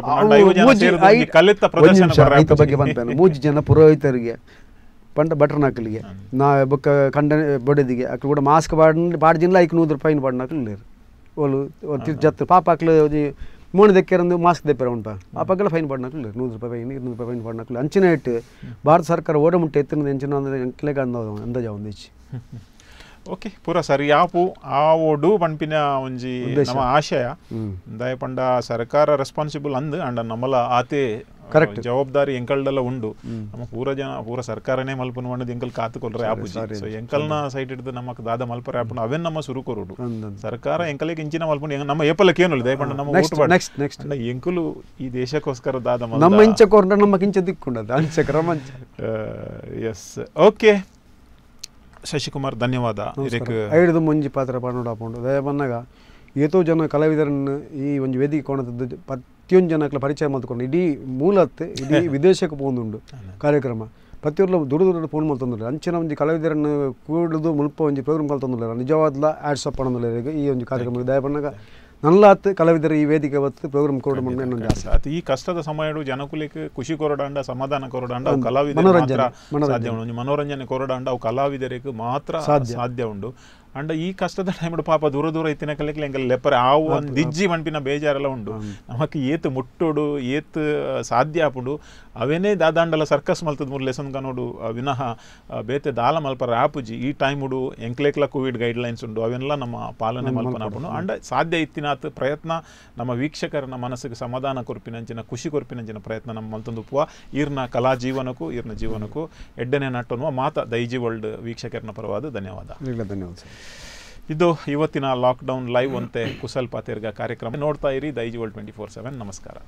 ಬಗ್ಗೆ ಬಂತೇನೆ 3 ಜನ ಪುರೋಹಿತರಿಗೆ ಪಂಡ ಬಟರ್ ಹಾಕಲಿಗೆ ನಾ ಬೊಕ್ಕ ಕಂಡ ಬಡದಿಗೆ ಅಕ್ಲು ಕೂಡ ಮಾಸ್ಕ್ ಬಾಡ್ಜಿಲ್ಲ ಐಕ್ 100 ರೂಪಾಯಿ ಬಾಡ್ ಹಾಕಲಿಲ್ಲ ಓಲು ಜತ್ತು ಪಾಪ ಹಾಕ್ಲು ಮೂಣು ದೆಕ್ಕೆರಂದು ಮಾಸ್ಕ್ ದೆಪ್ಪರ ಉಂಟ ಪಾಪಕ್ಕೆಲ್ಲ ಫೈನ್ ಬಾಡ್ ಹಾಕಲಿಲ್ಲ 100 ರೂಪಾಯಿ ಫೈನ್ 200 ರೂಪಾಯಿ ಫೈನ್ ಬಾಡ್ ಹಾಕಲಿಲ್ಲ ಅಂಚಿನ ಇಟ್ಟು ಭಾರತ ಸರ್ಕಾರ ಓಡ ಮುಟ್ಟೆ ಎತ್ತಿನ ಎಂಚಿನ ಅಂದ್ರೆ ಎಂಕ್ಲೆಗ ಅಂದಾಜ ಒಂದಿಚ್ಚಿ ಓಕೆ ಪೂರ ಸರಿ ಆಪು ಆವೋಡು ಪಂಪಿನ ಒಂಜಿ ನಮ್ಮ ಆಶಯ ದಾಯ ಪಂಡ ಸರ್ಕಾರ ರೆಸ್ಪಾನ್ಸಿಬಲ್ ಅಂದ್ ಅಂಡ ನಮ್ಮಲ ಆತೆ ಕರೆಕ್ಟ್ ಜವಾಬ್ದಾರಿ ಎಂಕಲ್ಡೆಲ್ಲ ಉಂಡು ನಮ್ಮ ಪೂರ ಸರ್ಕಾರನೇ ಮಲ್ಪನ ಮಾಡದು ಎಂಕಲ್ ಕಾತುಕೊಳ್ರೆ ಆಪುಜಿ ಸೊ ಎಂಕಲ್ನ ಸೈಟ್ ಹಿಡಿದು ನಮಕ್ ದಾದ ಮಲ್ಪರೆ ಆಪುಂಡು ಅವೆನ್ ನಮ್ಮ ಸುರುಕೊರುಡು ಸರ್ಕಾರ ಎಂಕಲಿಗೆ ಇಂಚಿನ ಮಲ್ಪುಂಡು ನಮ್ಮ ಏಪಲಕ್ಕೆ ಏನು ದಯ ಪಂಡ ನಮ್ಮ ನೆಕ್ಸ್ಟ್ ಎಂಕುಲು ಈ ದೇಶಕ್ಕೋಸ್ಕರ ದಾದ ನಮ್ಮ ಇಂಚಕೋರ್ಡ ನಮ್ಮ ಕಿಂಚ ದಿಕ್ಕೊಂಡದ ಅಂಚಕರ ಮಂಚ ಎಸ್ ಓಕೆ ಶಶಿಕುಮಾರ್ ಧನ್ಯವಾದ ಐದು ಮುಂಜಿ ಪಾತ್ರ ಪಾಡೋಡು ಹಾಕೊಂಡು ದಯ ಬಂದಾಗ ಏತೋ ಜನ ಕಲಾವಿದರನ್ನು ಈ ಒಂದು ವೇದಿಕೆ ಕೋಣದ್ದು ಪ್ರತಿಯೊಂದು ಜನಕ್ಕೆ ಪರಿಚಯ ಮಾಡ್ಕೊಂಡು ಇಡೀ ಮೂಲತ್ತೆ ಇಡೀ ವಿದೇಶಕ್ಕೆ ಹೋಗುದುಂಡು ಕಾರ್ಯಕ್ರಮ ಪ್ರತಿಯೊಂದು ದೂರ ಫೋನ್ ಮಾಡ್ತಂದಿಲ್ಲ ಅಂಚಿನ ಒಂದು ಕಲಾವಿದರನ್ನು ಕೂಡುದು ಮುಲ್ಪ ಒಂದು ಪ್ರೋಗ್ರಾಮ್ ಕಲ್ತಂದಿಲ್ಲ ನಿಜವಾದ ಆಡ್ಸಪ್ ಅನ್ನೋದಿಲ್ಲ ಈ ಒಂದು ಕಾರ್ಯಕ್ರಮ ದಯಪಣ್ಣಾಗ ನಲ್ಲಾತ್ ಕಲಾವಿದರು ಈ ವೇದಿಕೆ ಹೊತ್ತು ಪ್ರೋಗ್ರಾಮ್ ಕೊರಡು ಇನ್ನೊಂದು ಆಸೆ ಅದು ಈ ಕಷ್ಟದ ಸಮಯ ಜನಕುಲಿಕ್ಕೆ ಖುಷಿ ಕೊರಡಾಂಡ ಸಮಾಧಾನ ಕೊರಡಾಂಡ ಅವು ಕಲಾವಿದರು ಸಾಧ್ಯ ಉಂಟು ಮನೋರಂಜನೆ ಕೊರಡಾಂಡ ಅವು ಕಲಾವಿದರಿಗೆ ಮಾತ್ರ ಸಾಧ್ಯ ಉಂಟು ಅಂಡ್ ಈ ಕಷ್ಟದ ಟೈಮ್ ಪಾಪ ದೂರ ದೂರ ಇತ್ತಿನ ಕಲಿಕ್ಕೆ ಎಂಕಲ್ ಲೆಪ್ಪರೆ ಆ ಒಂದು ದಿಜ್ಜಿ ಮನ್ಪಿನ ಬೇಜಾರೆಲ್ಲ ಉಂಟು ನಮಕ್ ಏತ್ ಮುಟ್ಟೋಡು ಏತ್ ಸಾಧ್ಯ ಆಪುಂಡು ಅವೇನೇ ದಾದಾಂಡಲ ಸರ್ಕಸ್ ಮಲ್ತದ ಮೂರು ಲೆಸನ್ ಕನೋಡು ವಿನಃ ಬೇತೆ ದಾಲ ಮಲ್ಪರ ಆಪುಜಿ ಈ ಟೈಮ್ ಉಡು ಎಂಕ್ಲೆಕ್ಲ ಕೋವಿಡ್ ಗೈಡ್ಲೈನ್ಸ್ ಉಂಡು ಅವೆಲ್ಲ ನಮ್ಮ ಪಾಲನೆ ಮಲ್ಪನಾಪುಂಡು ಅಂಡ್ ಸಾಧ್ಯ ಇತ್ತಿನಾತ್ ಪ್ರಯತ್ನ ನಮ್ಮ ವೀಕ್ಷಕರನ ಮನಸ್ಸಿಗೆ ಸಮಾಧಾನ ಕೊರ್ಪಿನಂಚಿನ ಖುಷಿ ಕೊರ್ಪಿನಂಚಿನ ಪ್ರಯತ್ನ ನಮ್ಮ ಮಲ್ತೊಂದು ಉಪ್ಪುವ ಈರ್ನ ಕಲಾ ಜೀವನಕ್ಕೂ ಈರ್ನ ಜೀವನಕ್ಕೂ ಎಡ್ಡನೆ ನಟ್ಟನ್ನುವ ಮಾತ ದೈಜಿ ವರ್ಲ್ಡ್ ವೀಕ್ಷಕರನ ಪರವಾದ ಧನ್ಯವಾದ. ಇದು ಇವತ್ತಿನ ಲಾಕ್ಡೌನ್ ಲೈವ್ ಅಂತೆ ಕುಸಲ್ ಪಾತೇರ್ಗ ಕಾರ್ಯಕ್ರಮ ನೋಡ್ತಾ ಇರಿ ದೈಜಿ ವರ್ಲ್ಡ್ 24/7. ನಮಸ್ಕಾರ.